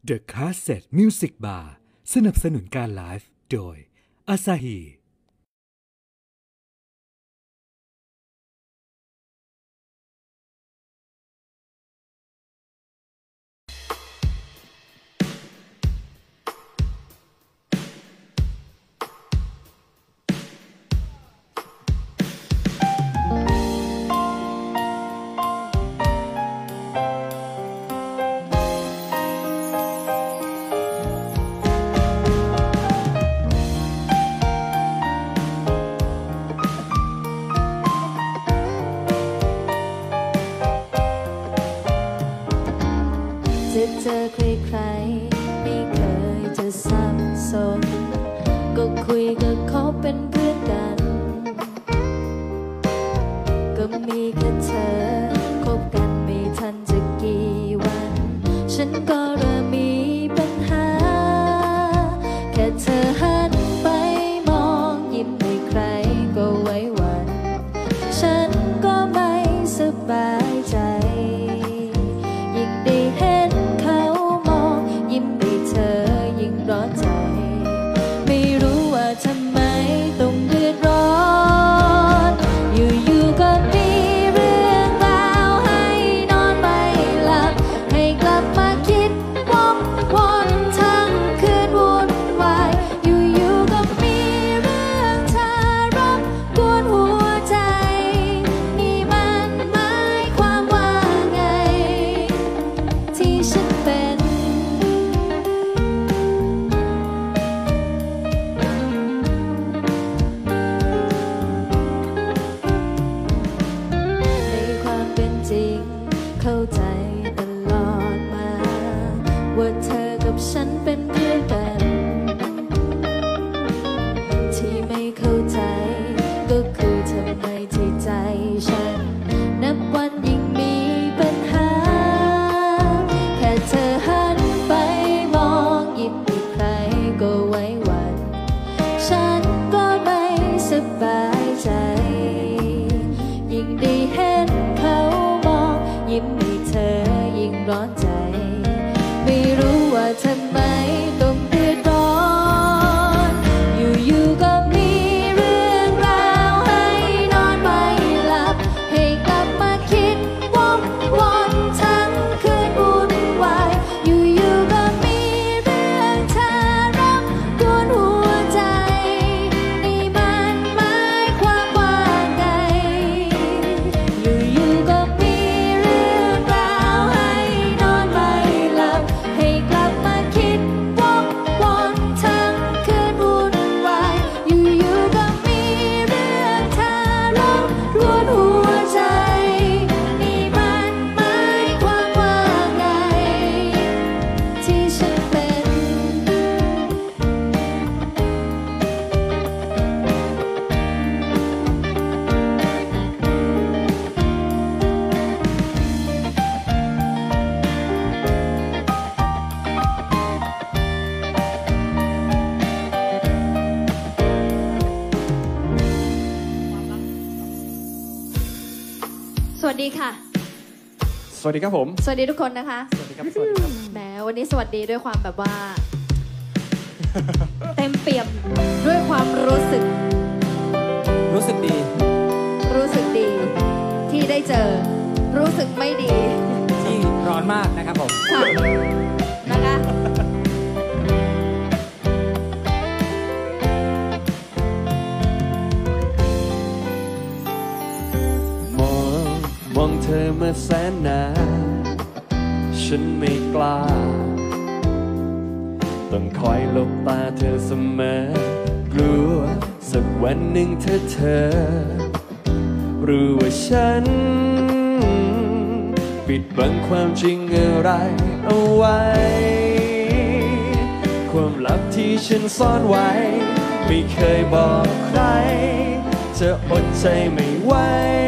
The Cassette Music Bar สนับสนุนการไลฟ์โดย Asahi จะเจอใครๆไม่เคยจะสับสนก็คุยกับเขาเป็นเพื่อนกันก็มีแค่เธอคบกันไม่ทันจะกี่วันฉันก็เริ่มมีปัญหาแค่เธอหันไปมองยิ้มให้ใครก็ไว้วันฉันก็ไม่สบายใจยิ่งได้เห็นยิ้มให้เธอยิ่งร้อนใจไม่รู้ว่าทำไมต้องเดือดร้อนอยู่ๆก็มีเรื่องราวให้นอนไม่หลับให้กลับมาคิดวนทั้งคืนวุ่นวายอยู่ๆก็มีเรื่องเธอรบกวนหัวใจนี่มันหมายความว่าไงที่ฉันเป็นเข้าใจตลอดมาว่าเธอกับฉันเป็นเพื่อนกันที่ไม่เข้าใจก็คือทำไมที่ใจฉันนับวันยิ่งมีปัญหาแค่เธอหันไปมองยิ้มให้ใครก็ไว้วันฉันก็ไม่สบายใจยิ่งได้เห็นเขายิ้มให้เธอยิ่งร้อนใจไม่รู้ว่าทำไมต้องเดือดร้อนอยู่ๆก็มีเรื่องราวให้นอนไม่หลับให้กลับมาคิดวนทั้งคืนวุ่นวายอยู่ๆก็มีเรื่องเธอรบกวนหัวใจนี่มันหมายความว่าไงอยู่ๆก็มีสวัสดีค่ะสวัสดีครับผมสวัสดีทุกคนนะคะสวัสดีครับสวัสดีครับแหมวันนี้สวัสดีด้วยความแบบว่า เต็มเปี่ยมด้วยความรู้สึกดีที่ได้เจอรู้สึกไม่ดีที่ร้อนมากนะครับผมค่ะนะคะมองเธอมาแสนนานฉันไม่กล้าต้องคอยหลบตาเธอเสมอกลัวสักวันหนึ่งเธอรู้ว่าฉันปิดบังความจริงอะไรเอาไว้ความลับที่ฉันซ่อนไว้ไม่เคยบอกใครจะอดใจไม่ไหว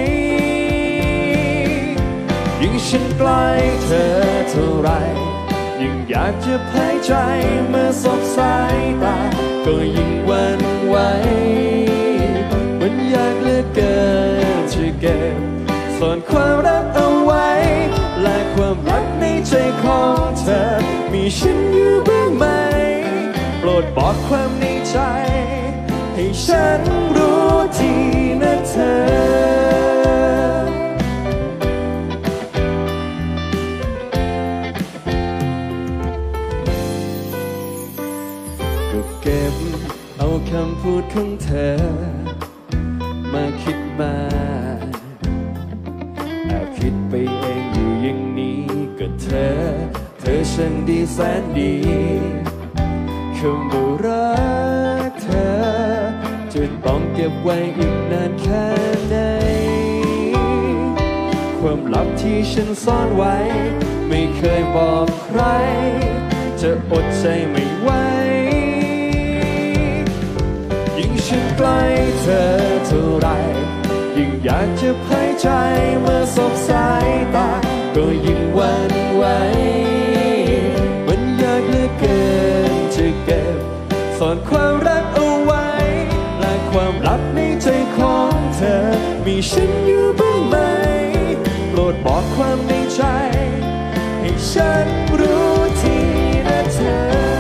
ยิ่งฉันใกล้เธอเท่าไรยิ่งอยากจะหายใจเมื่อสบสายตาก็ยิ่งหวั่นไหวมันยากเหลือเกินจะเก็บซ่อนความรักเอาไว้และความรักในใจของเธอมีมีฉันอยู่บ้างไหมโปรดบอกความในใจให้ฉันรู้ทีนะเธอก็เก็บเอาคำพูดของเธอมาคิดมาแอบคิดไปเองอยู่อย่างนี้ก็เธอช่างดีแสนดีคำว่ารักเธอจะต้องเก็บไว้อีกนานแค่ไหนความลับที่ฉันซ่อนไว้ไม่เคยบอกใครจะอดใจไม่ไหวยิ่งฉันใกล้เธอเท่าไรยิ่งอยากจะพายใจเมื่อสบสายตาก็ยิ่งหวั่นไหวมันยากเหลือเกินจะเก็บซ่อนความรักเอาไว้และความลับในใจของเธอมีฉันอยู่บ้างไหมโปรดบอกความในใจให้ฉันรู้ทีนะเธอ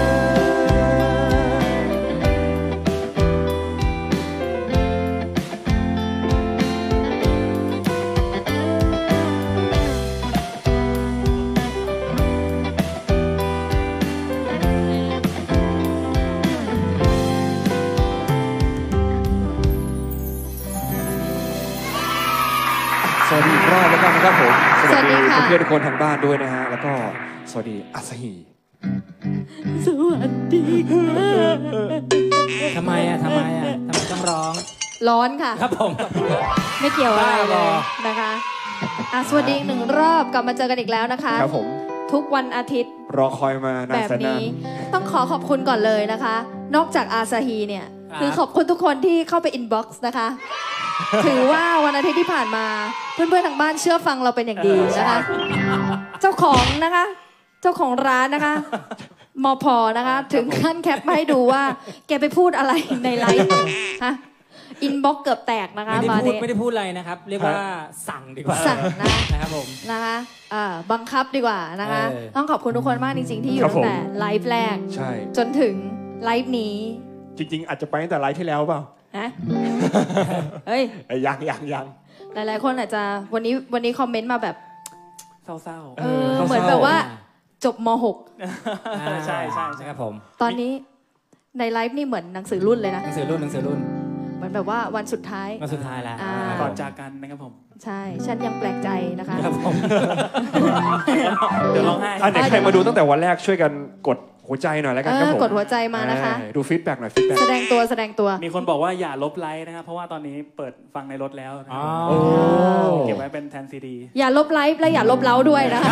สวัสดีอีกรอบแล้วกันนะครับผมสวัสดีเพื่อนๆทุกคนทางบ้านด้วยนะฮะแล้วก็สวัสดีอาซาฮีสวัสดีค่ะทำไมต้องร้องร้อนค่ะครับผมไม่เกี่ยวอะไรเลยนะคะสวัสดีหนึ่งรอบกลับมาเจอกันอีกแล้วนะคะครับผมทุกวันอาทิตย์รอคอยมาแบบนี้ต้องขอบคุณก่อนเลยนะคะนอกจากอาซาฮีเนี่ยคือขอบคุณทุกคนที่เข้าไปอินบ็อกซ์นะคะถือว่าวันอาทิตย์ที่ผ่านมาเพื่อนๆทางบ้านเชื่อฟังเราเป็นอย่างดีนะคะเจ้าของนะคะเจ้าของร้านนะคะมพนะคะถึงขั้นแคปมาให้ดูว่าแกไปพูดอะไรในไลฟ์ฮะอินบ็อกซ์เกือบแตกนะคะตอนนี้ไม่ได้พูดอะไรนะครับเรียกว่าสั่งดีกว่าสั่งนะครับผมนะคะบังคับดีกว่านะคะต้องขอบคุณทุกคนมากจริงๆที่อยู่ตั้งแต่ไลฟ์แรกจนถึงไลฟ์นี้จริงๆอาจจะไปตั้งแต่ไลฟ์ที่แล้วเปล่าเฮ้ยยังหลายๆคนอาจจะวันนี้คอมเมนต์มาแบบเศร้าเหมือนแบบว่าจบม .6 ใช่ครับผมตอนนี้ในไลฟ์นี่เหมือนหนังสือรุ่นเลยนะหนังสือรุ่นเหมือนแบบว่าวันสุดท้ายแล้วก่อนจากกันนะครับผมใช่ฉันยังแปลกใจนะคะครับผมเดี๋ยวร้องไห้ใครมาดูตั้งแต่วันแรกช่วยกันกดหัวใจหน่อยแล้วกันครับผมกดหัวใจมานะคะดูฟีดแบ็กหน่อยแสดงตัวมีคนบอกว่าอย่าลบไลค์นะครับเพราะว่าตอนนี้เปิดฟังในรถแล้วเก็บไว้เป็นแทนซีดีอย่าลบไลค์และอย่าลบเล้าด้วยนะคะ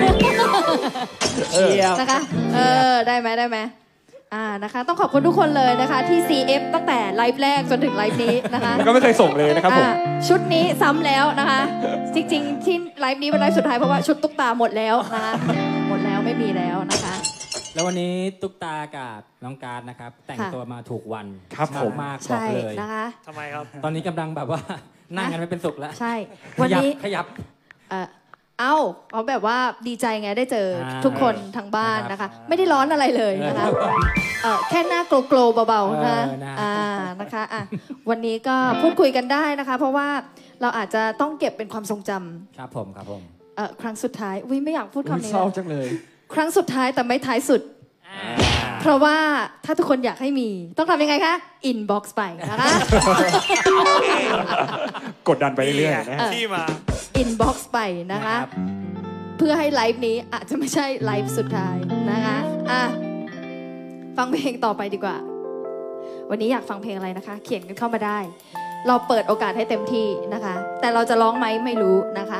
นะคะได้ไหมนะคะต้องขอบคุณทุกคนเลยนะคะที่ CF ตั้งแต่ไลฟ์แรกจนถึงไลฟ์นี้นะคะก็ไม่เคยส่งเลยนะครับผมชุดนี้ซ้ำแล้วนะคะจริงๆที่ไลฟ์นี้เป็นไลฟ์สุดท้ายเพราะว่าชุดตุ๊กตาหมดแล้วนะคะหมดแล้วไม่มีแล้วนะคะแล้ววันนี้ตุ๊กตากับน้องการนะครับแต่งตัวมาถูกวันครับผมมากบอกเลยนะคะทำไมครับตอนนี้กำลังแบบว่านั่งกันไม่เป็นสุขแล้วใช่วันนี้ขยับเขาแบบว่าดีใจไงได้เจอทุกคนทางบ้านนะคะไม่ได้ร้อนอะไรเลยนะคะแค่หน้าโกลเบาๆนะนะคะวันนี้ก็พูดคุยกันได้นะคะเพราะว่าเราอาจจะต้องเก็บเป็นความทรงจำครับผมครั้งสุดท้ายไม่อยากพูดคำนี้เศร้าจังเลยครั้งสุดท้ายแต่ไม่ท้ายสุดเพราะว่าถ้าทุกคนอยากให้มีต้องทำยังไงคะอินบ็อกซ์ไปนะคะกดดันไปเรื่อยๆนะที่มาอินบ็อกซ์ไปนะคะเพื่อให้ไลฟ์นี้อาจจะไม่ใช่ไลฟ์สุดท้ายนะคะฟังเพลงต่อไปดีกว่าวันนี้อยากฟังเพลงอะไรนะคะเขียนกันเข้ามาได้เราเปิดโอกาสให้เต็มที่นะคะแต่เราจะร้องไหมไม่รู้นะคะ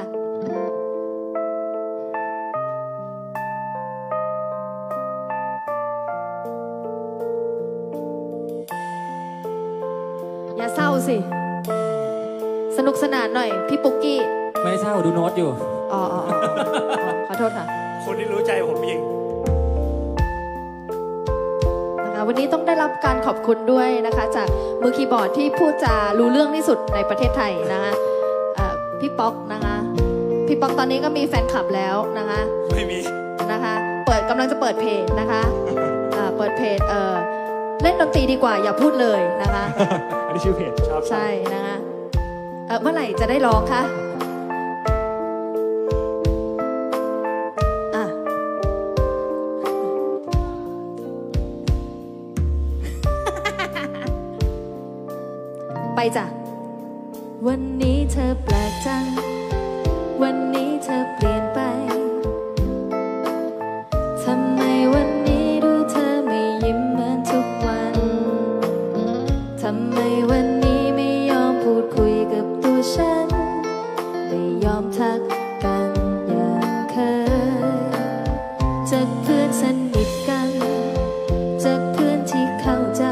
อย่าเศร้าสิสนุกสนานหน่อยพี่ปุ๊กกี้ไม่เศร้าดูโน้ตอยู่ขอโทษค่ะคนที่รู้ใจผมเองนะคะวันนี้ต้องได้รับการขอบคุณด้วยนะคะจากมือคีย์บอร์ดที่พูดจารู้เรื่องที่สุดในประเทศไทยนะคะพี่ป๊อกนะคะพี่ป๊อกตอนนี้ก็มีแฟนคลับแล้วนะคะไม่มีนะคะเปิดกำลังจะเปิดเพจนะคะเปิดเพจเล่นดนตรีดีกว่าอย่าพูดเลยนะคะอันนี้ชื่อเพจชอบใช่นะคะเมื่อไหร่จะได้ร้องคะไปจ้ะวันนี้เธอแปลกจังวันนี้เธอเปลี่ยนไปทำไมวันนี้ดูเธอไม่ยิ้มเหมือนทุกวันทำไมวันนี้ไม่ยอมพูดคุยกับตัวฉันไม่ยอมทักกันอย่างเคยจากเพื่อนสนิทกันจากเพื่อนที่เข้าใจ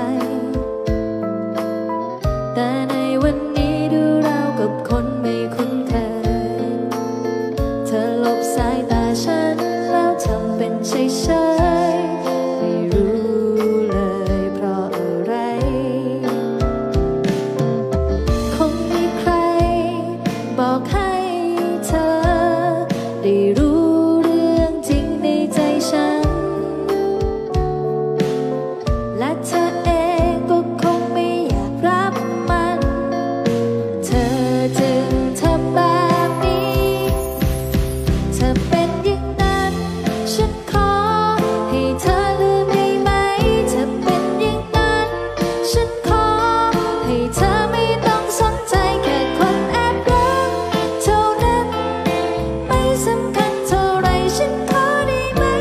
แต่ในวันนี้ดูเรากับคนไม่คุ้นเคยเธอหลบสายตาฉันแล้วทำเป็นเฉยๆไม่รู้เลยเพราะอะไรคงมีใครบอกให้เธอได้รู้เรื่องจริงในใจฉันและเธอเองก็คงไม่อยากรับมันเธอจึงทำแบบนี้เธอเป็นอย่างนั้นฉันขอให้เธอลืมได้ไหมเธอเป็นอย่างนั้นฉันขอให้เธอไม่ต้องสนใจแค่คนแอบรักเท่านั้นไม่สำคัญเท่าไรฉันขอได้ไหม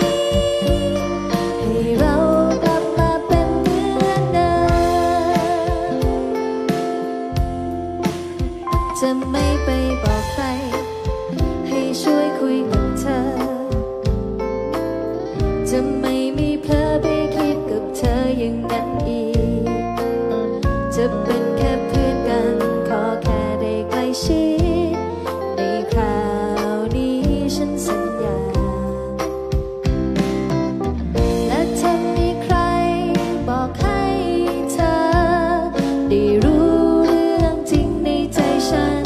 ให้เรากลับมาเป็นเหมือนเดิมจะไม่ไปบอกใครให้ช่วยคุยกับเธอจะไม่มีเพลอไปคิดกับเธออย่างนั้นอีกจะเป็นแค่เพื่อนกันขอแค่ได้ใกล้ชิดในคราวนี้ฉันสัญญาและถ้ามีใครบอกให้เธอได้รู้เรื่องจริงในใจฉัน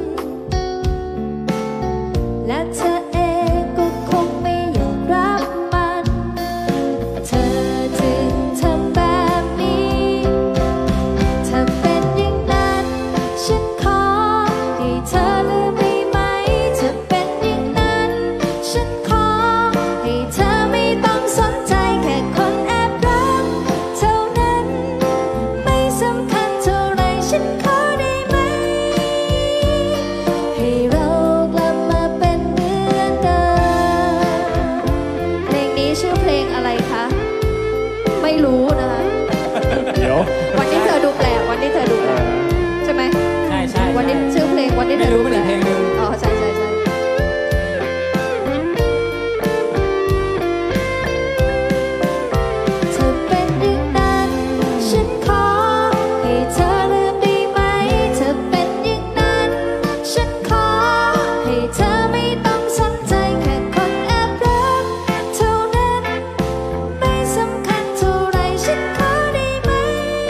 และเธอเองก็คงไม่อยากรับมันเธอจึงทำแบบนี้ถ้าเป็นอย่างนั้นฉันขอให้เธอลืมได้ไหมเธอเป็นอย่างนั้นฉันขอให้เธอไม่ต้องสนใจแค่คนแอบรักเท่านั้นไม่สำคัญเท่าไรฉันขอได้ไหมให้เรากลับมาเป็นเหมือนเดิมเพลงนี้ชื่อเพลงอะไรคะไม่รู้นะคะเดี๋ยววันนี้เธอดูแปลกวันนี้เธอดูแปลกใช่ไหมใช่ใช่วันนี้ชื่อเพลงวันนี้เธไม่อดูรู้แปเป็นลอีกเพลกงหนึ่งอ๋อใช่ใช่ใช่เธอเป็นอย่างนั้นฉันขอให้เธอลืมได้ไหมเธอเป็นอย่างนั้นฉันขอให้เธอไม่ต้องสนใจแค่คนแอบรักเท่านั้นไม่สำคัญเท่าไรฉันขอได้ไหม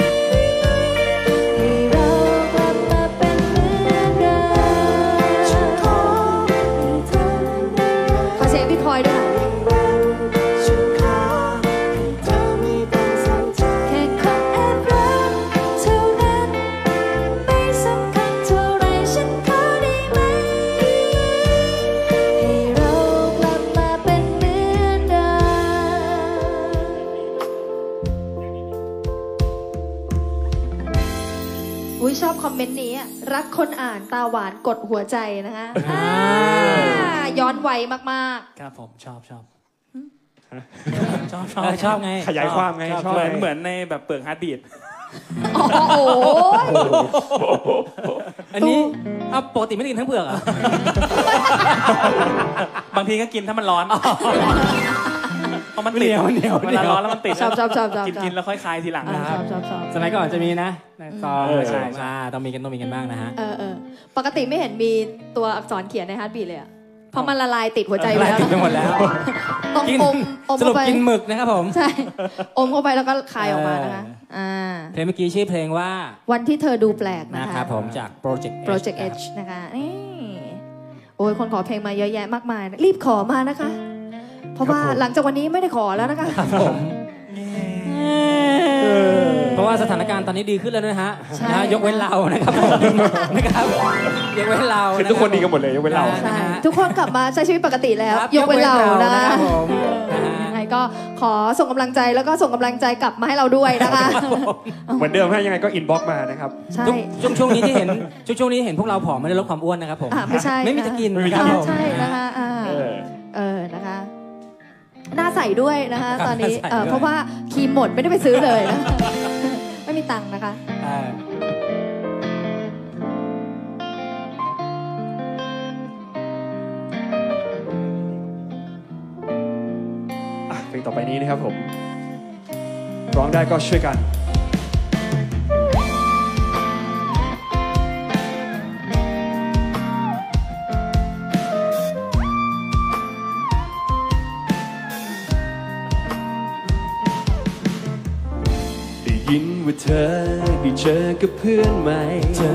ให้เรากลับมาเป็นเหมือนเดิมฉันขอให้เธอขอเสียงพี่พลอยด้วยค่ะฉันขอให้เธอไม่ต้องสนใจแค่คนแอบรักเท่านั้นไม่สำคัญเท่าไรฉันขอได้ไหมให้เรากลับมาเป็นเหมือนเดิมอุ้ยชอบคอมเมนต์นี้อะรักคนอ่านตาหวานกดหัวใจนะคะย้อนวัยมากครับผมชอบชอบไงขยายความไงชอบเหมือนในแบบเปลือกฮาร์ดบีทๆ โอ้โหอันนี้เอาปกติไม่ได้กินทั้งเปลือกเหรอ่ะบางทีก็กินถ้ามันร้อนเพราะมันติดเหนียวเวลาร้อนแล้วมันติดชอบกินแล้วค่อยคลายทีหลังชนะครับอบสมัยก่อนจะมีนะซองใช่ต้องมีกันบ้างนะฮะปกติไม่เห็นมีตัวอักษรเขียนในฮาร์ดบีทเลยอะเพราะมันละลายติดหัวใจไปแล้วติดไปหมดแล้วต้องกินอมสรุเข้าปไปกินหมึกนะครับผมใช่อมเข้าไปแล้วก็คายออกมานะคะเพลงเมื่อกี้ชื่อเพลงว่าวันที่เธอดูแปลกนะนะคะ ครับผมจาก Project H นะคะนี่โอ้ยคนขอเพลงมาเยอะแยะมากมายรีบขอมานะคะ เพราะว่าหลังจากวันนี้ไม่ได้ขอแล้วนะคะเพราะว่าสถานการณ์ตอนนี้ดีขึ้นแล้วนะฮะยกเว้นเรานะครับผมนะครับยกเว้นเราคือทุกคนดีกันหมดเลยยกเว้นเราทุกคนกลับมาใช้ชีวิตปกติแล้วยกเว้นเรานะยังไงก็ขอส่งกำลังใจแล้วก็ส่งกำลังใจกลับมาให้เราด้วยนะคะเหมือนเดิมให้ยังไงก็อินบ็อกซ์มานะครับใช่ช่วงนี้ที่เห็นช่วงนี้เห็นพวกเราผอมไม่ได้ลดความอ้วนนะครับผมไม่ใช่ไม่มีจะกินใช่นะคะนะคะหน้าใสด้วยนะคะตอนนี้เพราะว่าครีมหมดไม่ได้ไปซื้อเลยนะไม่มีตังค์นะคะเพลงต่อไปนี้นะครับผมร้องได้ก็ช่วยกันยินว่าเธอได้เจอกับเพื่อนใหม่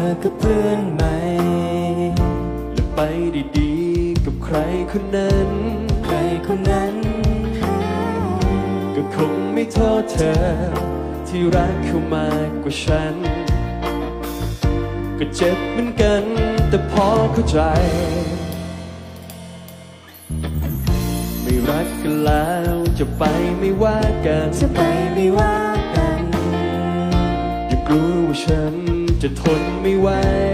และไปได้ดีกับใครคนนั้นก็คงไม่โทษเธอที่รักเขามากกว่าฉันก็เจ็บเหมือนกันแต่พอเข้าใจไม่รักกันแล้วจะไปไม่ว่ากันกลัวว่าฉันจะทนไม่ไหว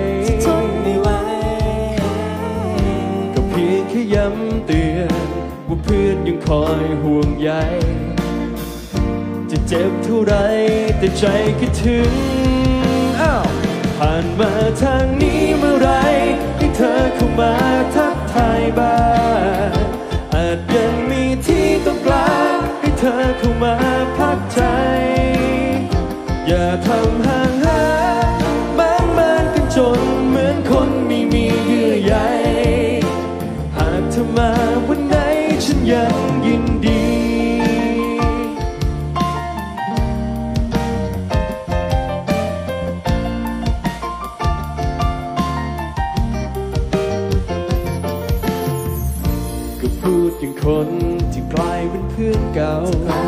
ก็เพียงแค่ย้ำเตือนว่าเพื่อนยังคอยห่วงใยจะเจ็บเท่าไรแต่ใจคิดถึงผ่านมาทางนี้เมื่อไรให้เธอเข้ามาทักทายบ้างอาจยังมีที่ตรงกลางให้เธอเข้ามาพักใจอย่าทำห่างหายมันกันจนเหมือนคนไม่มีเยื่อใยหากเธอมาวันไหนฉันยังยินดีก็พูดอย่างคนที่กลายเป็นเพื่อนเก่า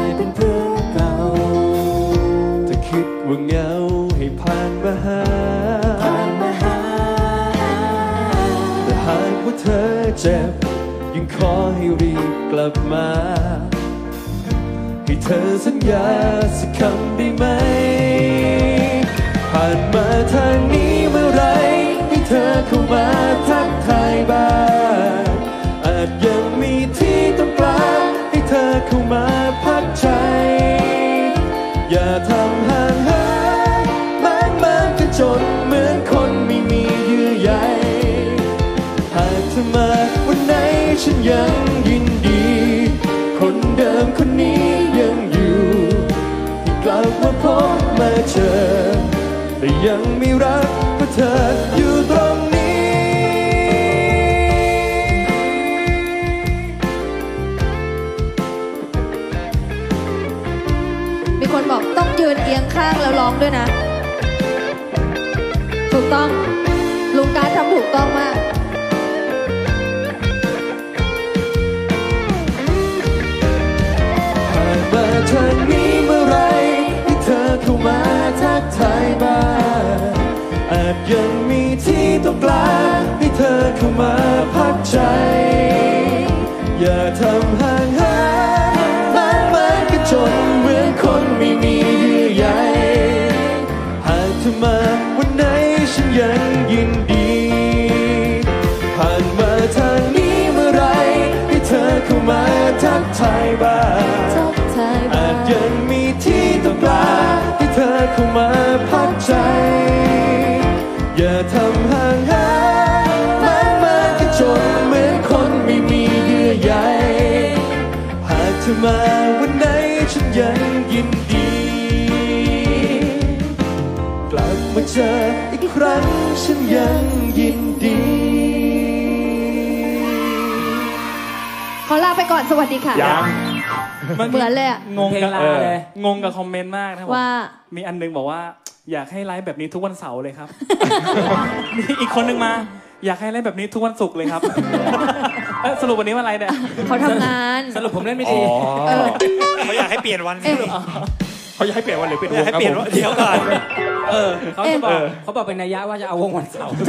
คิดว่าเหงาให้ผ่านมาหาแต่หากว่าเธอเจ็บยังขอให้รีบกลับมาให้เธอสัญญาสักคำได้ไหมผ่านมาทางนี้เมื่อไรให้เธอเข้ามาทักทายบ้างอาจยังมีที่ตรงกลางให้เธอเข้ามาพักใจอย่าทำห่างหายมันกันจนเหมือนคนไม่มีเยื่อใยหากเธอมาวันไหนฉันยังยินดีคนเดิมคนนี้ยังอยู่ที่กลับมาพบมาเจอแต่ยังไม่รักเพราะเธออยู่ตรงนี้มีคนบอกต้องยืนเอียงข้างแล้วร้องด้วยนะถูกต้องลุงการทำถูกต้องมากผ่านมาทางนี้เมื่อไรให้เธอเข้ามาทักทายบ้างอาจยังมีที่ตรงกลางให้เธอเข้ามาพักใจอย่าทำห่างหายมันกันจนเหมือนคนไม่มีเยื่อใยหากเธอมาวันไหนฉันยังยินดีผ่านมาทางนี้เมื่อไรให้เธอเข้ามาทักทายบ้างอาจยังมีที่ตรงกลางให้เธอเข้ามาพักใจอย่าทำห่างหายมันกันจนเหมือนคนไม่มีเยื่อใยหากเธอมาวันไหนฉันยังยินดีกลับมาเจออีกครั้งฉันยังยินดีขอลาไปก่อนสวัสดีค่ะยังเหมือนเลยงงกับคอมเมนต์มากนะว่ามีอันนึงบอกว่าอยากให้ไลฟ์แบบนี้ทุกวันเสาร์เลยครับมีอีกคนนึงมาอยากให้เล่นแบบนี้ทุกวันศุกร์เลยครับ สรุปวันนี้วันอะไรเนี่ยเขาทำงานสรุปผมเล่นไม่ดีเขาอยากให้เปลี่ยนวันเขาอยากให้เปลี่ยนวันหรือเปลี่ยนอยากให้เปลี่ยนวันเดี๋ยวก่อนเขาจะบอกเขาบอกเป็นนัยยะว่าจะเอาวงวันเสาร์ใช่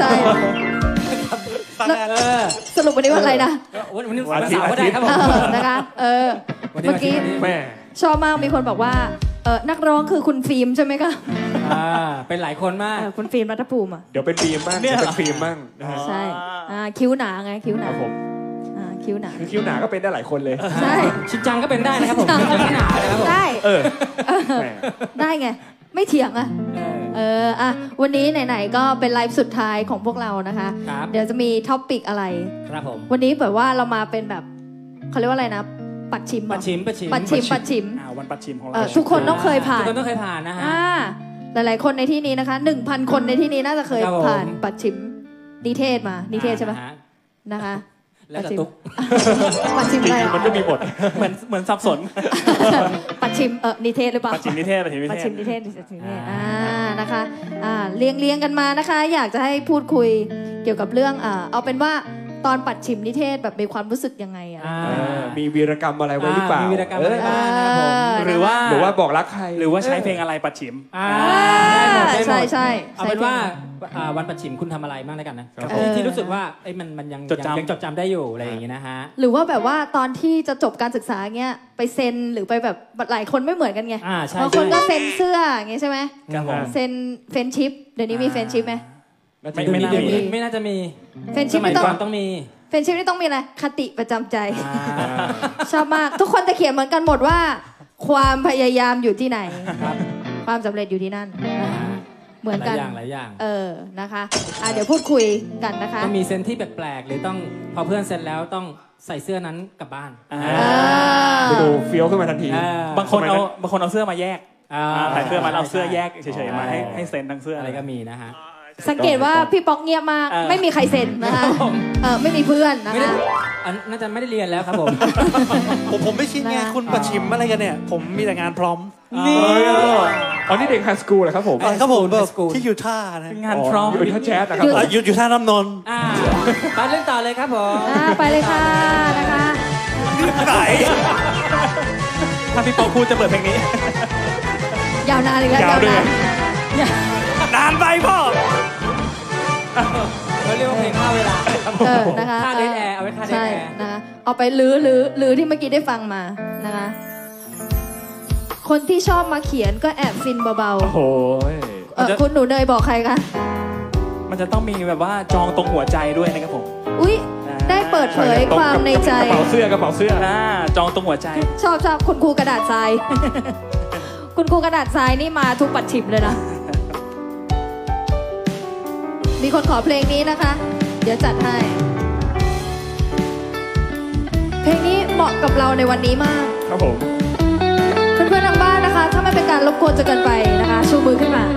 สรุปวันนี้วันอะไรนะวันนี้วันเสาร์ก็ได้ครับผมนะคะเมื่อกี้แม่ชอบมากมีคนบอกว่านักร้องคือคุณฟิล์มใช่ไหมคะเป็นหลายคนมากคุณฟิล์มรัฐภูมิอ่ะเดี๋ยวเป็นฟิล์มบ้างเดี๋ยวเป็นฟิล์มบ้างนะฮะใช่คิ้วหนาไงคิ้วหนาครับผมคิ้วหนาคือคิ้วหนาก็เป็นได้หลายคนเลยใช่ชินจังก็เป็นได้นะครับผมชินจังที่หนาเลยครับผมได้แหมได้ไงไม่เถียงอ่ะวันนี้ไหนๆก็เป็นไลฟ์สุดท้ายของพวกเรานะคะครับเดี๋ยวจะมีท็อปปิกอะไรครับผมวันนี้แบบว่าเรามาเป็นแบบเขาเรียกว่าอะไรนะปัดชิมเหรอปัดชิมปัดชิมวันปัดชิมของเราทุกคนต้องเคยผ่าทุนกคนต้องเคยผ่านนะฮะหลายๆคนในที่นี้นะคะ 1,000 คนในที่นี้น่าจะเคยครับผมผ่านปัดชิมนิเทศมานิเทศใช่ไหมนะคะแล้วแต่ตุ๊กปัดชิมจริอะไรงๆมันก็มีหมดเหมือนสับสนปัดชิมนิเทศหรือเปล่าปัดชิมนิเทศปัดชิมนิเทศนะคะเรียงกันมานะคะ อยากจะให้พูดคุยเกี่ยวกับเรื่องเอาเป็นว่าตอนปัดชิมนิเทศแบบมีความรู้สึกยังไงอะมีวีรกรรมอะไรไว้หรือเปล่ามีวีรกรรมอะไรบ้างนะครับผมหรือว่าบอกรักใครหรือว่าใช้เพลงอะไรปัดชิมได้หมดได้หมดใช่เอาเป็นว่าวันปัดฉิมคุณทำอะไรบ้างแล้วกันนะที่รู้สึกว่ามันยังจดจำยังจดจำได้อยู่อะไรอย่างงี้นะฮะหรือว่าแบบว่าตอนที่จะจบการศึกษาเงี้ยไปเซ็นหรือไปแบบหลายคนไม่เหมือนกันไงใช่บางคนก็เซ็นเสื้ออย่างเงี้ยใช่ไหมครับผมเซ็นเฟรนชิพเดี๋ยวนี้มีเฟรนชิพไหมไม่น่ามีไม่น่าจะมีเฟรนสชิพมัยนี่ต้อก่อง นต้องมีเฟรนชิพนี่ต้องมีอะไรคติประจำใจ ชอบมากทุกคนจะเขียนเหมือนกันหมดว่า ความพยายามอยู่ที่ไหน ความสำเร็จอยู่ที่นั่นนะคะเหมือนกันหลายอย่างนะคะเดี๋ยวพูดคุยกันนะคะต้องมีเซนที่แปลกๆหรือต้องพอเพื่อนเซ็นแล้วต้องใส่เสื้อนั้นกลับบ้านจะดูเฟี้ยวขึ้นมาทันทีบางคนเอาเสื้อมาแยกใส่เสื้อมาเอาเสื้อแยกเฉยๆมาให้เซ็นทั้งเสื้ออะไรก็มีนะฮะสังเกตว่าพี่ป๊อกเงียบมาก ไม่มีใครเซ็นนะคะครับผมไม่มีเพื่อนนะไม่ได้คะน่าจะไม่ได้เรียนแล้วครับผมผมไม่ชินไงคุณประชิมอะไรกันเนี่ย ผมมีแต่งานพร้อมนี่นี่เด็กไฮสคูลเหรอครับผมครับผมแบบ School ที่ยูท่าห์นะงานพร้อมอยู่ที่แชทนะครับอยู่ท่าน้ำนนท์ไปเรื่องต่อเลยครับผมไปเลยค่ะนะคะไหนถ้าพี่ป๊อกพูดจะเปิดเพลงนี้ยาวนานเลยค่ะยาวด้วยนานนานไปพ่อเขาเรียกว่าเพลงฆ่าเวลานะคะค่าเดทแอร์เอาไว้ค่าเดทใช่แอร์นะคะเอาไปลื้อที่เมื่อกี้ได้ฟังมานะคะ คนที่ชอบมาเขียนก็แอบฟินเบาโอ้ยๆคุณหนูเนยบอกใครคะมันจะต้องมีแบบว่าจองตรงหัวใจด้วยนะครับผมอุ๊ย ได้เปิดเผยความในใจกระเป๋าเสื้อจองตรงหัวใจชอบคุณครูกระดาษทราย คุณครูกระดาษทรายนี่มาทุกปัดฉิมเลยนะ มีคนขอเพลงนี้นะคะ เดี๋ยวจัดให้ เพลงนี้เหมาะกับเราในวันนี้มากครับผมเพื่อนๆทางบ้านนะคะ ถ้าไม่เป็นการรบกวนจนเกินไปนะคะ ชูมือขึ้นมา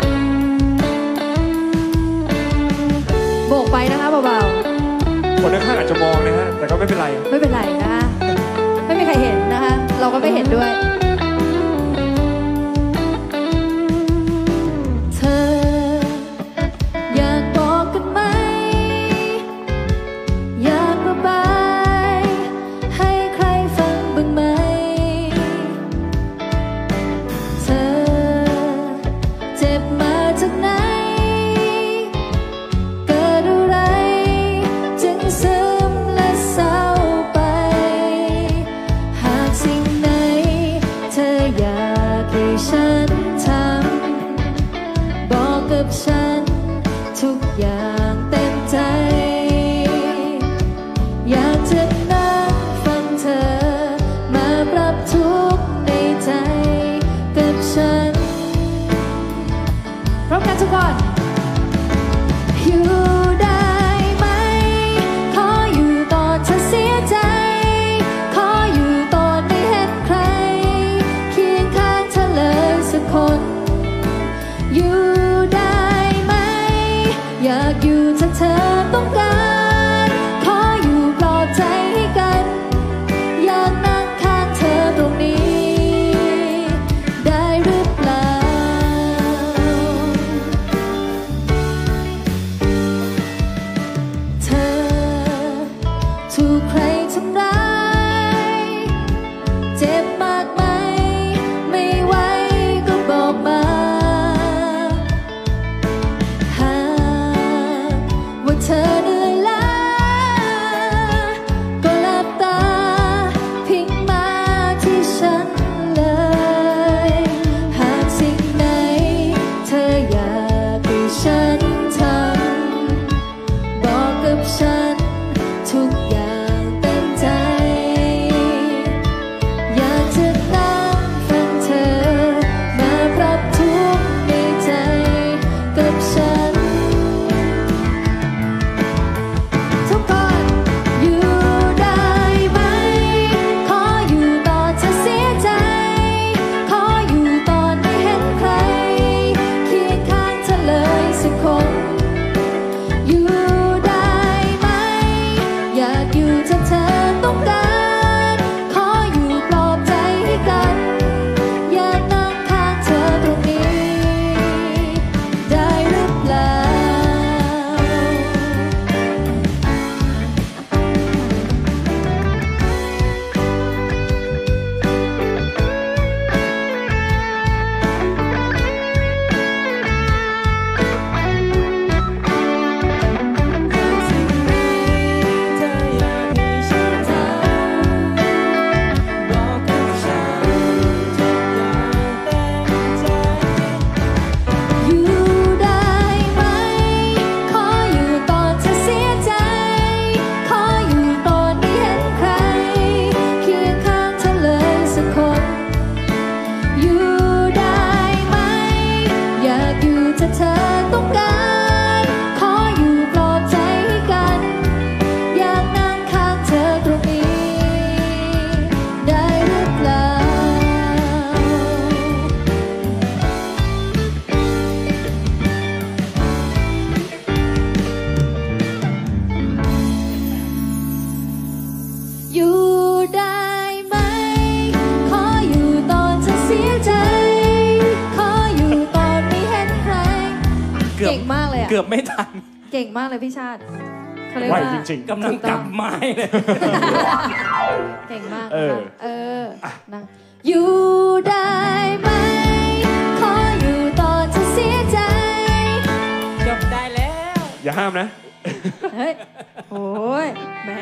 โบกไปนะคะเบาคนข้างๆอาจจะมองนะฮะแต่ก็ไม่เป็นไรๆ ไม่เป็นไรนะคะ ไม่มีใครเห็นนะคะ เราก็ไม่เห็นด้วย เธออยากบอกกันไหม อยากระบายให้ใครฟังบ้างไหม เธอเจ็บมาจากไหน เกิดอะไรจึงซึมและเศร้าไป หากสิ่งไหนเธออยากให้ฉันทำบอกกับฉันทุกอย่างเต็มใจ อยากจะนั่งฟังเธอมาปรับทุกข์ในใจกับฉันพร้อมกันทุกคนอยู่ได้ไหม ขออยู่ตอนเธอเสียใจ ขออยู่ตอนไม่เห็นใครเคียงข้างเธอเลยสักคน อยู่ได้ไหเกือบไม่ทันเก่งมากเลยพี่ชาติเขาเรียกไวว่าจริงกำลังกำไม้เลยเก่งมากเออนะอยู่ได้ไหมขออยู่ต่อจะเสียใจจบได้แล้วๆ อย่าห้ามนะเฮ้ยโอ้ยแหม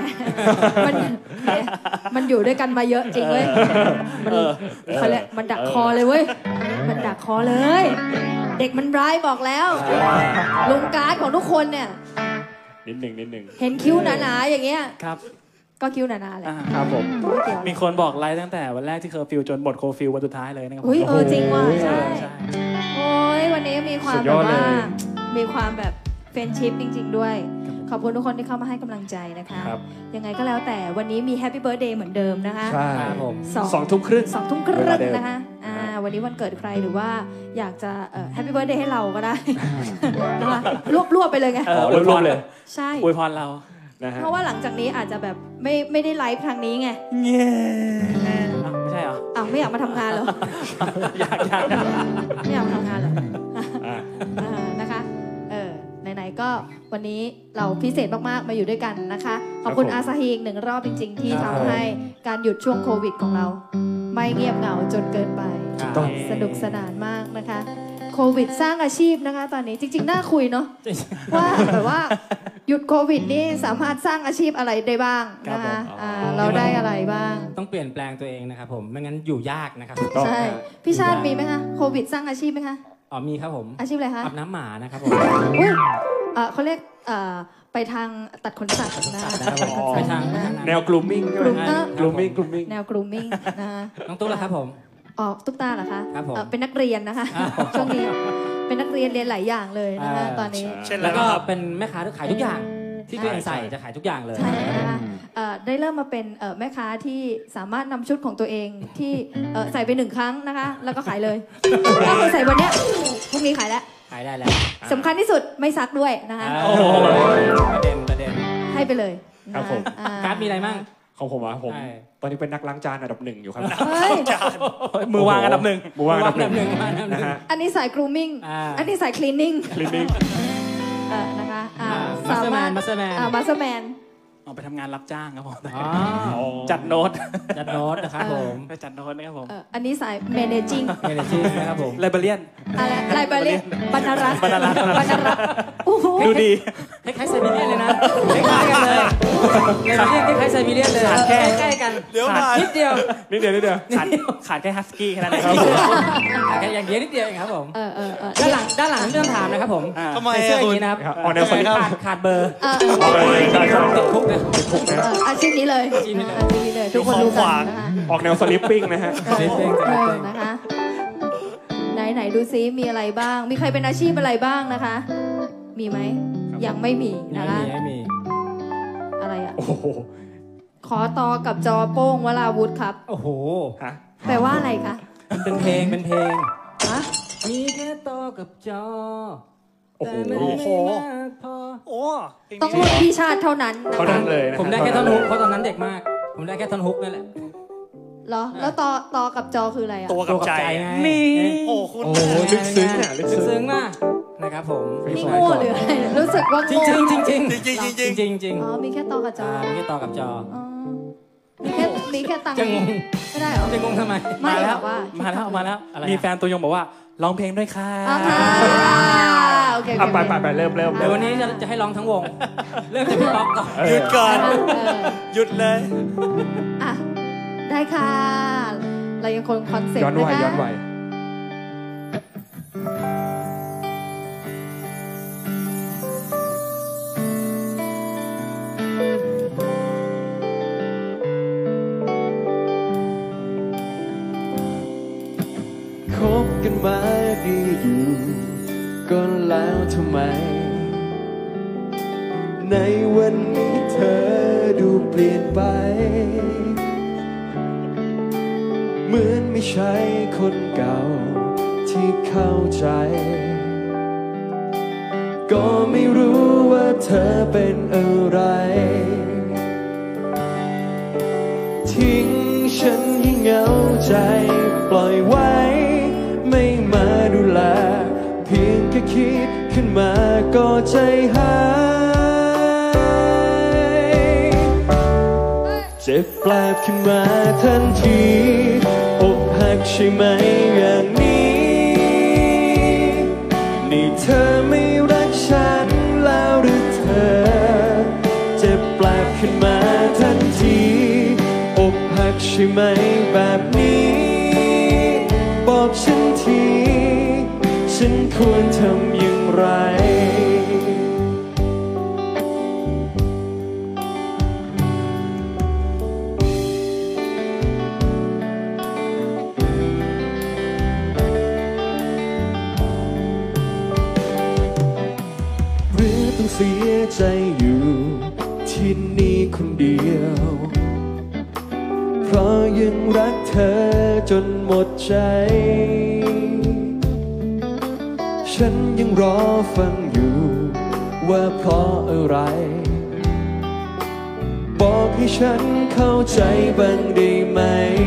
มันอยู่ด้วยกันมาเยอะจริงเว้ยเขาเรียกมันดักคอเลยเว้ยมันดักคอเลย เด็กมันร้ายบอกแล้วลุงการ์ดของทุกคนเนี่ยนิดหนึ่งเห็นคิ้วหนาๆอย่างเงี้ยครับก็คิ้วหนาๆแหละครับผมไม่เกี่ยวมีคนบอกไลฟ์ตั้งแต่วันแรกที่เคอร์ฟิวจนหมดโคฟิววันสุดท้ายเลยนะครับอุ้ยจริงว่ะใช่ใช่โอ้ยวันนี้มีความแบบว่ามีความแบบเฟรนชิพจริงๆด้วยขอบคุณทุกคนที่เข้ามาให้กำลังใจนะคะครับยังไงก็แล้วแต่วันนี้มีแฮปปี้เบิร์ธเดย์เหมือนเดิมนะคะใช่ครับผม 2 ทุ่มครึ่ง 2 ทุ่มครึ่งนะคะวันนี้วันเกิดใครหรือว่าอยากจะแฮปปี้เบิร์ธเดย์ให้เราก็ได้นะคะรวบไปเลยไงอวยพรเลยใช่อวยพรเรานะฮะเพราะว่าหลังจากนี้อาจจะแบบไม่ได้ไลฟ์ทางนี้ไงเงี้ยไม่ใช่เหรออ้าวไม่อยากมาทำงานเหรออยากไม่อยากมาทำงานเหรออ่ะนะคะไหนๆก็วันนี้เราพิเศษมากๆมาอยู่ด้วยกันนะคะขอบคุณอาซาฮีอีก1 รอบจริงๆที่ทำให้การหยุดช่วงโควิดของเรา ไม่เงียบเหงาจนเกินไปต้องสนุกสนานมากนะคะโควิดสร้างอาชีพนะคะ ตอนนี้จริงๆน่าคุยเนาะว่าแบบว่าหยุดโควิดนี่สามารถสร้างอาชีพอะไรได้บ้างนะคะเราได้อะไรบ้างต้องเปลี่ยนแปลงตัวเองนะครับผมไม่งั้นอยู่ยากนะครับใช่พี่ชาติมีไหมคะโควิดสร้างอาชีพไหมคะอ๋อมีครับผมอาชีพอะไรคะอาบน้ำหมานะครับผมอุ้ยเขาเรียกไปทางตัดขนสัตว์นะไปทางแนวกลุ่มมิ่งใช่ไหมกลุ่มมิ่งแนวกรูมมิ่งนะคะน้องตุ๊กล่ะครับผมตุ๊กตาเหรอคะครับผมเป็นนักเรียนนะคะช่วงนี้เป็นนักเรียนเรียนหลายอย่างเลยนะคะตอนนี้เช่นแล้วไรก็ครับเป็นแม่ค้าขายทุกอย่างที่ตัวเองใส่จะขายทุกอย่างเลยใช่นะคะได้เริ่มมาเป็นแม่ค้าที่สามารถนำชุดของตัวเองที่ใส่ไป1 ครั้งนะคะ แล้วก็ขายเลยก็คือใส่วันเนี้ยพรุ่งนี้ขายแล้วขายได้แล้วสำคัญที่สุดไม่ซักด้วยนะคะโอ้โหประเด็นให้ไปเลยครับผมการ์ดมีอะไรมั่งของผมผมใช่ตอนนี้เป็นนักล้างจานอันดับ 1อยู่ครับเฮ้ยมือวางอันดับ 1 มือวางอันดับอันดับหนึ่ง 1นะฮะอันนี้สาย grooming อันนี้สาย cleaning คลินิกนะคะมาสเตอร์แมนมาสเตอร์แมนออกไปทำงานรับจ้างครับผมอ๋อจัดโน้ตจัดโน้ตนะครับผมไปจัดโน้ตนะครับผมอันนี้สาย managing เมเนจิ้งนะครับผมไลบราเรียนอะไรไลบรารีบรรณรักษ์บรรณรักษ์โอ้โหดูดีคล้ายๆไซบีเรียนเลยนะคล้ายๆกันเลยเมเนจิ้งคล้ายๆไซบีเรียนเลยใกล้ๆกันเดี๋ยวมานิดเดียวนิดเดียวขาดแค่ฮัสกี้แค่นั้นเองแค่อย่างเดียวนิดเดียวเองครับผมด้าด้านหลังไม่ต้องถามนะครับผมทำไมใส่เสื้ออะอย่าคุงณนี้นะครับออกแนวสลิปขาดเบอร์ใช่ติดคุกนะอาชีพนี้เลยอาชีพนี้เลยทุกคนรู้กันนะคะออกแนวสลิปปิ้งนะฮะนะคะไหนดูซิมีอะไรบ้าง มีใครเป็นอาชีพอะไรบ้างนะคะ มีไหมยังไม่มีนะคะไม่มีอะไรอ่ะโอ้โหขอตอกับจอโป้งวราวุธครับโอ้โหฮะแปลว่าอะไรคะเป็นเพลงฮะมีแค่ต่อกับจอโอ้โหแต่มันไม่มากพอโอ้ต้องรุ่นพี่ชาติเท่านั้นนะเท่านั้คะนเลยนะผมได้แค่ท่อนฮุกเพราะตอนนั้นเด็กมาก ผมได้แค่ท่อนฮุกนั่นแหละเหรอแล้วตอกับจอคืออะไรอ่ะตัวกับใจไงนี่โอ้คุณโอ้โหลึกซึ้งอ่ะลึกลึกซึ้ซึ้งงมากนะครับผมนี่โง่หรืออะไรรู้สึกว่าจโง่ริงจริงจริงจริงจริงจริงอ๋อมีแค่ตอกับจอมีแค่ต่อกับจออ๋อมีแค่ตังค์จะงงไม่ได้เหรอจะงงทำไมไม่มาหรแล้อวกว่ามาแล้วอะไรมีแฟนตัวยงบอกว่าร้องเพลงด้วยค่ะอ๋อค่ะโอเคไปเริ่มเดี๋ยววันนี้จะให้ร้องทั้งวง เริ่มจากพี่ป๊อกก่อนหยุดก่อน หยุดเลยอ่ะได้ค่ะ เรายังคงคอนเซ็ปต์ย้อนนะวัยคะย้อนวัย คบกันมาดีอยู่ก็แล้วทำไม ในวันนี้เธอดูเปลี่ยนไป เหมือนไม่ใช่คนเก่าที่เข้าใจ ก็ไม่รู้ว่าเธอเป็นอะไร ทิ้งฉันให้เหงาใจปล่อยไว้ไม่มาดูแลเพียงแค่คิดขึ้นมาก็ใจหายเจ็บแปลบขึ้นมาทันทีอกหักใช่ไหมอย่างนี้นี่เธอไม่รักฉันแล้วหรือเธอเจ็บแปลบขึ้นมาทันทีอกหักใช่ไหมแบบนี้บอกฉันทีฉันควรทำอย่างไรหรือต้องเสียใจอยู่ที่นี่คนเดียวเพราะยังรักเธอจนหมดใจฉันยังรอฟังอยู่ว่าเพราะอะไรบอกให้ฉันเข้าใจบ้างได้ไหม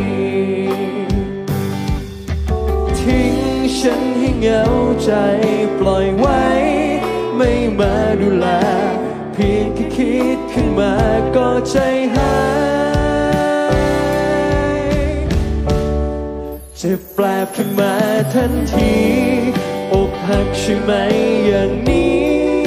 ทิ้งฉันให้เหงาใจปล่อยไว้ไม่มาดูแลเพียงแค่คิดขึ้นมาก็ใจหายเจ็บแปลบขึ้นมาทันทีอกหักใช่ไหมอย่างนี้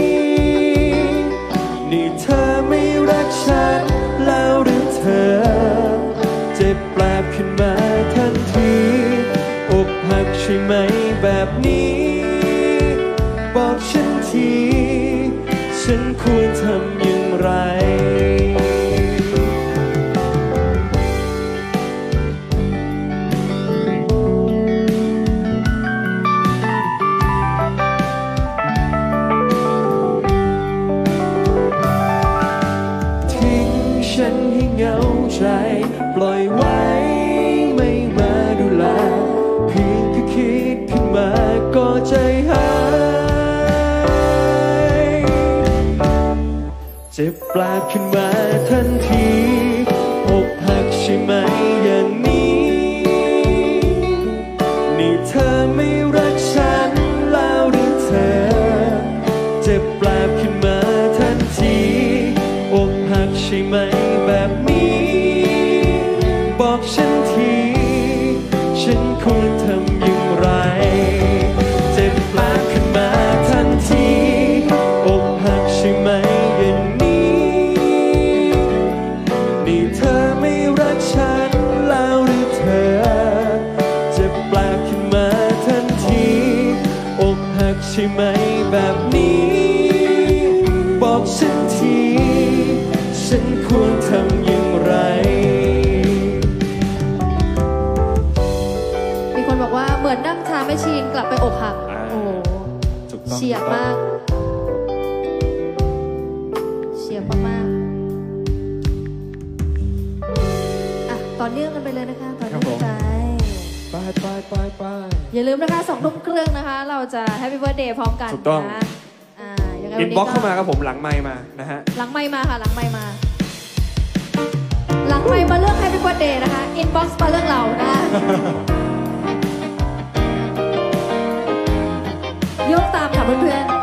นี่เธอไม่รักฉันแล้วหรือเธอเจ็บแปลบขึ้นมาทันทีอกหักใช่ไหมแบบนี้บอกฉันทีฉันควรทำอย่างไรฉันให้เหงาใจปล่อยไว้ไม่มาดูแลเพียงแค่คิดขึ้นมาก็ใจหายเจ็บแปลบขึ้นมาทันทีอกหักใช่ไหมอย่างนี้นี่เธอไม่รักฉันแล้วหรือเธอเจ็บแปลบขึ้นมาทันทีอกหักใช่ไหมแบบนี้บอกฉันทีฉันควรทำอย่างไรเจ็บแปลบขึ้นมาทันทีอกหักใช่ไหมอย่างนี้นี่เธอไม่รักฉันแล้วหรือเธอเจ็บแปลบขึ้นมาทันทีอกหักใช่ไหมแบบนี้บอกฉันทีฉันควรทำอย่างไรมีคนบอกว่าเหมือนนั่งทาแม่ชีนกลับไปอกหักโอ้เฉียบมากเฉียบมากอ่ะต่อเนื่องกันไปเลยนะคะต่อเนื่องไปอย่าลืมนะคะ2 ทุ่มครึ่งนะคะ เราจะ Happy Birthday พร้อมกันถูกต้องนะอินบ็อกเข้ามาครับผมหลังไมค์มานะฮะหลังไมค์มาค่ะหลังไมค์มาหลังไมค์มาเรื่อง Happy Birthday นะคะอินบ็อกซ์มาเรื่องเรานะคะยกตามค่ะเพื่อนๆ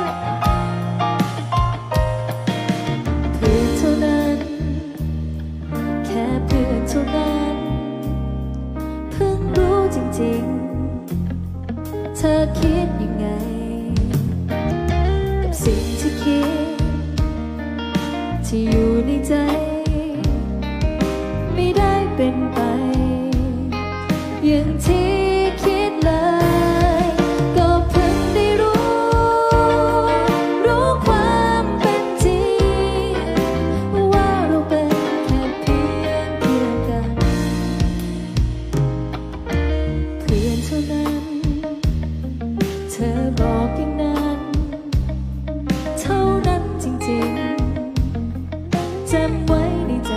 เพื่อนเท่านั้นแค่เพื่อนเท่านั้นเพิ่งรู้จริงๆเธอคิดยังไงกับสิ่งที่คิดที่อยู่ในใจไม่ได้เป็นไปอย่างที่คิดเลยก็เพิ่งได้รู้ความเป็นจริงว่าเราเป็นแค่เพียงกันเพื่อนเท่านั้นเธอบอกอย่างนั้นเท่านั้นจริงๆจำไว้ในใจ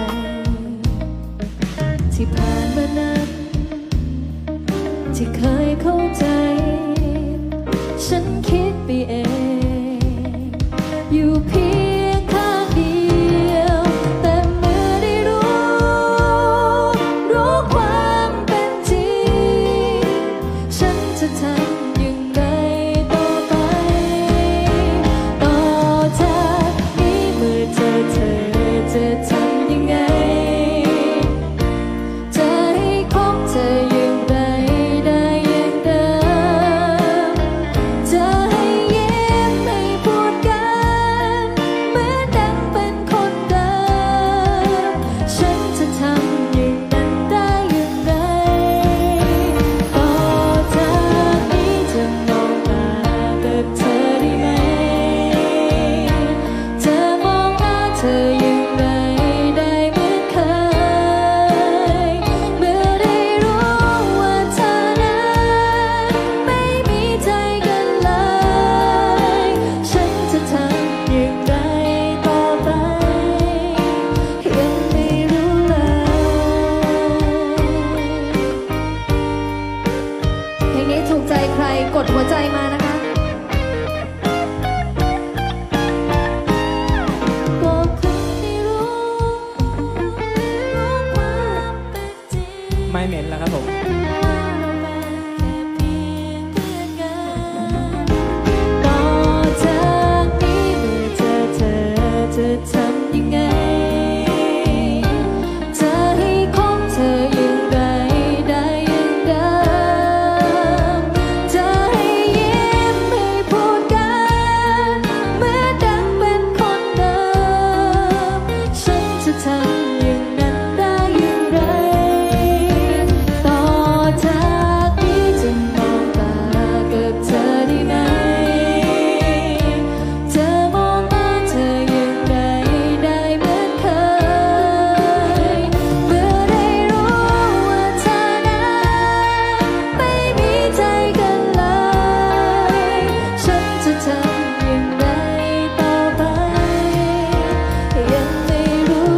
ที่ผ่านมานั้นที่เคยเข้าใจฉันคิดไปเองอยู่เพียงข้างเดียวแต่เมื่อได้รู้ความเป็นจริงฉันจะทำอย่างไรต่อไปกดหัวใจมานะคะก็เพิ่งได้รู้ความเป็นจริงไม่เหม็นแล้วครับผมเราเป็นแค่เพียงเพื่อนกันต่อจากนี้เมื่อเจอเธอจะทำยังไงจะให้คบเธออย่างไรได้อย่างเดิมจะให้ยิ้มให้พูดกันเหมือนดังเป็นคนเดิมฉันจะทำอย่างนั้นได้อย่างไรต่อจากนี้จะมองตากับเธอได้ไหมจะมองหน้าเธออย่างไรได้เหมือนเคยเมื่อได้รู้ว่าเธอนั้นไม่มีใจกันเลยฉันจะทำอย่างไรต่อไปยังไม่รู้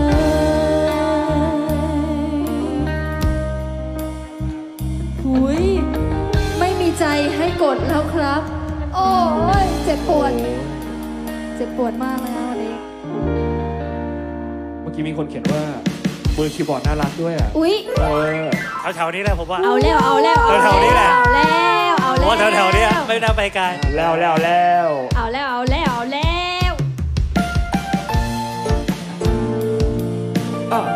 เลยหุยไม่มีใจให้กดแล้วครับ โอ้ยเจ็บปวด เจ็บปวดมากเลยนะวันนี้เมื่อกี้มีคนเขียนว่ามือคีย์บอร์ดน่ารักด้วยอ่ะอุ๊ยแถวๆนี้แหละผมว่าเอาแล้วเอาแล้วเอาแถวๆนี้แหละเอาแล้วเอาผมแล้วว่าแถวๆนี้ไม่น่าไปไกลแล้วเอาแล้วเอาแล้วเอาแล้วอ่ะ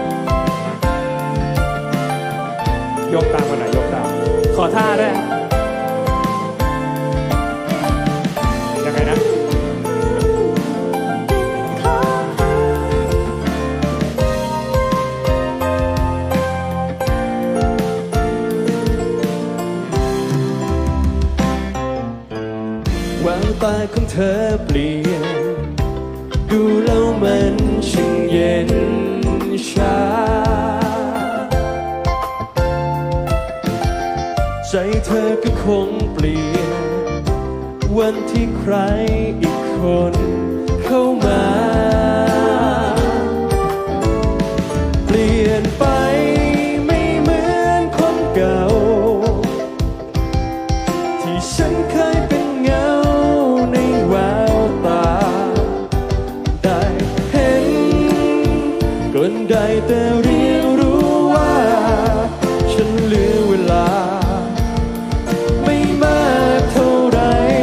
ยกตามมาหน่อยยกตามขอท่าด้วยยังไงนะ แววตาของเธอเปลี่ยน ดูแล้วมันช่างเย็นชา ใจเธอก็คงเปลี่ยน วันที่ใครอีกคนเข้ามา เปลี่ยนไปไม่เหมือนคนเก่า ที่ฉันเคยเป็นเงาในแววตา ได้เห็นก็ได้แต่เรียนรู้ว่าฉันเหลือเวลาไม่มากเท่าไร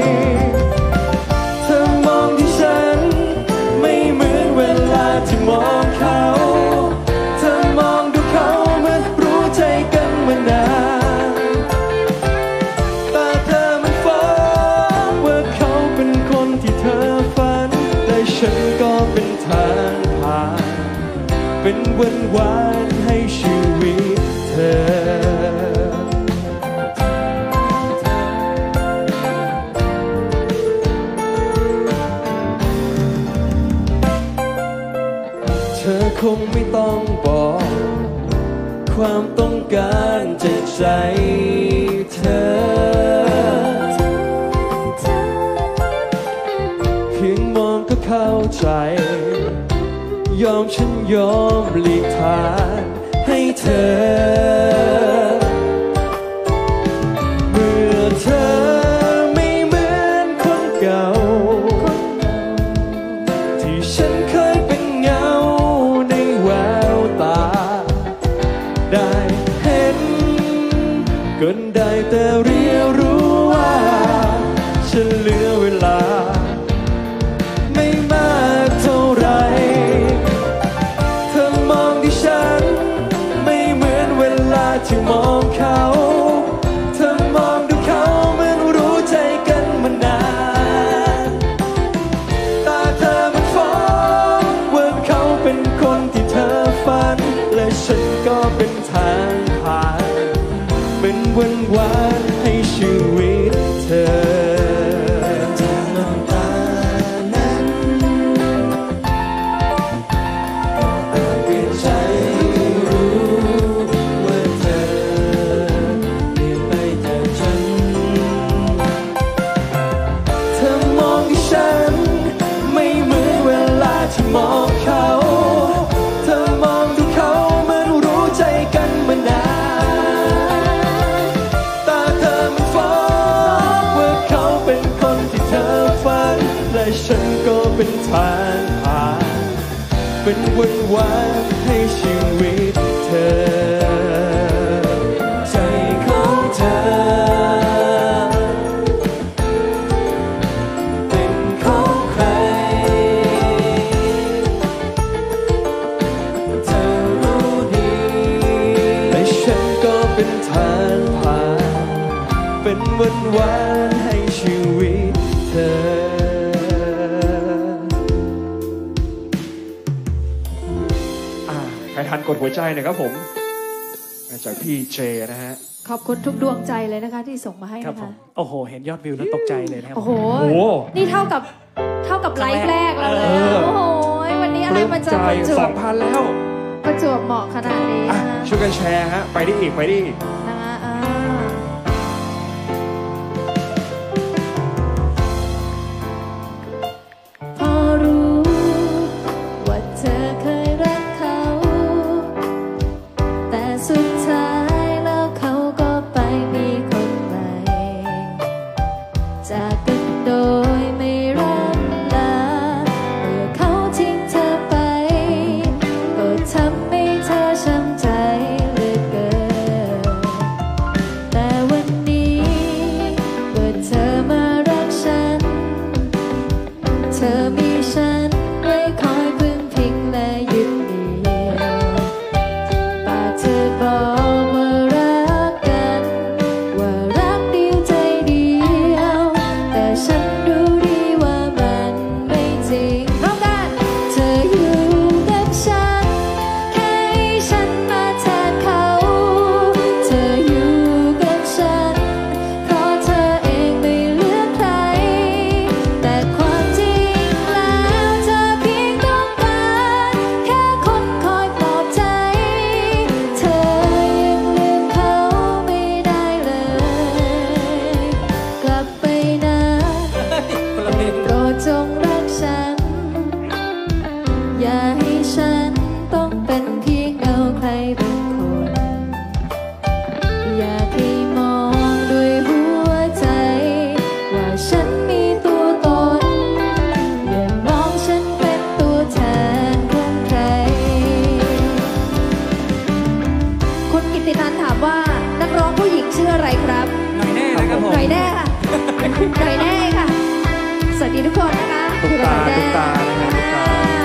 เธอมองที่ฉันไม่เหมือนเวลาที่มองเขา เธอมองดูเขาเหมือนรู้ใจกันมานานตาเธอมันฟ้องว่าเขาเป็นคนที่เธอฝันและฉันก็เป็นทางผ่านเป็นวันวานให้ชีวิตเธอ เธอคงไม่ต้องบอก ความต้องการจากใจเธอ เพียงมองก็เข้าใจ ยอมฉันยอมหลีกทางให้เธอ เมื่อเธอไม่เหมือนคนเก่า ที่ฉันเคยเป็นเงาในแววตา ได้เห็นก็ได้แต่เรียนรู้ว่าฉันเหลือเวลาไม่มากเท่าไร เธอมองที่ฉันไม่เหมือนเวลาที่มองเขา เธอมองดูเขาเหมือนรู้ใจกันมานานตาเธอมันฟ้องว่าเขาเป็นคนที่เธอฝันและฉันก็เป็นทางผ่านเป็นวันวานให้ชีวิตเธอจากน้ำตานั้นก็อาจเปลี่ยนใจรู้ว่าเธอเปลี่ยนไปจากฉัน เธอมองที่ฉันไม่เหมือนเวลาที่มองเขา เธอมองดูเขาเหมือนรู้ใจกันมานานตาเธอมันฟ้องเป็นวันวานให้ชีวิตเธอใจของเธอเป็นของใครเธอรู้ดีและฉันก็เป็นทางผ่านเป็นวันวานให้ชีวิตเธอใครทันกดหัวใจหน่อยครับผมมาจากพี่เจนะฮะขอบคุณทุกดวงใจเลยนะคะที่ส่งมาให้ครับนะผคะมโอ้โหเห็นยอดวิวแล้วตกใจเลยนะครับโอ้โหนี่เท่ากับไลฟ์แรกแล้วเลยโอ้โหวันนี้อะไรมันจะประจวบ 2,000 แล้วประจวบเหมาะขนาดนี้ช่วยกันแชร์ฮะไปได้อีกไปได้อีกพอรู้ว่าเธอเคยรักเขาแต่สุดท้ายแล้วเขาก็ไปมีคนใหม่จากกันโดยไม่ร่ำลาเมื่อเขาทิ้งเธอไปก็ทำให้เธอช้ำใจเหลือเกินแต่วันนี้เมื่อเธอมารักฉันเธอมีฉันไว้คอยพึ่งพิงและยึดเหนี่ยวปากเธอบอกว่ารักกันว่ารักเดียวใจเดียวแต่ฉันรู้ดีว่ามันไม่จริงพร้อมกันเธออยู่กับฉันแค่ให้ฉันมาแทนเขาเธออยู่กับฉันเพราะเธอเองไม่เหลือใครแต่ความจริงแล้วเธอเพียงต้องการแค่คนคอยปลอบใจเธอยังลืมเขาไม่ได้เลยกลับไปนะโปรดจงรักฉันอย่าให้ฉันต้องเป็นเพียงเงาใครบางคนอยากให้มองด้วยหัวใจว่าฉันมีตัวตนอย่ามองฉันเป็นตัวแทนของใครคุณกิตตินันท์ถามว่านักร้องผู้หญิงชื่ออะไรครับหน่อยแน่นะครับผมหน่อยแน่ค่ะหน่อยแน่ค่ะสวัสดีทุกคนนะคะตุ๊กตาตุ๊กตานะฮะตุ๊กตา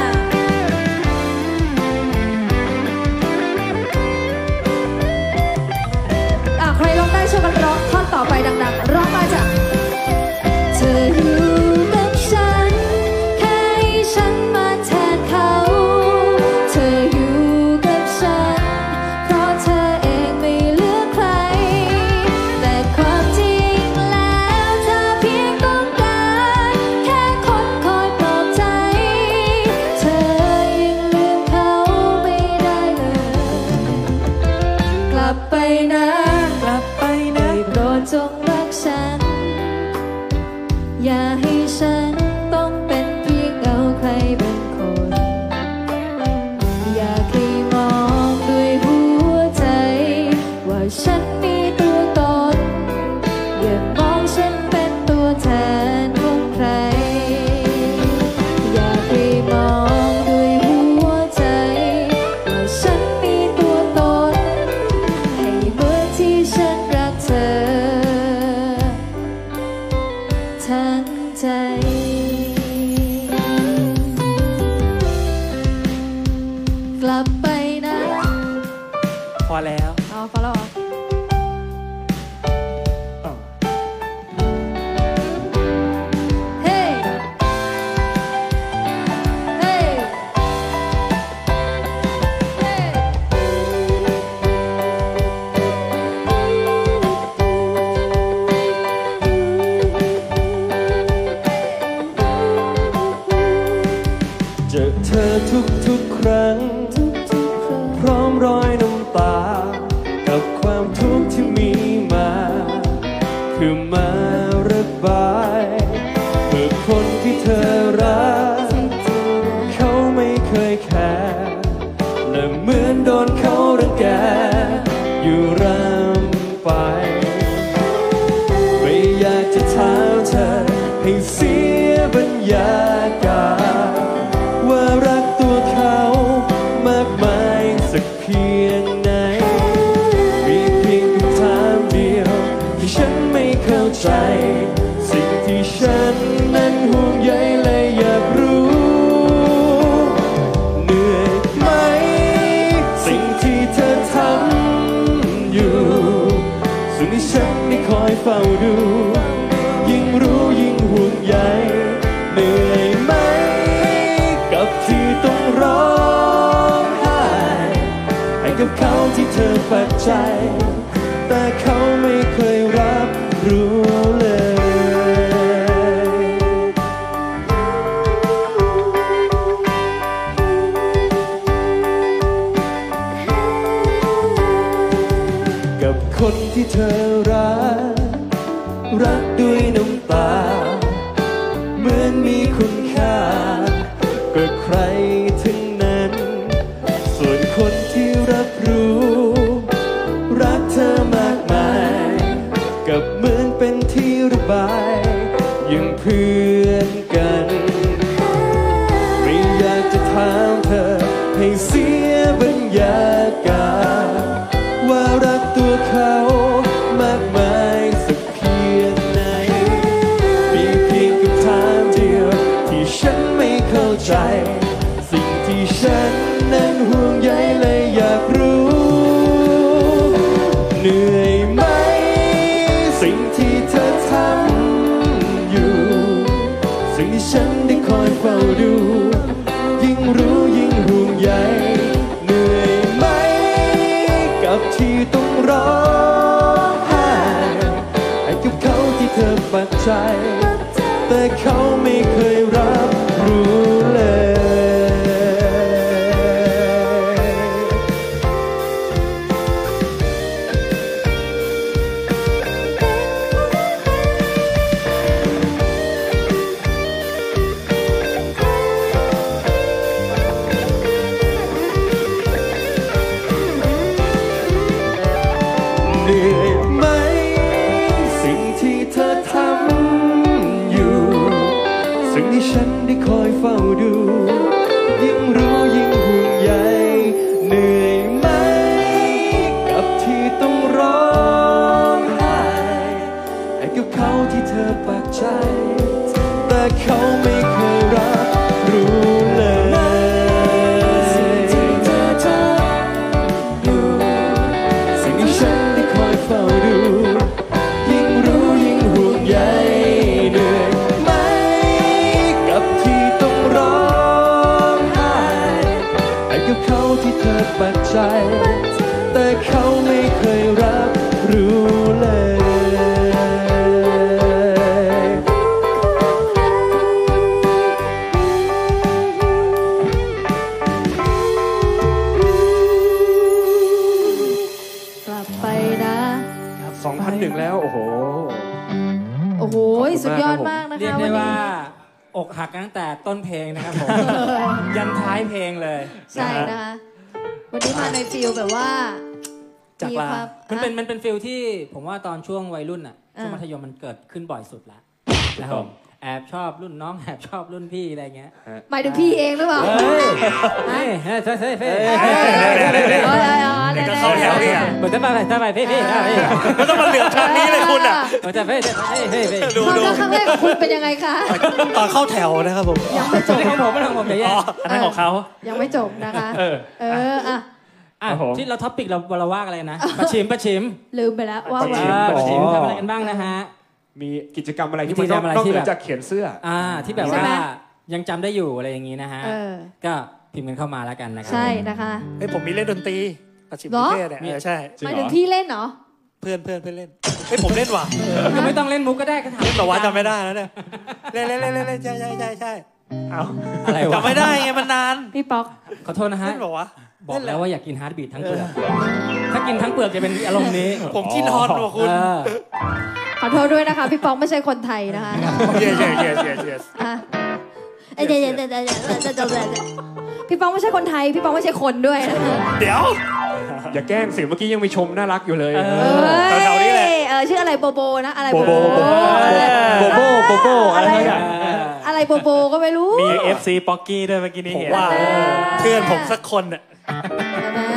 ใครร้องได้ช่วยกันร้องท่อนต่อไปดังๆร้องมาจ้ะเธออยู่กับฉันแค่ให้ฉันมาแทนเขาเธออยู่กับฉันเพราะเธอเองไม่เหลือใครแต่ความจริงแล้วเธอเพียงต้องการแค่คนคอยปลอบใจเธอยังลืมเขาไม่ได้เลยกลับไปนะโปรดจงรักฉันอย่าให้ฉันต้องเป็นเพียงเงาใครบางคนอยากให้มองด้วยหัวใจว่าฉันมีตัวตนอย่ามองฉันเป็นตัวแทนของใครอยากให้มองด้วยหัวใจว่าฉันมีตัวตนให้เหมือนที่ฉันรักเธอทั้งใจกลับไปนะพอแล้วเอาพอแล้วเหรอเฮ้เฮ้เฮ้เจอเธอทุกๆครั้งพร้อมรอยน้ำตากับความทุกข์ที่มีมาคือมาระบายเมื่อคนที่เธอรักเขาไม่เคยแคร์และเหมือนโดนเขารังแกอยู่รำไปไม่อยากจะถามเธอให้เสียบรรยากาศว่ารักตัวเขาฉันไม่เข้าใจสิ่งที่ฉันนั้นห่วงใยและอยากรู้เหนื่อยไหมสิ่งที่เธอทำอยู่สิ่งที่ฉันได้คอยเฝ้าดูยิ่งรู้ยิ่งห่วงใยเหนื่อยไหมกับที่ต้องร้องไห้ให้กับเขาที่เธอปักใจแต่เขาไม่เคยรับรู้เลยกับคนที่เธอรักด้วยน้ำตาเหมือนมีคุณค่าก็ใครถึงนั้นส่วนคนที่รับรู้รักเธอมากมายกับเหมือนเป็นที่ระบายยังเพื่อนกันไม่อยากจะถามเธอให้เสียบรรยากาศว่ารักตัวเขามากมายสักเพียงไหนมีเพียงคำถามเดียวที่ฉันไม่เข้าใจสิ่งที่ฉันนั้นห่วงใยและอยากรู้เหนื่อยไหมสิ่งที่เธอทำอยู่สิ่งที่ฉันได้คอยเฝ้าดูยิ่งรู้ยิ่งห่วงใยเหนื่อยไหมกับที่ต้องร้องไห้ให้กับเขาที่เธอปักใจแต่เขาไม่เคยรับรู้เลยเหนื่อยไหมสิ่งที่เธอทำอยู่สิ่งที่ฉันได้คอยเฝ้าดูยิ่งรู้ยิ่งห่วงใยเหนื่อยไหมกับที่ต้องร้องไห้ให้กับเขาที่เธอปักใจแต่เขาไม่เคยรับรู้เลยสิ่งที่เธอทำอยู่สิ่งที่ฉันได้คอยเฝ้าดูยิ่งรู้ยิ่งห่วงใยเหนื่อยไหมกับที่ต้องร้องไห้ให้กับเขาที่เธอปักใจแต่เขาไม่เคยรับรู้เลยกลับไปนะ 2001 แล้วโอ้โหโอ้โหขอบคุณมากสุดยอดมากนะเรียกคะได้วันว่านี้อกหักกันตั้งแต่ต้นเพลงนะครับผม ยันท้ายเพลงเลยใช่นะคะ วันนี้มาในฟิลแบบว่าจากมีลาความมันเป็นฟิลที่ผมว่าตอนช่วงวัยรุ่นอ่ะช่วงอ่ามัธยมมันเกิดขึ้นบ่อยสุดแล้วนะครับผมแอบชอบรุ่นน้องแอบชอบรุ่นพี่อะไรเงี้ยหมายถึงพี่เองหรือเปล่าเฮ้ยเฮ้ยเฮ้ยเฮ้ยเฮ้ยเฮ้ยเดี๋ยวก็เข้าแถวเนี่ยเหมือนจะไปพี่ก็ต้องมาเหลือบทางนี้เลยคุณอ่ะเหมือนจะเฮ้ยเฮ้ยดูความดูรักครั้งแรกของคุณเป็นยังไงคะตอนเข้าแถวนะครับผมยังไม่จบนี่ของผมไม่ของผมอย่าแย่อันนั้นของเขายังไม่จบนะคะเอออ่ะอ่ะครับผมที่เราท็อปิกเราว่าอะไรนะประชิมลืมไปแล้วว่าประชิมประชิมทำอะไรกันบ้างนะฮะมีกิจกรรมอะไรที่กิมันจกรรมอะไรนอกที่เหนืแบอบ จากเขียนเสื้อที่แบบว่ายังจำได้อยู่อะไรอย่างนี้นะฮะเออก็พิมพ์กันเข้ามาแล้วกันนะครัใช่นะคะเฮ้ยผมมีเล่นดนตรีประชิมเหรอนิเทศเนี่ยใช่หมายถึงพี่เล่นเหรอเพื่อนเล่นเฮ้ยผมเล่นว่ะยังไม่ต้องเล่นมุกก็ได้ก็ถามเล่นแต่ว่าจำไม่ได้แล้วเนี่ยเล่นใช่เอาอะไรวะจำไม่ได้ไงมันนานพี่ป๊อกขอโทษนะฮะเล่นบอกว่าบอกแล้วว่าอยากกินฮาร์ดบีททั้งเปลือกถ้ากินทั้งเปลือกจะเป็นอารมณ์นี้ผมที่นอนว่ะคุณเออขอโทษด้วยนะคะ พี่ป๊อกไม่ใช่คนไทยนะคะเย้อ่ะเอ้ยเดี๋ยวพี่ป๊อกไม่ใช่คนไทย พี่ป๊อกไม่ใช่คนด้วยนะคะเดี๋ยวอย่าแกล้งสิเมื่อกี้ยังมีชมน่ารักอยู่เลยแถวๆนี้แหละชื่ออะไรโบโบนะอะไรโบโบอะไรสักอย่างอะไรโบโบก็ไม่รู้มี FC ป๊อกกี้ด้วยเมื่อกี้นี้ผมเห็นว่าเพื่อนผมสักคนเนี่ยนะ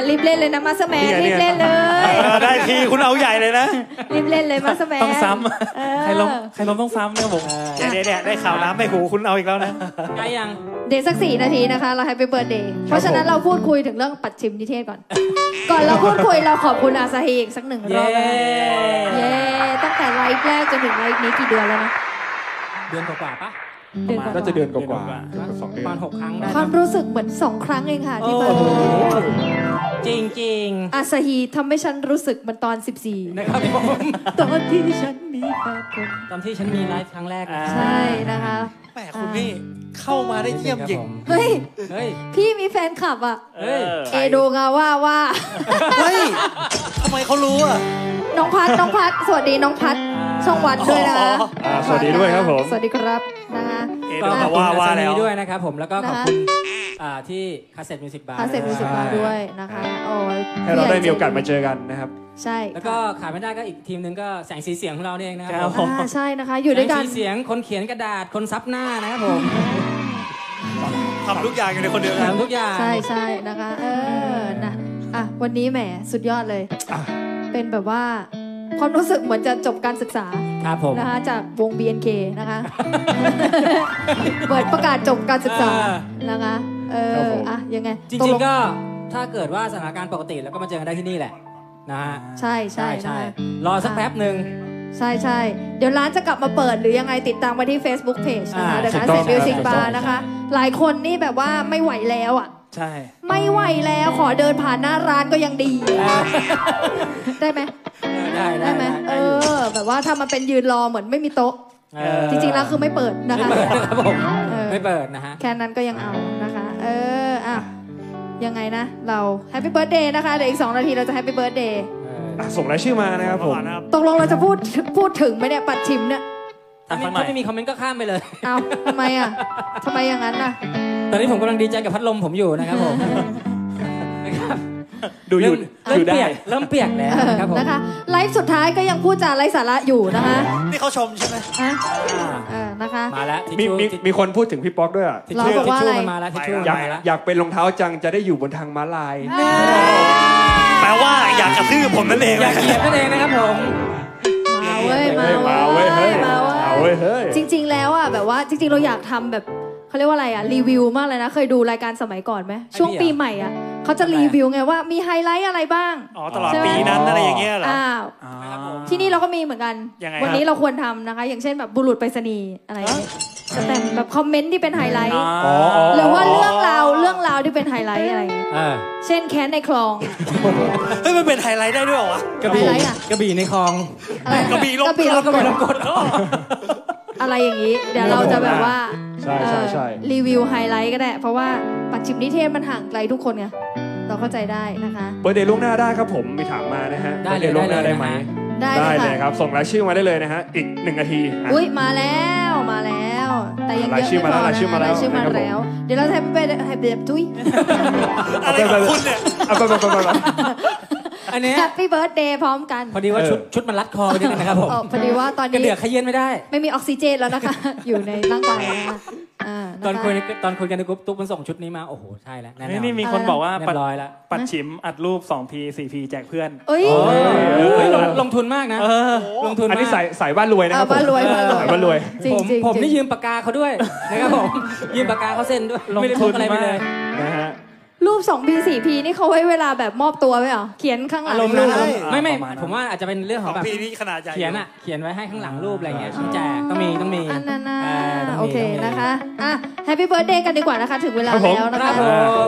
รีบเล่นเลยนะมาสแมนรีบเล่นเลยได้ทีคุณเอาใหญ่เลยนะรีบเล่นเลยมาสแมนต้องซ้ำใครล้มต้องซ้ำเนี่ยผมเนี่ยได้ข่าวน้ำในหูคุณเอาอีกแล้วนะใกล้ยังเดย์สัก4 นาทีนะคะเราแฮปปี้เบิร์ดเดย์เพราะฉะนั้นเราพูดคุยถึงเรื่องปัดชิมนิเทศก่อน ก่อนเราพูดคุยเราขอบคุณอาซาฮีอีกสัก1 รอบนะคะเย้ตั้งแต่ไลฟ์แรกจนถึงไลฟ์นี้กี่เดือนแล้วนะเดือนกว่าๆปะเดือนกว่าก็จะเดือนกว่าๆ2 ปเดืระอมาณน 6 ครั้งได้ความรู้สึกเหมือน2 ครั้งเองค่ะที่มาจริงอาซาฮีทำให้ฉันรู้สึกเหมือนตอนๆนะครับผม 14 ตอนที่ฉันมีแฟนคนตอนที่ฉันมีไลฟ์ครั้งแรกนะใช่นะคะแหมคุณนี่เข้ามาได้เยี่ยมจริงเฮ้ยเฮ้ยพี่มีแฟนคลับอ่ะเฮ้ยเอโดงาว่าเฮ้ยทำไมเขารู้อ่ะน้องพัดสวัสดีน้องพัดช่องวันด้วยนะคะสวัสดีด้วยครับผมสวัสดีครับนะคะก็ขอบคุณว่าอาซาแล้นีวด้วยนะครับผมแล้วก็ขอบคุณที่คาสเซ็ตมิวสิกบาร์คาเซ็ตมิวสิกมาด้วยนะคะโอ้ยให้เราได้มีโอกาสมาเจอกันนะครับใช่แล้วก็ขาดไม่ได้ก็อีกทีมหนึงก็แสงสีเสียงของเราเองนะคครัรับบผมใช่นะคะ อยู่ด้วยกันแสงสีเสียงคนเขียนกระดาษคนซับหน้านะครับผมทำทุกอย่างอยู่ในคนเดียวกันทำทุกอย่างใช่นะคะนะวันนี้แหมสุดยอดเลย เป็นแบบว่าความรู้สึกเหมือนจะจบการศึกษาครับผมนะคะจากวง BNK นะคะ เปิดประกาศจบการศึกษานะคะยังไงจริงๆก็ถ้าเกิดว่าสถานการณ์ปกติแล้วก็มาเจอกันได้ที่นี่แหละนะฮะใช่นะคะรอสักแป๊บหนึ่งใช่เดี๋ยวร้านจะกลับมาเปิดหรือยังไงติดตามมาที่ Facebook Page นะคะถูเดอะกคาต้เซ็อตงมิวสิกถูกบาต้องร์นะคะ หลายคนนี่แบบว่าไม่ไหวแล้วอ่ะใช่ไม่ไหวแล้วขอเดินผ่านหน้าร้านก็ยังดี ได้ไหม ได้ไหมแบบว่าถ้ามันเป็นยืนรอเหมือนไม่มีโต๊ะ จริงๆแล้วคือไม่เปิดนะคะไม่เปิดนะครับผม ไม่เปิดนะฮะแค่นั้นก็ยังเอานะคะยังไงนะเราแฮปปี้เบิร์ดเดย์นะคะเดี๋ยวอีก2 นาทีเราจะแฮปปี้เบิร์ดเดย์ส่งรายชื่อมานะครับผมตกลงเราจะพูดถึงไหมเนี่ยปัดชิมเนี่ยถ้าไม่มีคอมเมนต์ก็ข้ามไปเลยเอาทำไมอย่างนั้นน่ะตอนนี้ผมกำลังดีใจกับพัดลมผมอยู่นะครับผมนะครับดูอยู่เริ่มได้เปียกเริ่มเปียกแล้วนะครับผมนะคะไลฟ์สุดท้ายก็ยังพูดจาไร้สาระอยู่นะคะนี่เขาชมใช่ไหมนะคะมาแล้วทิชมีชู่มีคนพูดถึงพี่ป๊อกด้วยอะทิชชู่เราบอกว่าทิชชู่อะไรมันมาแล้วทิชชู่อยากมาแล้วอยากเป็นรองเท้าจังจะได้อยู่บนทางม้าลายแปลว่าอยากกระทืบผมนั่นเองอยากเหยียบนั่นเองนะครับผมมาเว้ยมาเว้ยเฮ้ยเอาเว้ยเฮ้ยจริงๆแล้วอ่ะแบบว่าจริงๆเราอยากทำแบบเขาเรียกว่าอะไรอ่ะรีวิวมากเลยนะเคยดูรายการสมัยก่อนไหมช่วงปีใหม่อ่ะเขาจะรีวิวไงว่ามีไฮไลท์อะไรบ้างอ๋อตลอดปีนั้นอะไรอย่างเงี้ยเหรอที่นี่เราก็มีเหมือนกันยังไงวันนี้เราควรทำนะคะ อย่างเช่นแบบบุรุษไปรษณีย์อะไรอย่างเงี้ยสแตมป์แบบคอมเมนต์ที่เป็นไฮไลท์ หรือว่าเรื่องราวที่เป็นไฮไลท์อะไรอย่างเงี้ยเช่นแค้นในคลองเฮ้ยมันเป็นไฮไลท์ได้ด้วยเหรอวะกระบี่ไฮไลท์อะกระบี่ในคลองอะไรกระบี่ลงกระบี่ลงกระบี่ลงกดอะไรอย่างนี้ เดี๋ยวเราจะแบบว่าใช่รีวิวไฮไลท์ก็ได้ เพราะว่าปัจฉิมนิเทศมันห่างไกลทุกคนไงเราเข้าใจได้นะคะเบอร์เดย์ล่วงหน้าได้ครับผมมีถามมานะฮะได้เลยบอร์ดย์ล่วงหน้าได้ไหมได้ได้เลยเลยค่ะครับส่งรายชื่อมาได้เลยนะฮะอีก1 นาทีอุ้ยมาแล้ว แต่ยังเยอะไม่พอนะรายชื่อมาแล้วรายชื่อมาแล้ว เดี๋ยวเราจะไปทุยอะไรของคุณเนี่ยเอาไปอันเนี้ยแฮปปี้เบิร์ดเดย์พร้อมกันพอดีว่าชุดมันรัดคอไปนิดนึงนะครับผมพอดีว่าตอนกระนี้เดือกขยี้ไม่ได้ไม่มีออกซิเจนแล้วนะคะ อยู่ในร่างกายนะคะตอนนะคะคุยกันในกรุ๊ปตุ๊กมันส่งชุดนี้มาโอ้โหใช่แล้วแน่นอนนี่มีคนบอกว่าเรียบร้อยแล้วปัดฉิมอัดรูป 2P 4P แจกเพื่อนเอ้ยเฮ้ยลงทุนมากนะลงทุนอันมากนี้ใส่บ้านรวยนะครับบ้านรวยใส่บ้านรวยจริงผมนี่ยืมปากกาเขาด้วยนะครับผมยืมปากกาเขาเซ็นด้วยไม่ได้พกอะไรไปเลยนะฮะรูป 2P 4P นี่เขาไว้เวลาแบบมอบตัวไหมเหรอเขียนข้างหลังอารมณ์นั้นรูปไม่ประมาณนั้นผมว่าอาจจะเป็นเรื่องของแบบปีนี้ขนาดใหญ่เขียนไว้ให้ข้างหลังรูปอะไรเงี้ยชี้แจกต้องมีอันนั้นนะต้องมีโอเคนะคะแฮปปี้เบิร์ดเดย์กันดีกว่านะคะ ถึงเวลาแล้วนะครัคะบผม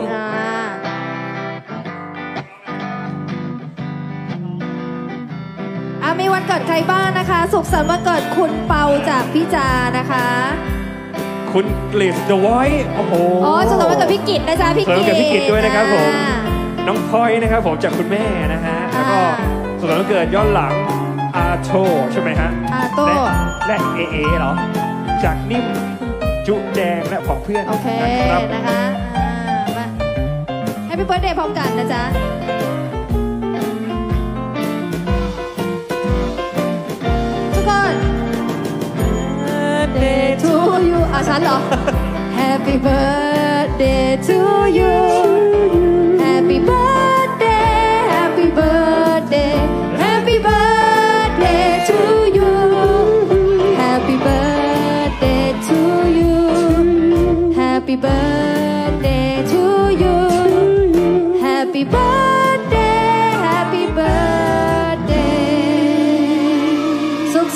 มีวันเกิดใครบ้างนะคะ สุขสันต์วันเกิดคุณเปาจากพี่จานะคะคุณกฤษเดอะไวท์โอ้โหสุขสันต์วันเกิดพี่กิตนะจ๊ะพี่สุขสันต์วันเกิดพี่กิตด้วยนะครับผมอ่าน้องพลอยนะครับผมจากคุณแม่นะฮะแล้วก็สุขสันต์วันเกิดย้อนหลังอาโชใช่ไหมฮะอาโต้และเอเหรอจากนิ่มจุแจงและของเพื่อนโอเคนะครับนะคะมาแฮปปี้เบิร์ดเดย์พร้อมกันนะจ๊ะทุกคน Birthday to you ฉันเหรอ Happy birthday to you Happy birthday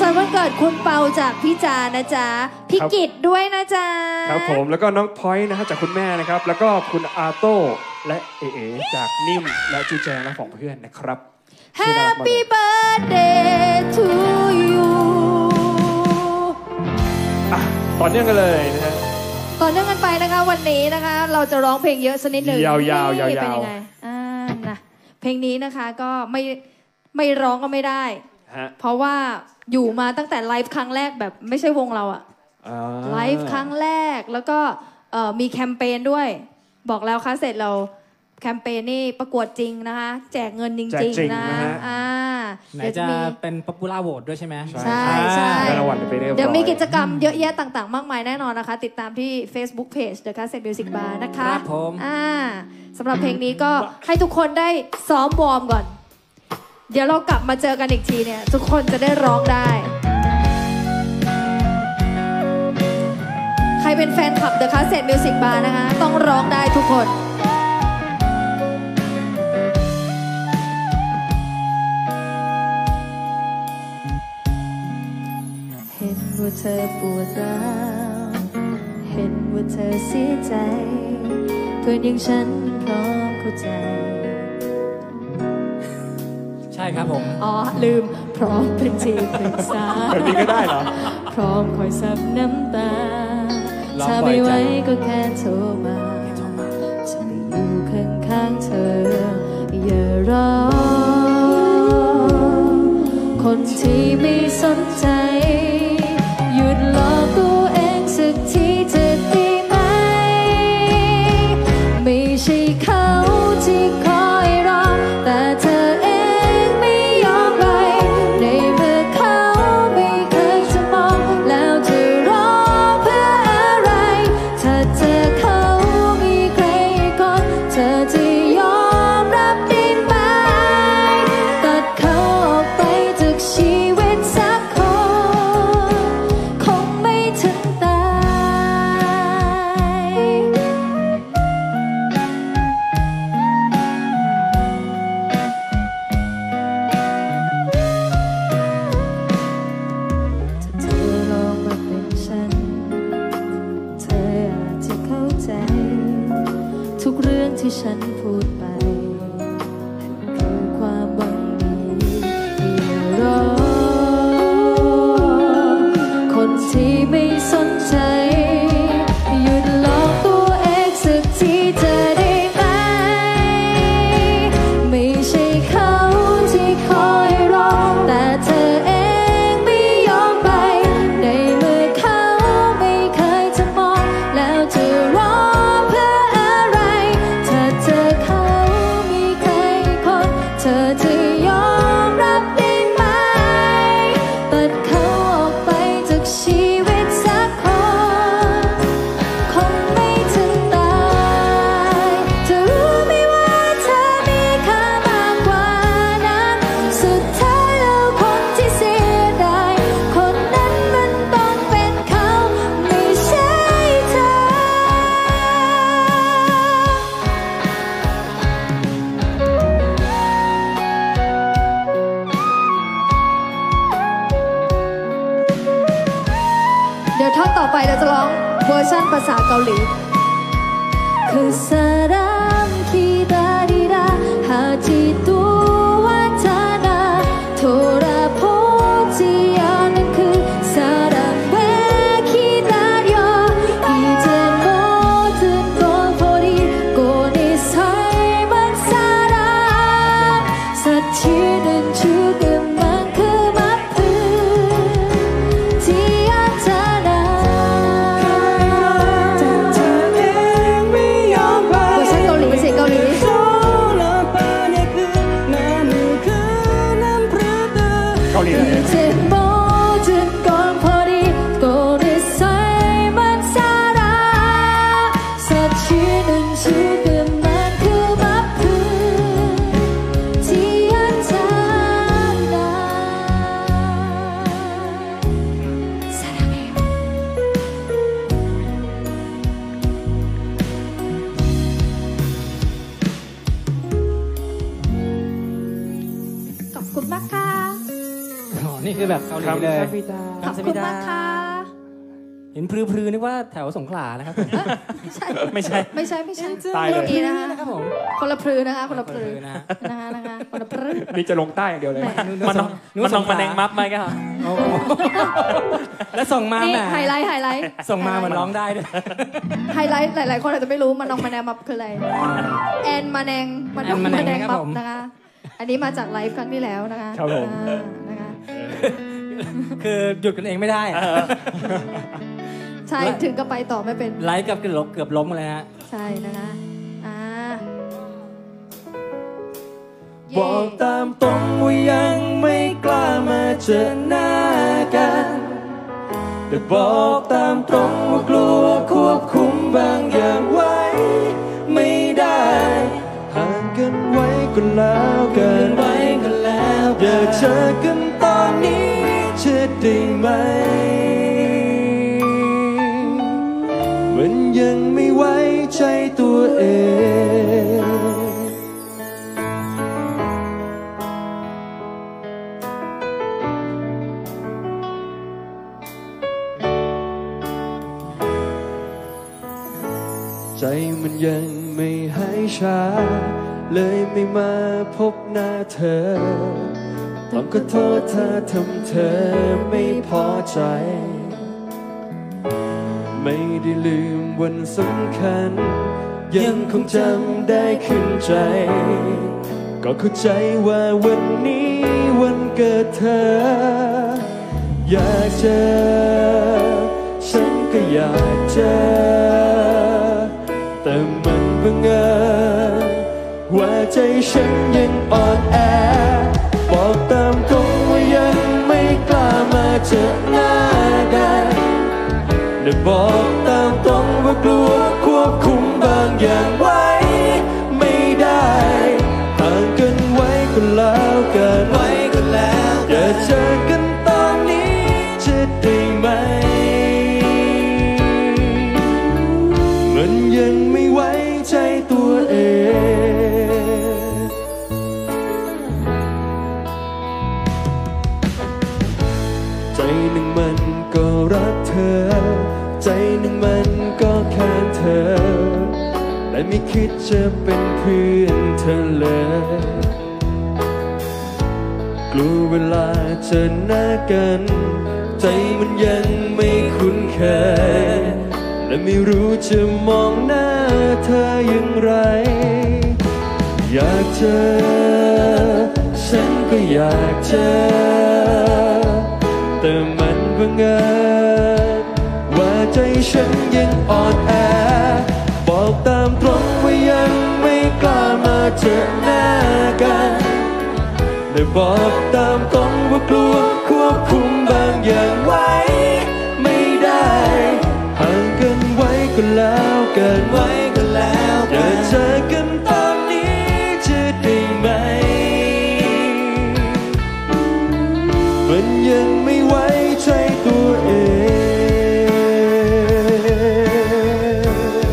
สันต์วันเกิดคุณเปาจากพี่จานะจ๊ะพี่กิตด้วยนะจ๊ะครับผมแล้วก็น้องพอยต์นะฮะจากคุณแม่นะครับแล้วก็คุณอาโต้และเอ๋จากนิ่มและจูแจงและของเพื่อนนะครับ Happy birthday to you ต่อเนื่องกันเลยนะฮะต่อเนื่องกันไปนะคะวันนี้นะคะเราจะร้องเพลงเยอะสักนิดหนึ่งยาวๆเป็นยังไงนะเพลงนี้นะคะก็ไม่ร้องก็ไม่ได้เพราะว่าอยู่มาตั้งแต่ไลฟ์ครั้งแรกแบบไม่ใช่วงเราอะไลฟ์ครั้งแรกแล้วก็มีแคมเปญด้วยบอกแล้วค่ะเสร็จเราแคมเปญนี่ประกวดจริงนะคะแจกเงินจริงๆนะไหนจะเป็น Popular Vote ด้วยใช่ไหมใช่เดี๋ยวมีกิจกรรมเยอะแยะต่างๆมากมายแน่นอนนะคะติดตามที่ Facebook Page The Cassette Music Bar นะคะครับผมสำหรับเพลงนี้ก็ให้ทุกคนได้ซ้อมวอร์มก่อนเดี๋ยวเรากลับมาเจอกันอีกทีเนี่ยทุกคนจะได้ร้องได้ใครเป็นแฟนคลับ The Cassette Music Bar นะคะต้องร้องได้ทุกคนเห็นว่าเธอปวดร้าวเห็นว่าเธอเสียใจเพื่อนอย่างฉันพร้อมเข้าใจใช่ครับผมลืมพร้อมเป็นที่ปรึกษาแบบนี้ก็ได้เหรอพร้อมคอยซับน้ำตาถ้าไม่ไหวก็แค่โทรมาจะไปอยู่ข้างๆเธออย่ารอคนที่ไม่สนใจหยุดหลอกตัวเองสักทีจะได้ไหมไม่ใช่เขาที่คอยรอแต่เธอเองไม่ยอมไปในเมื่อเขาไม่เคยจะมองแล้วจะรอเพื่ออะไรถ้าเจอเขามีใครก่อนเธอจะยอมรับได้ไหมตัดเขาออกไปจากชีวิตสักคนคงไม่ถึงตายถ้าเธอลองมาเป็นฉันเธออาจจะเข้าใจทุกเรื่องที่ฉันพูดไปคือความหวังดีอย่ารอคนที่ไม่สนใจหยุดหลอกตัวเองสักทีจะได้ไหมไม่ใช่เขาที่คอยรอแต่เธอเองไม่ยอมไปในเมื่อเขาไม่เคยจะมองแล้วจะรอเพื่ออะไรถ้าเจอเขามีใครคนเธอจะยอมรับได้ไหมตัดเขาออกไปจากชีวิตสักคนคงไม่ถึงตายจะรู้ไหมว่าเธอมีค่ามากกว่านั้นสุดท้ายแล้วคนที่เสียดายคนนั้นมันต้องเป็นเขาไม่ใช่เธอเดี๋ยวท่อนต่อไปเราจะร้องเวอร์ชันภาษาเกาหลีคือสารามคิดาริราฮาจิตุวัฒนาโทราโพจิยานั่นคือสารามเวคิดาริยาอีเจโมถึงโกโพริโกนิสัยมันสารามสัจฉินึนชูกึมมันคือมัพพืที่อาจานาเวอร์ชันเกาหลีเสียงเกาหลีเกาหลีเลย 이제 모든 걸 버리고 내 삶은 살아 사치는 지금만큼 아프지 않잖아 사랑해요ขอบคุณมากค่ะนี่คือแบบเกาหลีเลยขอบคุณมากค่ะเห็นพลือๆนึกว่าแถวสงขลานะครับไม่ใช่ไม่ใช่ตายเลยดีนะคะนะครับผมคนละพลือนะคะคนละพลือนะนะคะคนละพลือนี่จะลงใต้อย่างเดียวเลยแหม่มันน้องมาแนงมับไหมครับแล้วส่งมานี่แหมไฮไลท์ส่งมามันร้องได้ด้วยไฮไลท์หลายๆคนอาจจะไม่รู้มันองมาแนงมับคืออะไรแอนมาแนงมันองมาแนงมับนะคะอันนี้มาจากไลฟ์ครั้งที่แล้วนะคะครับผมนะคะคือหยุดกันเองไม่ได้ใช่ถึงก็ไปต่อไม่เป็นไลฟ์กับเกือบล้มเลยฮะใช่นะคะบอกตามตรงว่ายังไม่กล้ามาเจอหน้ากันแต่บอกตามตรงว่ากลัวควบคุมบางอย่างไว้ไม่ได้ห่างกันไว้ก็แล้วกันอย่าเจอกันตอนนี้จะได้ไหมมันยังไม่ไว้ใจตัวเองใจมันยังไม่หายชาเลยไม่มาพบหน้าเธอต้องขอโทษถ้าทำเธอไม่พอใจไม่ได้ลืมวันสำคัญยังคงจำได้ขึ้นใจก็เข้าใจว่าวันนี้วันเกิดเธออยากเจอฉันก็อยากเจอแต่มันบังเอิญว่าใจฉันยังอ่อนแอบอกตามตรงว่ายังไม่กล้ามาเจอหน้ากันและบอกตามตรงว่ากลัวควบคุมบางอย่างไว้ไม่ได้ห่างกันไว้ก็แล้วกันอย่าเจอกันตอนนี้จะได้ไหมมันยังไม่ไว้ใจตัวเองใจหนึ่งมันก็รักเธอใจหนึ่งมันก็แค้นเธอและไม่คิดจะเป็นเพื่อนเธอเลยกลัวเวลาเจอหน้ากันใจมันยังไม่คุ้นเคยและไม่รู้จะมองหน้าเธออย่างไรอยากเจอฉันก็อยากเจอแต่มันบังเอิญว่าใจฉันยังอ่อนแอบอกตามตรงว่ายังไม่กล้ามาเจอหน้ากันแต่บอกตามตรงว่ากลัวควบคุมบางอย่างไว้ไม่ได้ห่างกันไว้ก็แล้วกันอย่าเจอกันตอนนี้จะได้ไหมมันยังไม่ไว้ใจตัวเอง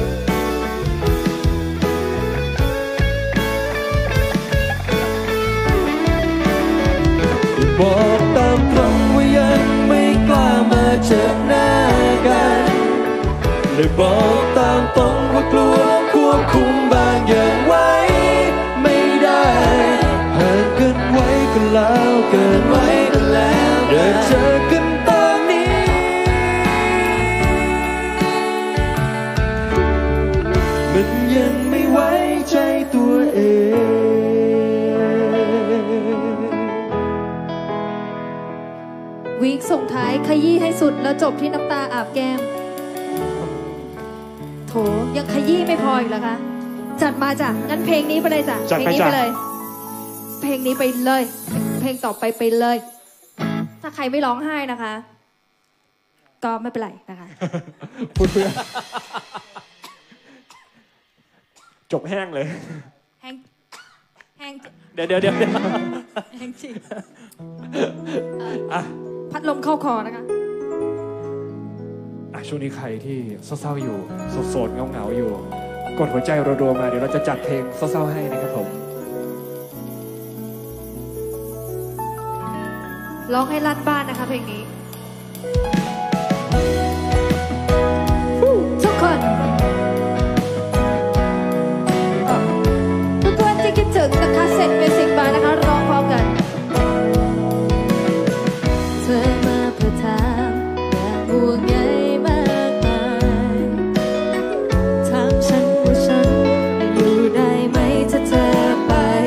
บอกตามตรงว่ายังไม่กล้ามาเจอหน้ากันเลยบอกตามตรงว่ากลัวควบคุมบางอย่างไว้ไม่ได้ห่างกันไว้ก็แล้วกันอย่าเจอกันตอนนี้มันยังไม่ไว้ใจตัวเองวีคส่งท้ายขยี้ให้สุดแล้วจบที่น้ำตาอาบแก้มโถยังขยี้ไม่พออีกเหรอคะจัดมาจ้ะงั้นเพลงนี้ไปเลยจ้ะเพลงนี้ไปเลยเพลงนี้ไปเลยเพลงต่อไปเลยถ้าใครไม่ร้องไห้นะคะ ก็ไม่เป็นไรนะคะพูดเพื่อจบแห้งเลยแห้งเดี๋ยวแห้งจริงพัดลมเข้าคอนะคะช่วงนี้ใครที่เศร้าๆอยู่โสดๆเหงาๆอยู่กดหัวใจรัวๆมาเดี๋ยวเราจะจัดเพลงเศร้าๆให้นะครับผมร้องให้ลั่นบ้านนะคะเพลงนี้ทุกคนทุกคนที่คิดถึงนะคะเสร็จเมสิกบาร์นะคะร้องพร้อมกันเธอมาเพื่อถามอย่างห่วงใยมากมายถามฉันว่าฉันอยู่ได้ไหมถ้าเธอไป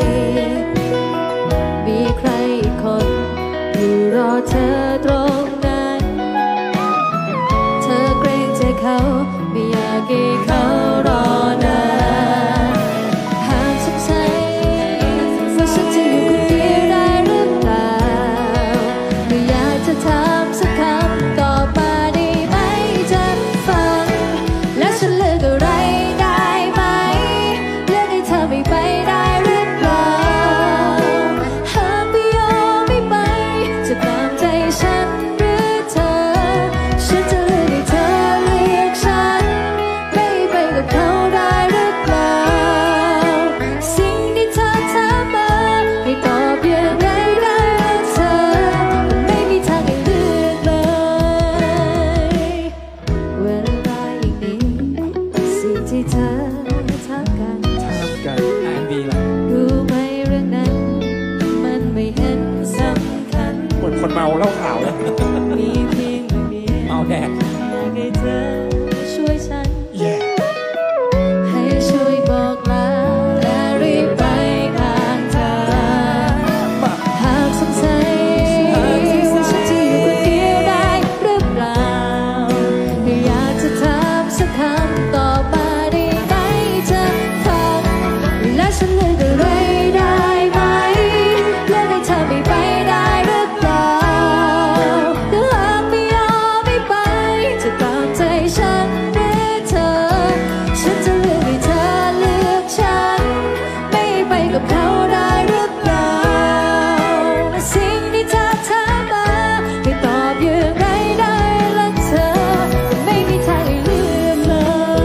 มีใครอีกคนอยู่รอเธอตรงนั้นเธอเกรงใจเขาไม่อยากให้เขารอนานหากสงสัยว่าฉันจะอยู่คนเดียวได้หรือเปล่าไม่อยากจะถามสักคำตอบมาได้ไหมจะฟังและฉันเลือกอะไรได้ไหมเลือกให้เธอไม่ไปได้หรือเปล่าหากไม่ยอมไม่ไปจะตามใจฉันหรือเธอฉันจะเลือกให้เธอเลือกฉันไม่ไปกับเขาได้หรือเปล่าสิ่งที่เธอถามมาให้ตอบอย่างไรได้เธอไม่มีทางให้เลือกเลยเวลาอย่างนี้สิ่งที่เธอถามกัน R&B เหรอรู้ไหมเรื่องนั้นมันไม่เห็นสำคัญเหมือนคนเมาเหล้าขาวเลยมีเพียงเดียวเมาแดกอยากให้เธอช่วยฉัน ให้ช่วยบอกลาและรีบไปข้างทางหากสงสัยว่าฉันจะอยู่คนเดียวได้หรือเปล่าอยากจะถามสักคำตอบมาได้ไหมจะฟังและฉันเลือกอะไรได้ไหมเลือกให้เธอไม่ไปได้หรือเปล่าหรือหากไม่ยอมไม่ไปจะตามใจฉันหรือเธอฉันจะเลือกให้เธอเลือกฉันไม่ไปกับเขาได้หรือเปล่าสิ่งที่เธอถามมาให้ตอบอย่างไรได้ละเธอไม่มีทางให้เลือกเลย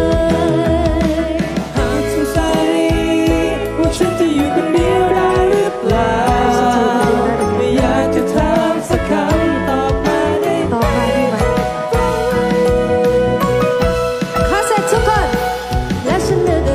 หากสงสัยว่าฉันจะอยู่คนเดียวได้หรือเปล่าไม่อยากจะถามสักคำตอบมาได้ต่อมาได้ไหมขอเสร็จทุกคนและฉันเลือก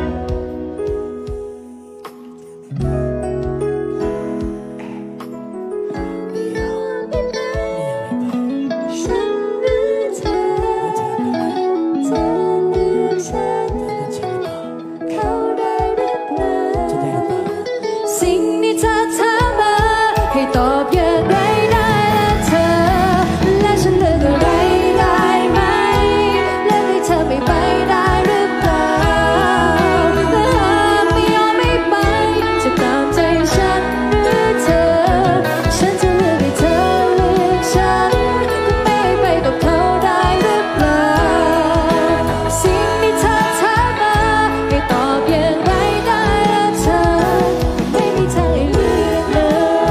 ฉันเลือกเธอเธอเลือกฉันเขาได้หรือเปล่าสิ่งที่เธอถามมาให้ตอบอย่างไรได้ละเธอและฉันเลือกอะไรได้ไหมเลือกให้เธอไม่ไปได้หรือเปล่าหรือหากไม่ยอมไม่ไปจะตามใจฉันหรือเธอฉันจะเลือกให้เธอเลือกฉันไม่ไปกับเขาได้หรือเปล่าสิ่งที่เธอถามมาให้ตอบอย่างไรได้ละเธอไม่มีทางให้เลือกเลย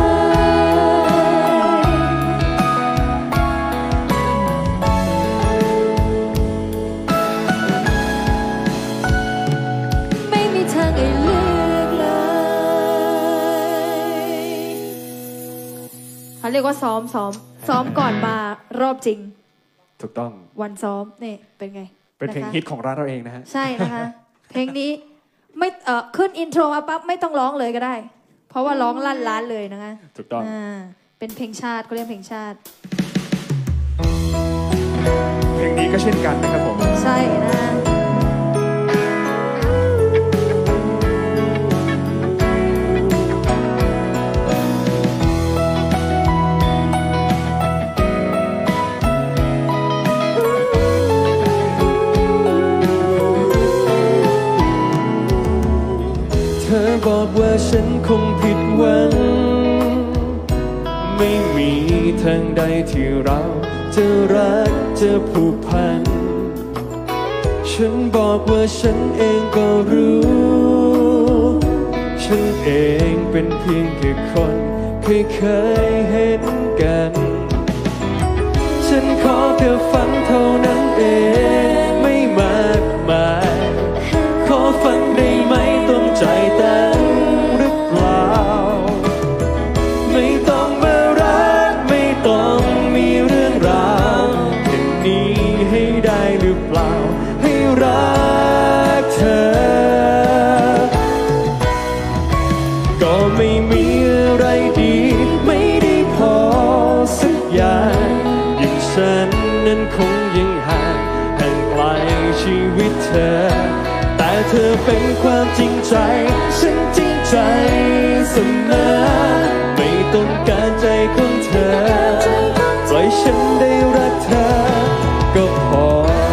ไม่มีทางให้เลือกเลยเขาเรียกว่าซ้อมก่อนมารอบจริงถูกต้องวันซ้อมนี่เป็นไงเป็นเพลงะคะฮิตของร้านเราเองนะฮะใช่นะคะ เพลงนี้ไม่ขึ้นอินโทรมาปั๊บไม่ต้องร้องเลยก็ได้ เพราะว่าร้องลั่นล้านเลยนะคะถูกต้องเป็นเพลงชาติเขาเรียกเพลงชาติเพลงนี้ก็เช่นกันนะครับผมใช่นะเธอบอกว่าฉันคงผิดหวังไม่มีทางใดที่เราจะรักจะผูกพันฉันบอกว่าฉันเองก็รู้ฉันเองเป็นเพียงแค่คนเคยเห็นกันฉันขอแค่ฝันเท่านั้นเองไม่มากมายขอฝันได้ไหมต้องใจเต้นหรือเปล่าไม่ต้องมารักฉันนั้นคงยังห่างไกลชีวิตเธอแต่เธอเป็นความจริงใจฉันจริงใจเสมอไม่ต้องการใจของเธอปล่อยฉันได้รักเธอก็พอ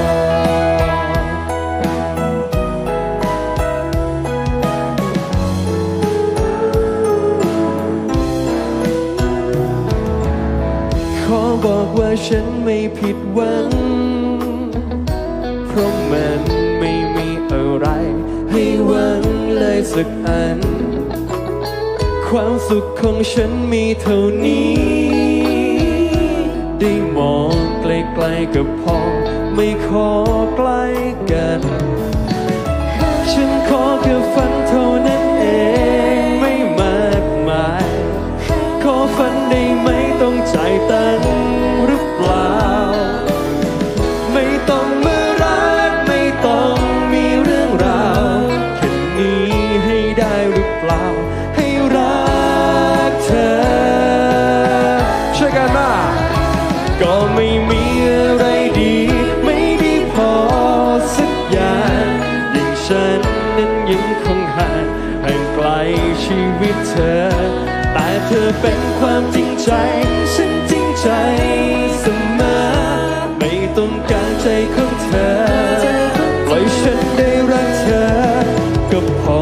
ขอบอกว่าฉันไม่ผิดหวังเพราะมันไม่มีอะไรให้หวังเลยสักอันความสุขของฉันมีเท่านี้ได้มองไกลๆก็พอไม่ขอใกล้กันฉันขอแค่ฝันเท่านั้นเองไม่มากมายขอฝันได้ไหมต้องจ่ายตังค์หรือเปล่าไม่ต้องมารักไม่ต้องมีเรื่องราวแค่นี้ให้ได้หรือเปล่าให้รักเธอช่วยกันมาก็ไม่มีอะไรดีไม่ได้พอสักอย่างอย่างฉันนั้นยังคงห่างไกลชีวิตเธอแต่เธอเป็นความจริงใจฉันจริงใจเสมอไม่ต้องการใจของเธอปล่อยฉันได้รักเธอก็พอ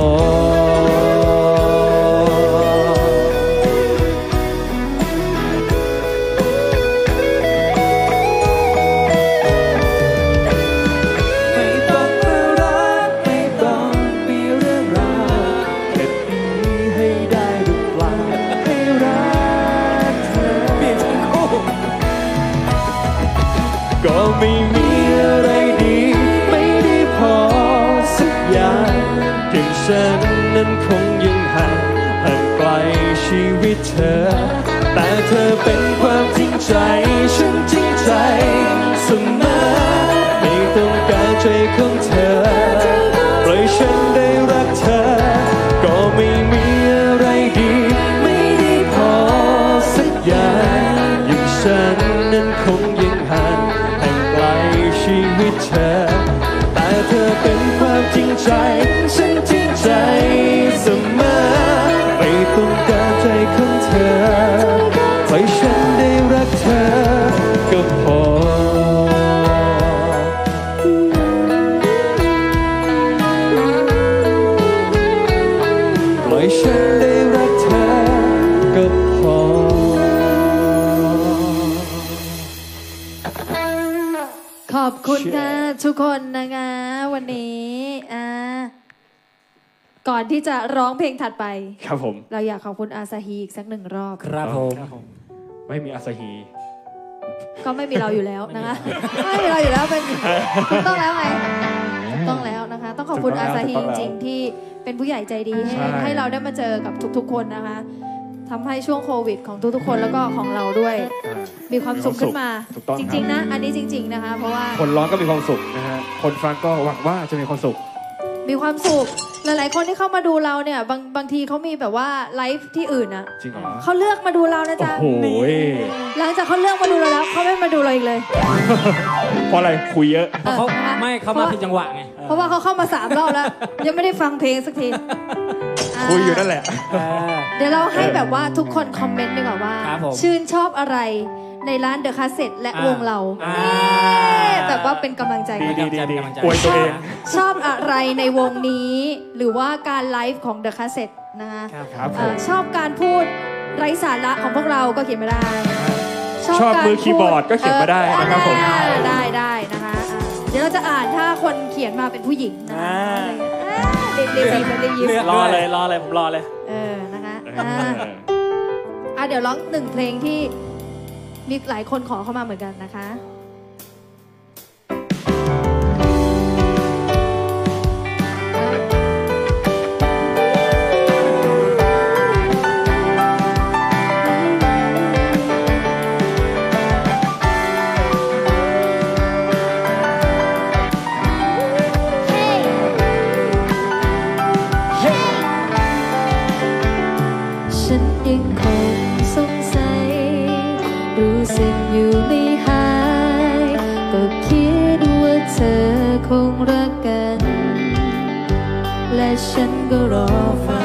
ไม่ต้องมารักไม่ต้องมีเรื่องราวแค่นี้ให้ได้หรือเปล่าให้รักเธอเปลี่ยนทั้งคู่ก็ไม่มีอะไรดีไม่ได้พอสักอย่างถึงฉันนั้นคงยังห่างไกลชีวิตเธอแต่เธอเป็นความจริงใจฉันจริงใจเสมอไม่ต้องการใจของเธอปล่อยฉันได้รักเธอก็ไม่มีอะไรดีไม่ได้พอสักอย่างอย่างฉันนั้นคงยังห่างไกลชีวิตเธอแต่เธอเป็นความจริงใจฉันจริงใจเสมอไม่ต้องการใจของเธอปล่อยฉันได้รักเธอก็พอปล่อยฉันได้รักเธอก็พอขอบคุณค่ะทุกคนนะคะวันนี้ก่อนที่จะร้องเพลงถัดไปครับผมเราอยากขอบคุณอาซาฮีอีกสักหนึ่งรอบครับผมไม่มีอาซาฮีก็ไม่มีเราอยู่แล้วนะคะไม่มีเราอยู่แล้วเป็นถูกต้องแล้วไงถูกต้องแล้วนะคะ ต้องขอบคุณอาซาฮีจริงๆที่เป็นผู้ใหญ่ใจดีให้เราได้มาเจอกับทุกๆคนนะคะทำให้ช่วงโควิดของทุกๆคนแล้วก็ของเราด้วยมีความสุขขึ้นมาจริงๆนะอันนี้จริงๆนะคะเพราะว่าคนร้องก็มีความสุขนะฮะคนฟังก็หวังว่าจะมีความสุขหลายๆคนที่เข้ามาดูเราเนี่ยบางทีเขามีแบบว่าไลฟ์ที่อื่นนะจริงเหรอเขาเลือกมาดูเรานะจ๊ะโอ้โหหลังจากเขาเลือกมาดูเราแล้วเขาไม่มาดูเราอีกเลยเพราะอะไรคุยเยอะเขามาผิดจังหวะไงเพราะว่าเขาเข้ามา3 รอบแล้วยังไม่ได้ฟังเพลงสักทีคุยอยู่นั่นแหละเดี๋ยวเราให้แบบว่าทุกคนคอมเมนต์ดีกว่าว่าชื่นชอบอะไรในร้านเดอะคาสเซ็ตและวงเราแบบว่าเป็นกำลังใจอวยตัวเองชอบอะไรในวงนี้หรือว่าการไลฟ์ของเดอะคาสเซ็ตนะคะชอบการพูดไร้สาระของพวกเราก็เขียนมาได้ชอบมือคีย์บอร์ดก็เขียนมาได้นะครับผมได้นะคะเดี๋ยวเราจะอ่านถ้าคนเขียนมาเป็นผู้หญิงนะรอเลยผมรอเลยนะคะเดี๋ยวร้อง1 เพลงที่มีหลายคนขอเข้ามาเหมือนกันนะคะ รู้สึกอยู่ไม่หายฉันก็รอ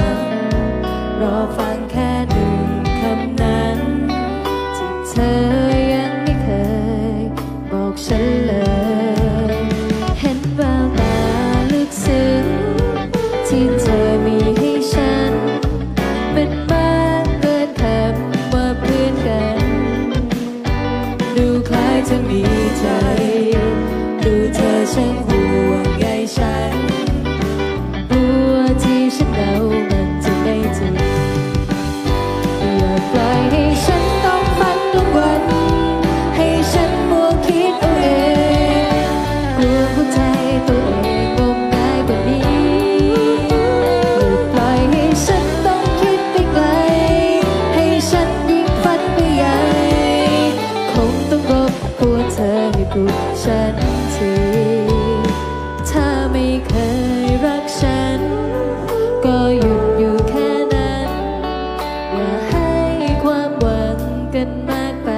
ฟังแค่หนึ่งคำนั้นที่เธอยังไม่เคยบอกฉันเลยเห็นแววตาลึกซึ้งที่เธอมีให้ฉันมันมากเกินคำว่าเพื่อนกันดูคล้ายจะมีใจดูเธอช่างห่วงใยฉันกลัวที่ฉันเดามันจะไม่จริงอย่าปล่อยให้ฉันต้องฟังทุกวันให้ฉันมัวคิดเอาเองกลัวหัวใจตัวเองงมงายกว่านี้อย่าปล่อยให้ฉันต้องคิดไปไกลให้ฉันยิ่งฝันไปใหญ่คงต้องรบกวนเธอให้ปลุกฉันทีถ้าไม่เคยรักฉันก็หยุดอยู่แค่นั้นอย่าให้ความหวังกันมากไป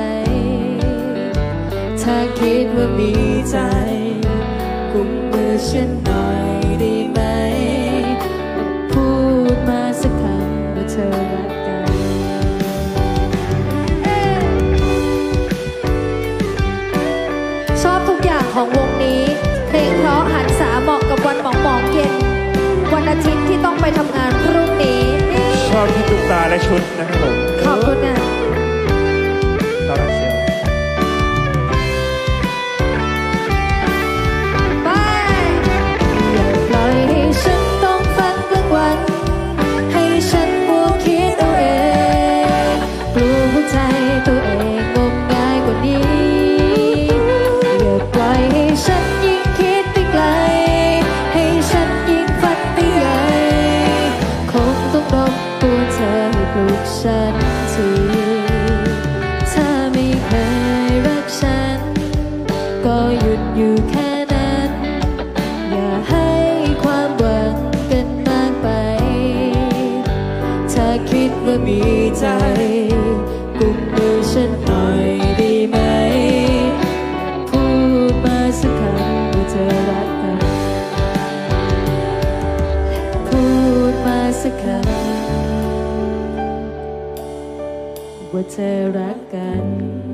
ถ้าคิดว่ามีใจกุมมือฉันหน่อยได้ไหมพูดมาสักคำว่าเธอรักกันชอบทุกอย่างของวงนี้เพลงเพราะหันษาเหมาะกับวันหมองเย็นวันอาทิตย์ที่ต้องไปทำงานพรุ่งนี้ชอบที่ตุ๊กตาและชุดนะครับผมขอบคุณนะน่ารักเชียวไปอย่าปล่อยให้ฉันต้องฟังกลางวันให้ฉันมัวคิดเอาเองกลัวหัวใจตัวเองงมงายกว่านี้อย่าปล่อยให้ฉันยิ่งคิดไปไกลให้ฉันยิ่งฝันไปใหญ่คงต้องรบกวนเธอให้ปลุกฉันทีถ้าไม่เคยรักฉันก็หยุดอยู่แค่นั้นอย่าให้ความหวังกันมากไปถ้าคิดว่ามีใจกุมมือฉันหน่อยได้ไหมพูดมาสักคำว่าเธอรักกันพูดมาสักคำว่าเธอรักกัน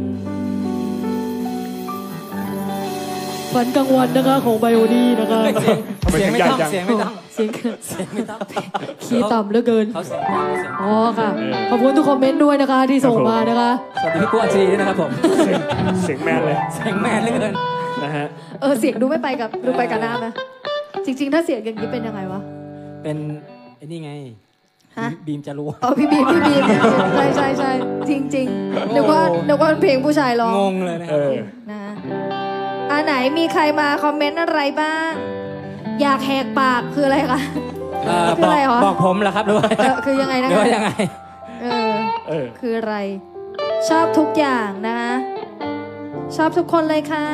ฝันกลางวันนะคะของไบโอนี่นะคะเสียงไม่ต้องเสียงไม่ต้องเสียงเสียงไม่ต้องคีย์ต่ำเหลือเกินเขาเสียงดังเสียงอ๋อค่ะ ขอบคุณทุกคอมเมนต์ด้วยนะคะที่ส่งมานะคะสวัสดีพี่กุ้งอัญชลีด้วยนะครับผมเสียงแมนเลยเสียงแมนเหลือเกินนะฮะเสียงดูไม่ไปกับดูไปกับน้ำนะจริงๆ ถ้าเสียงอย่างนี้เป็นยังไงวะเป็นไอ้นี่ไงฮะบีมจะรู้พี่บีมใช่จริงๆเดี๋ยวว่าเพลงผู้ชายร้องงงเลยนะครับนะอันไหนมีใครมาคอมเมนต์อะไรบ้าง อยากแหกปากคืออะไรคะ คืออะไรหรอบอกผมเหรอครับหรือว่าคือยังไงนะหรือว่ายังไงคืออะไร ชอบทุกอย่างนะคะชอบทุกคนเลยค่ะ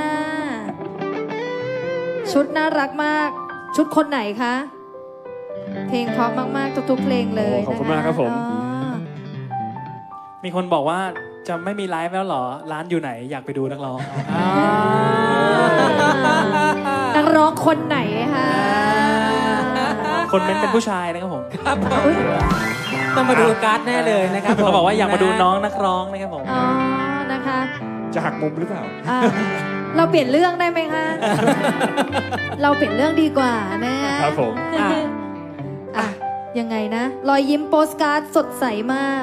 ชุดน่ารักมาก ชุดคนไหนคะ เพลงเพราะมากๆทุกๆเพลงเลยขอบคุณมากครับผมมีคนบอกว่าจะไม่มีไลฟ์แล้วเหรอ ร้านอยู่ไหนอยากไปดูนักร้องนักร้องคนไหนคะคนเม้นเป็นผู้ชายนะครับผมครับผมต้องมาดูการ์ดแน่เลยนะครับผมเขาบอกว่าอยากมาดูน้องนักร้องนะครับผมอ๋อนะคะจะหักมุมหรือเปล่าเราเปลี่ยนเรื่องได้ไหมคะ เราเปลี่ยนเรื่องดีกว่านะครับผมอ่ะยังไงนะ รอยยิ้มโปสการ์ดสดใสมาก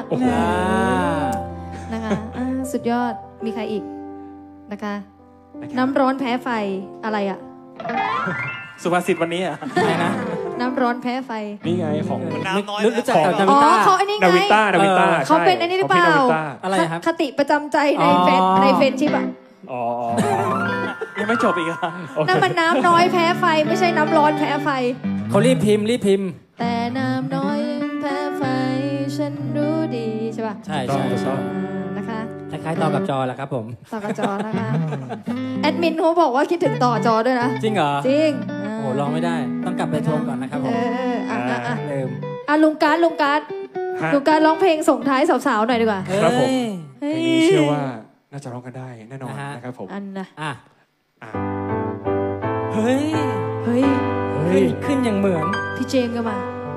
นะคะสุดยอดมีใครอีกนะคะ น้ำร้อนแพ้ไฟอะไรอะสุภาษิตวันนี้อ่ะอะไรนะน้ำร้อนแพ้ไฟนี่ไงของน้ำน้อยรู้จักกับอ๋นาอวิต้าเขาไอ้นี่ไงนาวิต้าใช่เขาเป็นไอ้นี่หรือเปล่าขงพี่นาวิต้าอะไรครับคติประจำใจในอ๋อในเฟซชิปอะอ๋อยังไม่จบอีกอ่ะนั่นมันน้ำน้อยแพ้ไฟไม่ใช่น้ำร้อนแพ้ไฟเขารีบพิมพ์แต่น้ำน้อยแพ้ไฟฉันรู้ดีใช่ป่ะใช่ต้องใช่ต้องนะคะคล้ายๆต่อกับจอแหละครับผมต่อกับจอนะคะแอดมินเขาบอกว่าคิดถึงต่อจอด้วยนะจริงเหรอจริงโอ้โหลองไม่ได้ ต้องกลับไปทวงก่อนนะครับผม ลืมลุงการ์ดลุงการ์ดร้องเพลงส่งท้ายสาวๆหน่อยดีกว่าครับผมเอ้ยเพลงนี้เชื่อว่าน่าจะร้องกันได้แน่นอนนะฮะนะครับผมอันนะอ่ะอ่ะเฮ้ยเฮ้ยขึ้นอย่างเหมือนพี่เจมส์ก็มา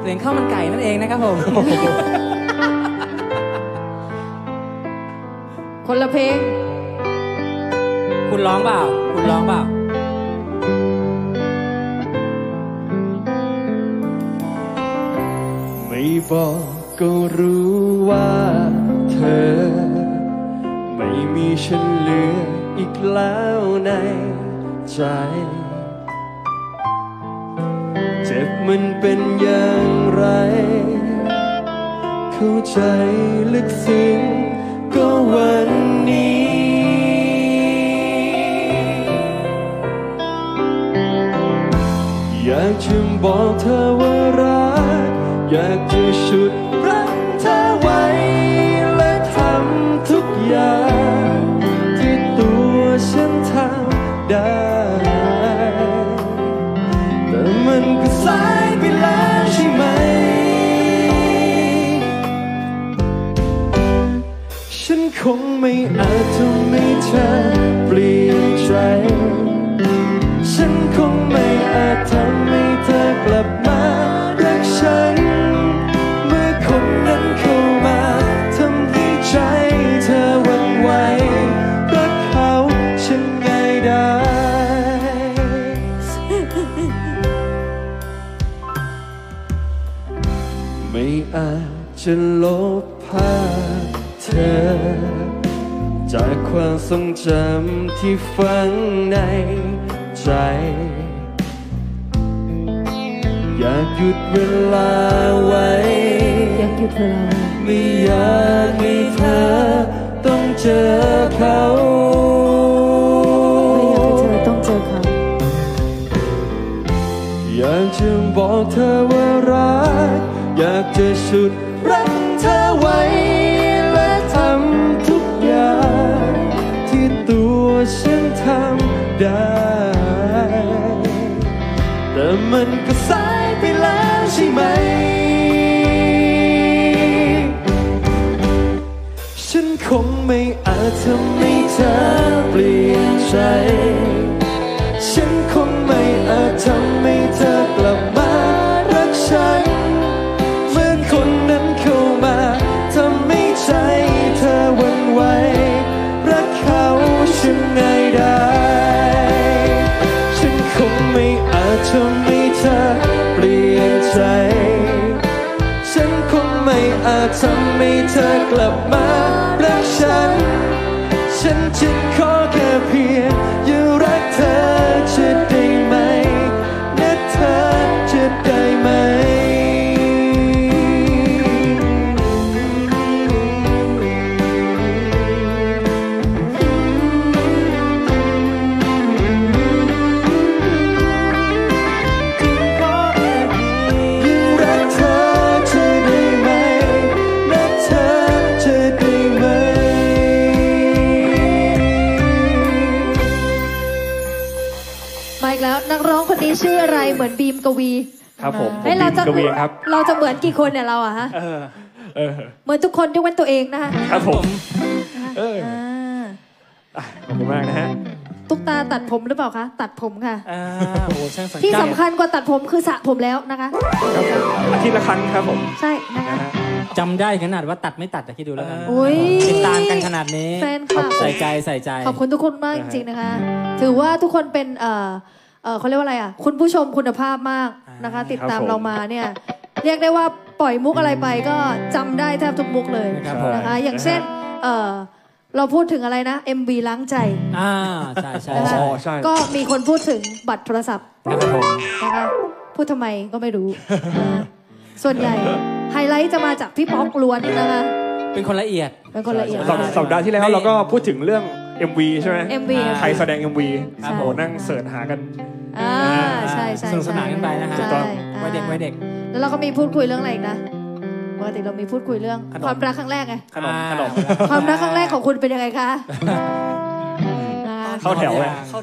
เพลงข้าวมันไก่นั่นเองนะครับผมคนละเพลงคุณร้องเปล่าคุณร้องเปล่าไม่บอกก็รู้ว่าเธอไม่มีฉันเหลืออีกแล้วในใจเจ็บมันเป็นอย่างไรเข้าใจลึกซึ้งก็วันนี้อยากจะบอกเธอว่ารักอยากจะฉุดรั้งเธอไว้และทำทุกอย่างที่ตัวฉันทำได้แต่มันก็สายไปแล้วใช่ไหมฉันคงไม่อาจทำให้เธอเปลี่ยนใจฉันคงไม่อาจทำให้เธอกลับมารักฉันเมื่อคนนั้นเข้ามาทำให้ใจเธอหวั่นไหวรักเขาฉันไงได้ ไม่อาจจะลบภาพเธอจากความทรงจำที่ฝังในใจอยากหยุดเวลาไว้อยากหยุดเวลาไม่อยากให้เธอต้องเจอเขาไม่อยากให้เธอต้องเจอเขาอยากจะบอกเธอว่ารักอยากจะฉุดรั้งเธอไว้และทำทุกอย่างที่ตัวฉันทำได้แต่มันก็สายไปแล้วใช่ไหมฉันคงไม่อาจทำให้เธอเปลี่ยนใจฉันคงไม่อาจทำให้เธอกลับมารักฉันเมื่อคนนั้นเข้ามาทำให้ใจเธอหวั่นไหวรักเขาฉันไงได้ฉันคงไม่อาจทำให้เธอเปลี่ยนใจฉันคงไม่อาจทำให้เธอกลับมารักฉันฉันจะขอแค่เพียงอย่ารักเธอจะได้ไหมนะเธอจะได้ไหมแล้วนักร้องคนนี้ชื่ออะไรเหมือนบีมกวีครับผมเราจะกวีครับเราจะเหมือนกี่คนเนี่ยเราอะฮะเหมือนทุกคนยกเว้นตัวเองนะคะครับผมขอบคุณมากนะฮะตุ๊กตาตัดผมหรือเปล่าคะตัดผมค่ะที่สำคัญกว่าตัดผมคือสระผมแล้วนะคะครับผมอาทิตย์ละครั้งครับผมใช่นะคะจำได้ขนาดว่าตัดไม่ตัดแต่คิดดูแล้วกันติดตามกันขนาดนี้แฟนคลับใส่ใจขอบคุณทุกคนมากจริงๆนะคะถือว่าทุกคนเป็นเขาเรียกว่าอะไรอ่ะคุณผู้ชมคุณภาพมากนะคะติดตามเรามาเนี่ยเรียกได้ว่าปล่อยมุกอะไรไปก็จำได้แทบทุกมุกเลยนะคะอย่างเช่นเราพูดถึงอะไรนะ MV ล้างใจใช่ใช่ก็มีคนพูดถึงบัตรโทรศัพท์นะคะพูดทำไมก็ไม่รู้ส่วนใหญ่ไฮไลท์จะมาจากพี่ป๊อกล้วนนะคะเป็นคนละเอียดสัปดาห์ที่แล้วเราก็พูดถึงเรื่อง MV ใช่ไหม MV ใครแสดง MV โหนั่งเสิร์ชหากันใช่สนุกสนานกันไปนะฮะวัยเด็กแล้วเราก็มีพูดคุยเรื่องอะไรอีกนะปกติเรามีพูดคุยเรื่องความรักครั้งแรกไงขนมความรักครั้งแรกของคุณเป็นยังไงคะเข้าแถว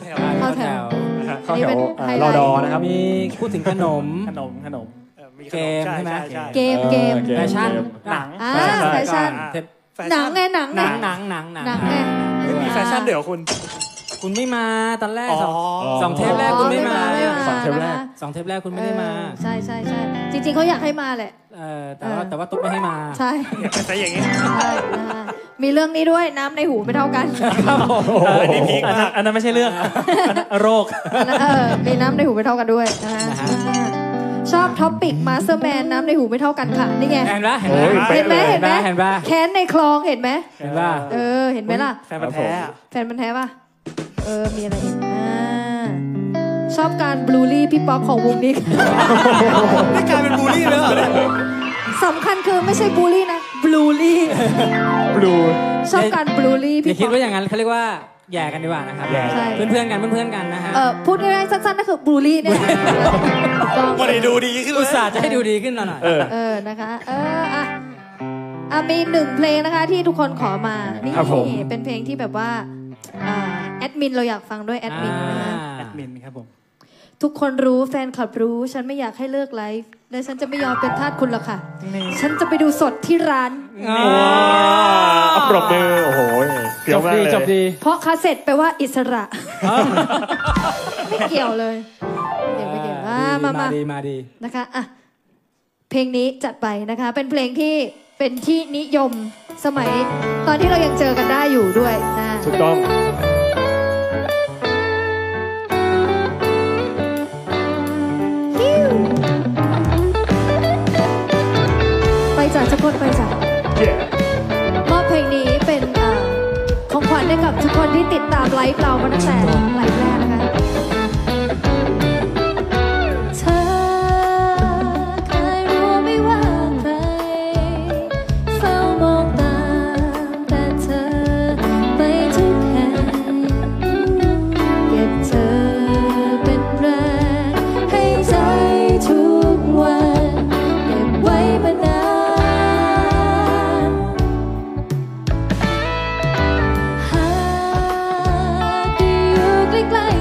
รอดอนะครับมีพูดถึงขนมเกมใช่ไหมเกมแฟชั่นแฟชั่นหนังไงหนังไงหนังมีแฟชั่นเดี๋ยวคุณคุณไม่มาตอนแรกสองเทปแรกคุณไม่มาสองเทปแรกสองเทปแรกคุณไม่ได้มาใช่จริงๆเขาอยากให้มาแหละแต่ว่าตุ๊กไม่ให้มาใช่ใช่อย่างนี้ใช่นะคะมีเรื่องนี้ด้วยน้ำในหูไม่เท่ากันครับผมอันนี้พีคมากอันนั้นไม่ใช่เรื่องโรคมีน้ำในหูไม่เท่ากันด้วยนะคะชอบท็อปปิกมาสเตอร์แมนน้ำในหูไม่เท่ากันค่ะนี่ไงเห็นปะเห็นไหมเห็นปะแค้นในคลองเห็นไหมเห็นปะเห็นไหมล่ะแฟนมันธุ์แท้อะแฟนมันแท้ป่ะมีอะไรอีกชอบการบลูลี่พี่ป๊อกของวงนี้นี่กลายเป็นบูลลี่แล้วเหรอเนี่ยสำคัญคือไม่ใช่บูลลี่นะบลูลี่บลูชอบการบลูลี่อย่าพี่คิป๊ดอกว่าอย่างนั้นเขาเรียกว่าแย่กันดีกว่านะครับใช่เพื่อนๆกันนะฮะพูดง่ายๆสั้นๆก็คือบลูลี่เนี่ยต้องวันนี้ดูดีขึ้นเลอุยตส่าห์จะให้ดูดีขึ้นหน่อยนะคะมีหนึ่งเพลงนะคะที่ทุกคนขอมานี่เป็นเพลงที่แบบว่าแอดมินเราอยากฟังด้วยแอดมินนะคะแอดมินครับผมทุกคนรู้แฟนคลับรู้ฉันไม่อยากให้เลิกไลฟ์และฉันจะไม่ยอมเป็นทาสคุณหรอกค่ะ ฉันจะไปดูสดที่ร้านอัปรบมือโอ้โหเกี่ยวมากเลยจบดีเพราะคาเซ็ตแปลว่าอิสระ ไม่เกี่ยวเลยไม่เกี่ยวมามาดีนะคะเพลงนี้จัดไปนะคะ เป็นเพลงที่เป็นที่นิยมสมัยตอนที่เรายังเจอกันได้อยู่ด้วยนะถูกต้องไปจากทุกคนไปจาก Yeah มอบเพลงนี้เป็นของขวัญให้กับทุกคนที่ติดตามไลฟ์เรามาตั้งแต่ไลฟ์แรกนะคะเธอเคยรู้ไหมว่าใครเฝ้ามองตามแต่เธอไปทุกแห่งเก็บเธอเป็นแรงให้ใจทุกวันเก็บไว้มานานหากอยู่ใกล้ๆ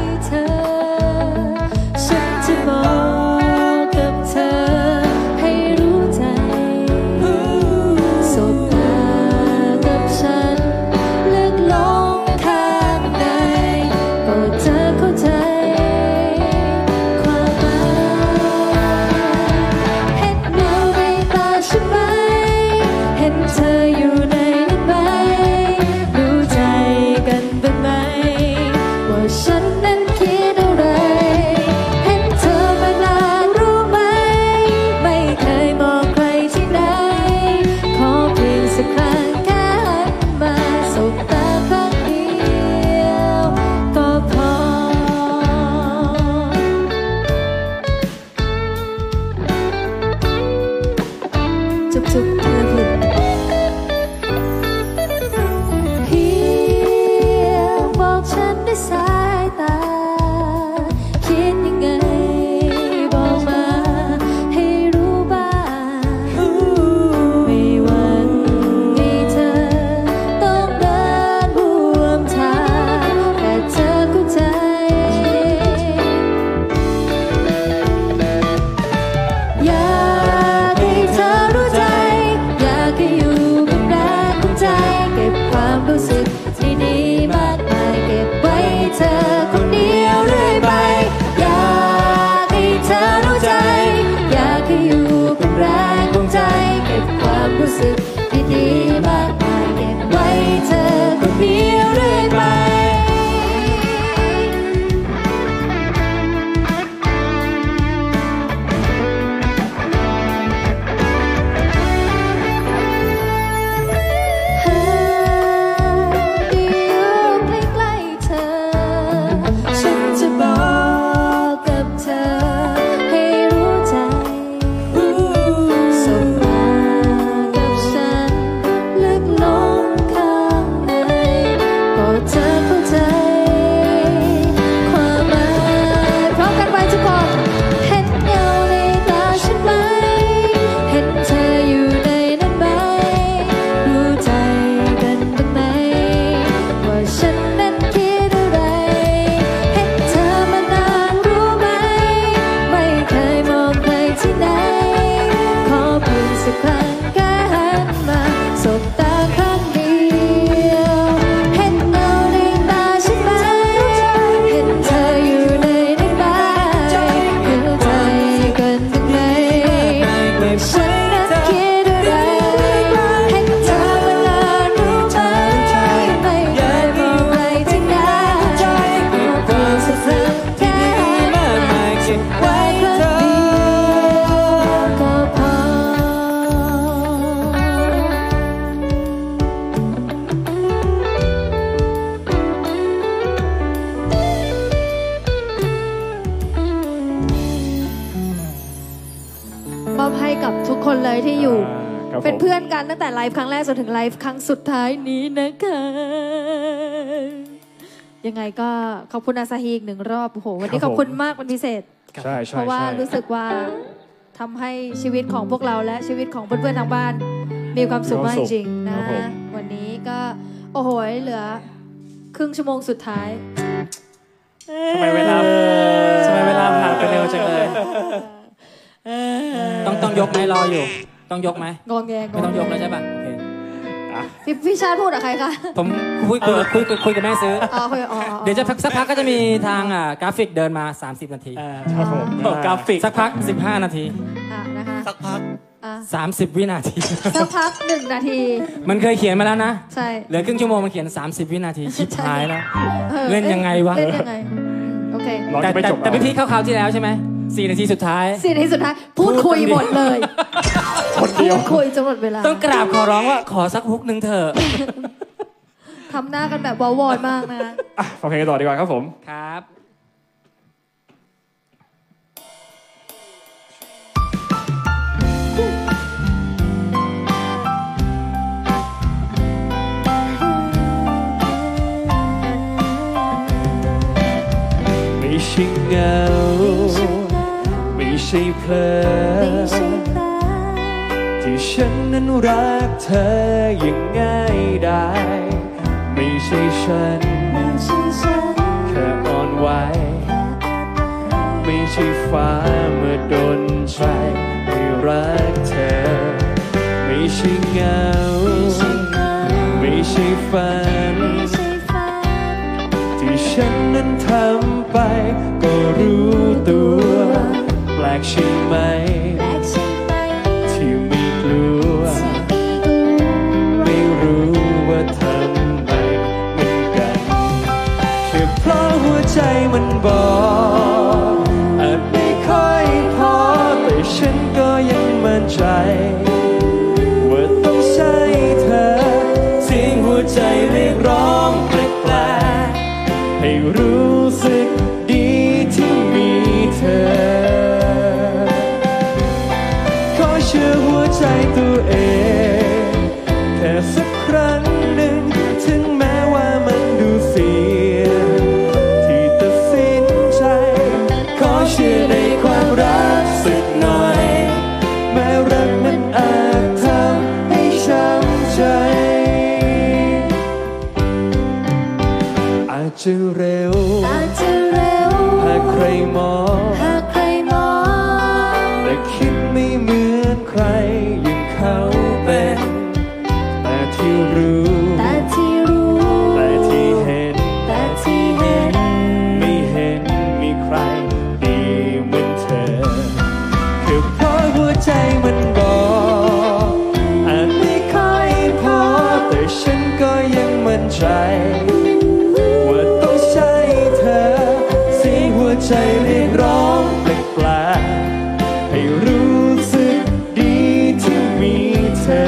อยู่ครับผมเป็นเพื่อนกันตั้งแต่ไลฟ์ครั้งแรกจนถึงไลฟ์ครั้งสุดท้ายนี้นะคะยังไงก็ขอบคุณอาซาฮีอีกหนึ่งรอบโอ้โหวันนี้ขอบคุณมากเป็นพิเศษใช่เพราะว่ารู้สึกว่าทำให้ชีวิตของพวกเราและชีวิตของเพื่อนๆทางบ้านมีความสุขมากจริงๆนะวันนี้ก็โอ้โหเหลือครึ่งชั่วโมงสุดท้ายทำไมเวลาผ่านไปเร็วจังเลยต้องยกไหมรออยู่ต้องยกไหมงงแงงไม่ต้องยกแล้วใช่ป่ะโอเคพี่ชาติพูดกับใครคะผมคุยกับแม่ซื้อ เดี๋ยวจะสักพักก็จะมีทางกราฟิกเดินมา30 นาทีครับผมกราฟิกสักพัก15 นาทีนะคะสักพัก 30 วินาทีสักพัก1 นาทีมันเคยเขียนมาแล้วนะใช่เหลือครึ่งชั่วโมงมันเขียน30 วินาทีชิบหายแล้ว เล่นยังไงวะเล่นยังไงโอเคเราจะไม่จบแต่พี่คราวที่แล้วใช่ไหม4 นาทีสุดท้าย 4 นาทีสุดท้ายพูดคุยหมดเลยคนเดียวคุยจนหมดเวลาต้องกราบขอร้องว่าขอสักฮุกนึงเถอะทำหน้ากันแบบวอวอยมากนะฟังเพลงกันต่อดีกว่าครับผมครับไม่ใช่เหงาไม่ใช่เพลอที่ฉันนั้นรักเธออย่างง่ายได้ไม่ใช่ฉันแค่อ่อนไหวไม่ใช่ฟ้าเมื่อดนใจให้รักเธอไม่ใช่เหงาไม่ใช่ฝันที่ฉันนั้นทำไปก็รู้ตัวแปลกใช่ไหมที่ไม่กลัวไม่รู้ว่าทำไมเหมือนกันแค่เพราะหัวใจมันบอกอาจไม่ค่อยพอแต่ฉันก็ยังมั่นใจว่าต้องใช่เธอเสียงหัวใจเรียกร้องแปลกๆให้รู้สึกดีที่มีเธอขอเชื่อหัวใจตัวเองแค่สักครั้งหนึ่งถึงแม้ว่ามันดูเสียที่ตัดสินใจขอเชื่อในความรักสักหน่อยแม้รักนั้นอาจทำให้ช้ำใจอาจจะเร็วหากใครมองแต่คิดไม่เหมือนใครอย่างเขาเป็นแต่ที่รู้แต่ที่เห็นไม่เห็นมีใครดีเหมือนเธอแค่เพราะหัวใจมันบอกอาจไม่ค่อยพอแต่ฉันก็ยังมั่นใจว่าต้องใช่เธอเสียงหัวใจเรียกร้องแปลกๆให้รู้สึกดีที่มีเธอ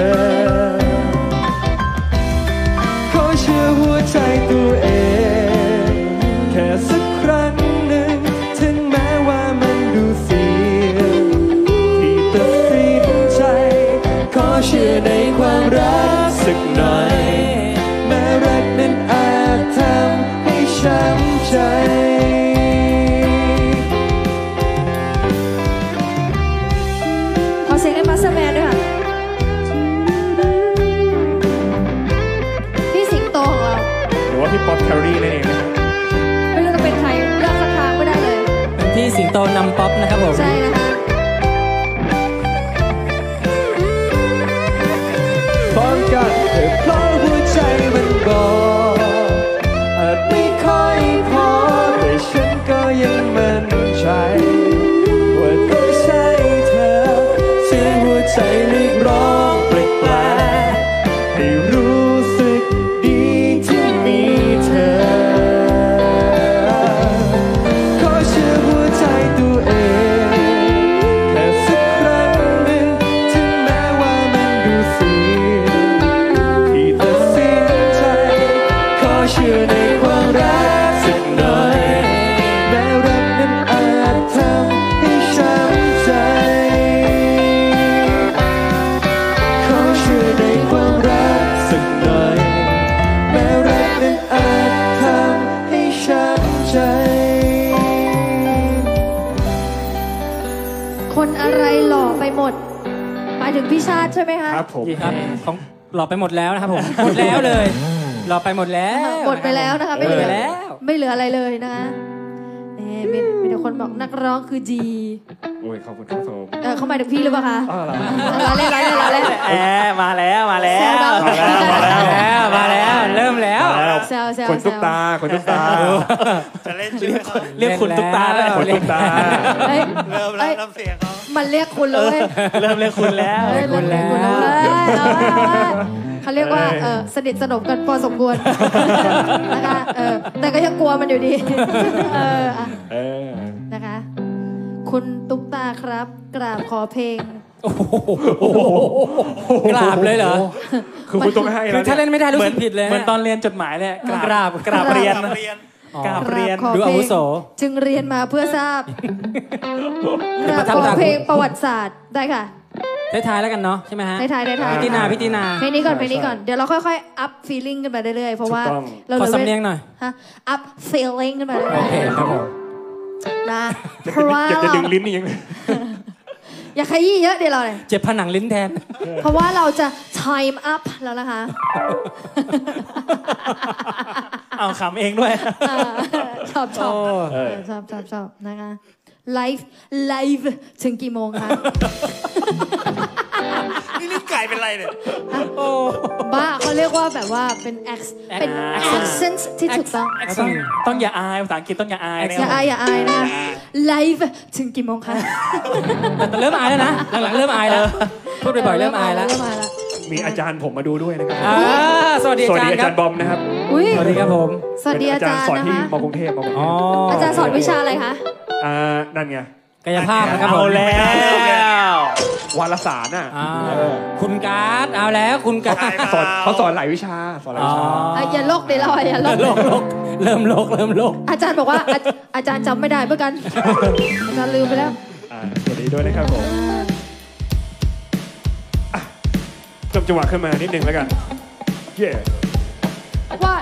ขอเชื่อหัวใจตัวเองแค่สักครั้งหนึ่งถึงแม้ว่ามันดูเสียที่ตัดสินใจขอเชื่อในความรักสักหน่อยแม้รักนั้นอาจทำให้ช้ำใจขอเสียงให้มาสเตอร์แมนด้วยค่ะพี่สิงโตของเราหรือว่าพี่ป๊อปแคลรี่นั่นเองนะครับไม่รู้จะเป็นใครเลือกสักทางไม่ได้เลยเป็นที่สิงโตนำป๊อปนะครับผมใช่นะคะพร้อมกันแค่เพราะหัวใจมันบอกอาจไม่ค่อยพอแต่ฉันก็ยังมั่นใจว่าต้องใช่เธอเสียงหัวใจเรียกร้องแปลกๆให้รู้สึกดีที่มีเธอขอเชื่อหัวใจตัวเองแค่สักครั้งหนึ่งถึงแม้ว่ามันดูเสียที่ตัดสินใจขอเชื่อในความรักสักหน่อยแม้รักนั้นอาจทำให้ช้ำใจอะไรหล่อไปหมดหมายถึงพี่ชาติใช่ไหมคะครับผมครับของหลอกไปหมดแล้วนะครับผมหมดแล้วเลยหลอกไปหมดแล้วหมดไปแล้วนะคะไม่เหลือแล้วไม่เหลืออะไรเลยนะคะมีแต่คนบอกนักร้องคือดีโอ้ยขอบคุณครับผมเขาหมายถึงพี่หรือเปล่าคะอ๋อเหรอเราเล่นแหมมาแล้วแซวเรามาแล้วเริ่มแล้วแซวคนตุ๊กตาคนตุ๊กตาจะเล่นชื่อเขาเรียกคุณตุ๊กตาด้วยคนตุ๊กตาเฮ้ยเริ่มแล้วน้ำเสียงเขามันเรียกคุณเลยเริ่มเรียกคุณแล้วเริ่มเรียกคุณแล้วเขาเรียกว่าสนิทสนมกันพอสมควรนะคะแต่ก็ยังกลัวมันอยู่ดีนะคะ คุณตุ๊กตาครับกราบขอเพลงกราบเลยเหรอคือคุณต้องให้คืแล้อวถ้าเล่นไม่ได้รู้สึกผิดเลยเหมือนตอนเรียนจดหมายเลยกราบเรียนกลับเรียนกราบเรียนขอดูเพลอาวุงโสจึงเรียนมาเพื่อทราบกราบขอเพลงประวัติศาสตร์ได้ค่ะท้ายๆแล้วกันเนาะใช่ไหมฮะท้ายๆพี่ตินาเพลงนี้ก่อนเดี๋ยวเราค่อยๆ อัพฟีลลิ่งกันไปเรื่อยๆเพราะว่าเราขอสำเนียงหน่อยฮะอัพฟีลลิ่งกันไปเรื่โออยเคครับผมๆนะเพราะว่าจะดึงลิ้นนี่ยังไงอย่าขยี้เยอะเดี๋ยวเราเลยเจ็บผนังลิ้นแทนเพราะว่าเราจะ time up แล้วนะคะเอาขำเองด้วยชอบนะคะไลฟ์ถึงกี่โมงคะนี่ลิ้นไก่เป็นไรเนี่ยบ้าเขาเรียกว่าแบบว่าเป็น accent ที่ถูกต้องต้องอย่าอายภาษาอังกฤษต้องอย่าอายนะอย่าอายนะคะไลฟ์ถึงกี่โมงคะแต่เริ่มอายแล้วนะหลังๆเริ่มอายแล้วพูดบ่อยๆเริ่มอายแล้วมีอาจารย์ผมมาดูด้วยนะครับสวัสดีสวัสอาดีจารย์ครัอาจารบย์บอมนะครับอุ้ยสวัสดีครับผมสวัสดีอาจารย์สอนนะที่คะมกรุงเทพมกรุงเทพอาจารย์สอนวิชาอะไรคะนั่นไงกายภาพนะครับผเอามแล้ววารสารน่ะคุณการ์ดเอาแล้วคุณการ์ดเขาสอนหลายวิชาสอนหลายวิชาอย่าโลกเดี๋ยวเราอย่าโลกเริ่มโลกอาจารย์บอกว่าอาจารย์จำไม่ได้เมื่อกันอาจารย์ลืมไปแล้วสวัสดีด้วยนะครับผมเติมจังหวะขึ้นมานิดนึงแล้วกันเย่ว่า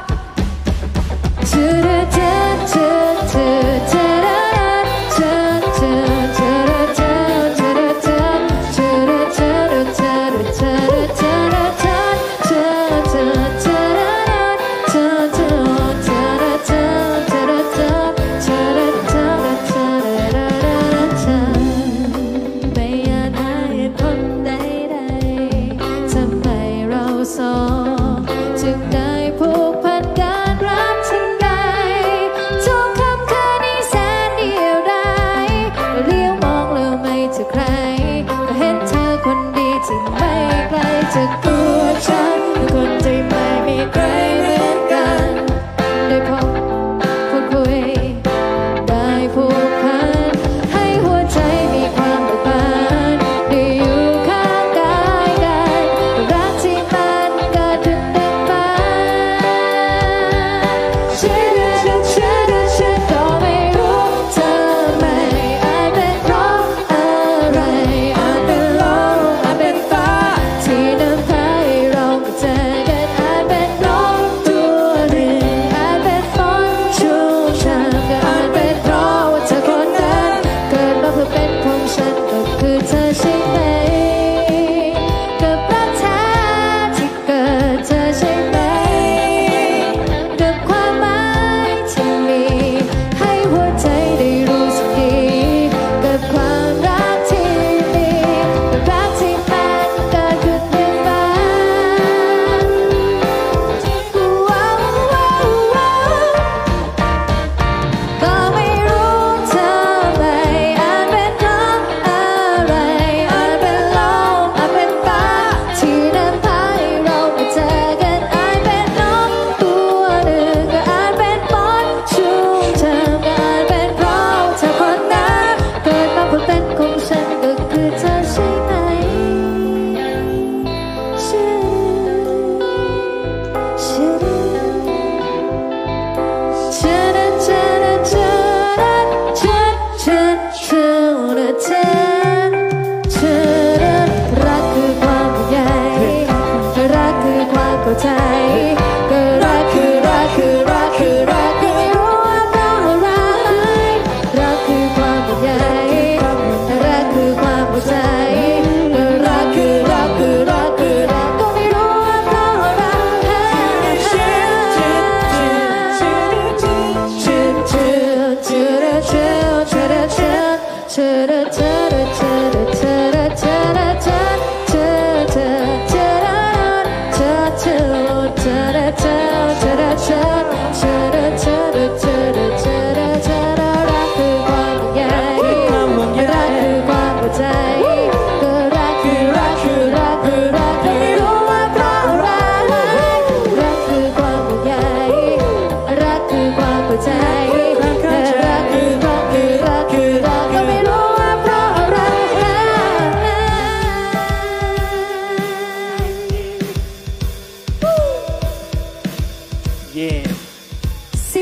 จึงได้ผูกพันการรักถึงใดทุกคำคืนนี้แสนเดียวดายเลี้ยวมองแล้วไม่เจอใครก็เห็นเธอคนดีที่ไม่ไกลจากตัวฉันคนที่ไม่มีใครเหมือนกันได้พบพูดคุยได้ผูกพันให้หัวใจมีความเบิกบานได้อยู่ข้างกายกันรักที่มันเกิดขึ้นดังฝันฉันก็ไม่รู้เธอไม่อาจเป็นเพราะอะไรอาจเป็นลมอาจเป็นฟ้าที่นำพาให้เรามาเจอกันอาจเป็นนกตัวหนึ่งอาจเป็นฝนชุ่มฉ่ำก็อาจเป็นเพราะว่าเธอคนนั้นเกิดมาเพื่อเป็นของฉันก็คือเธอใช่ไหมกับรักแท้ที่เกิดเธอใช่ไหมกับความหมาย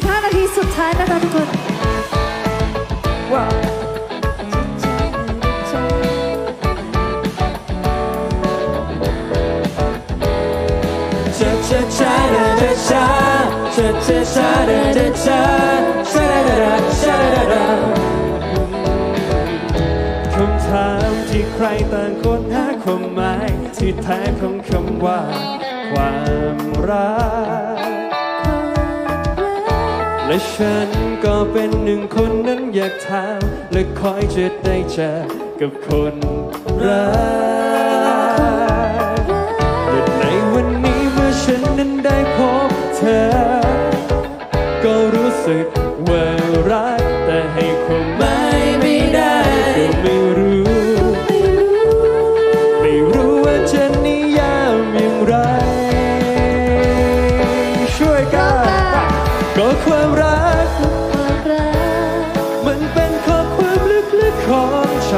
15 นาทีสุดท้ายนะคะทุกคนว้าวคำถามที่ใครต่างคนหาความหมายที่แท้ของคำว่าความรักและฉันก็เป็นหนึ่งคนนั้นอยากถามและคอยจะได้เจอกับคนรักและในวันนี้เมื่อฉันนั้นได้พบเธอก็รู้สึกว่ารักแต่ให้ความหมายไม่ได้ก็ไม่รู้ว่าจะนิยามอย่างไรช่วยกันก็ความรักมันเป็นข้อความลึกๆของใจ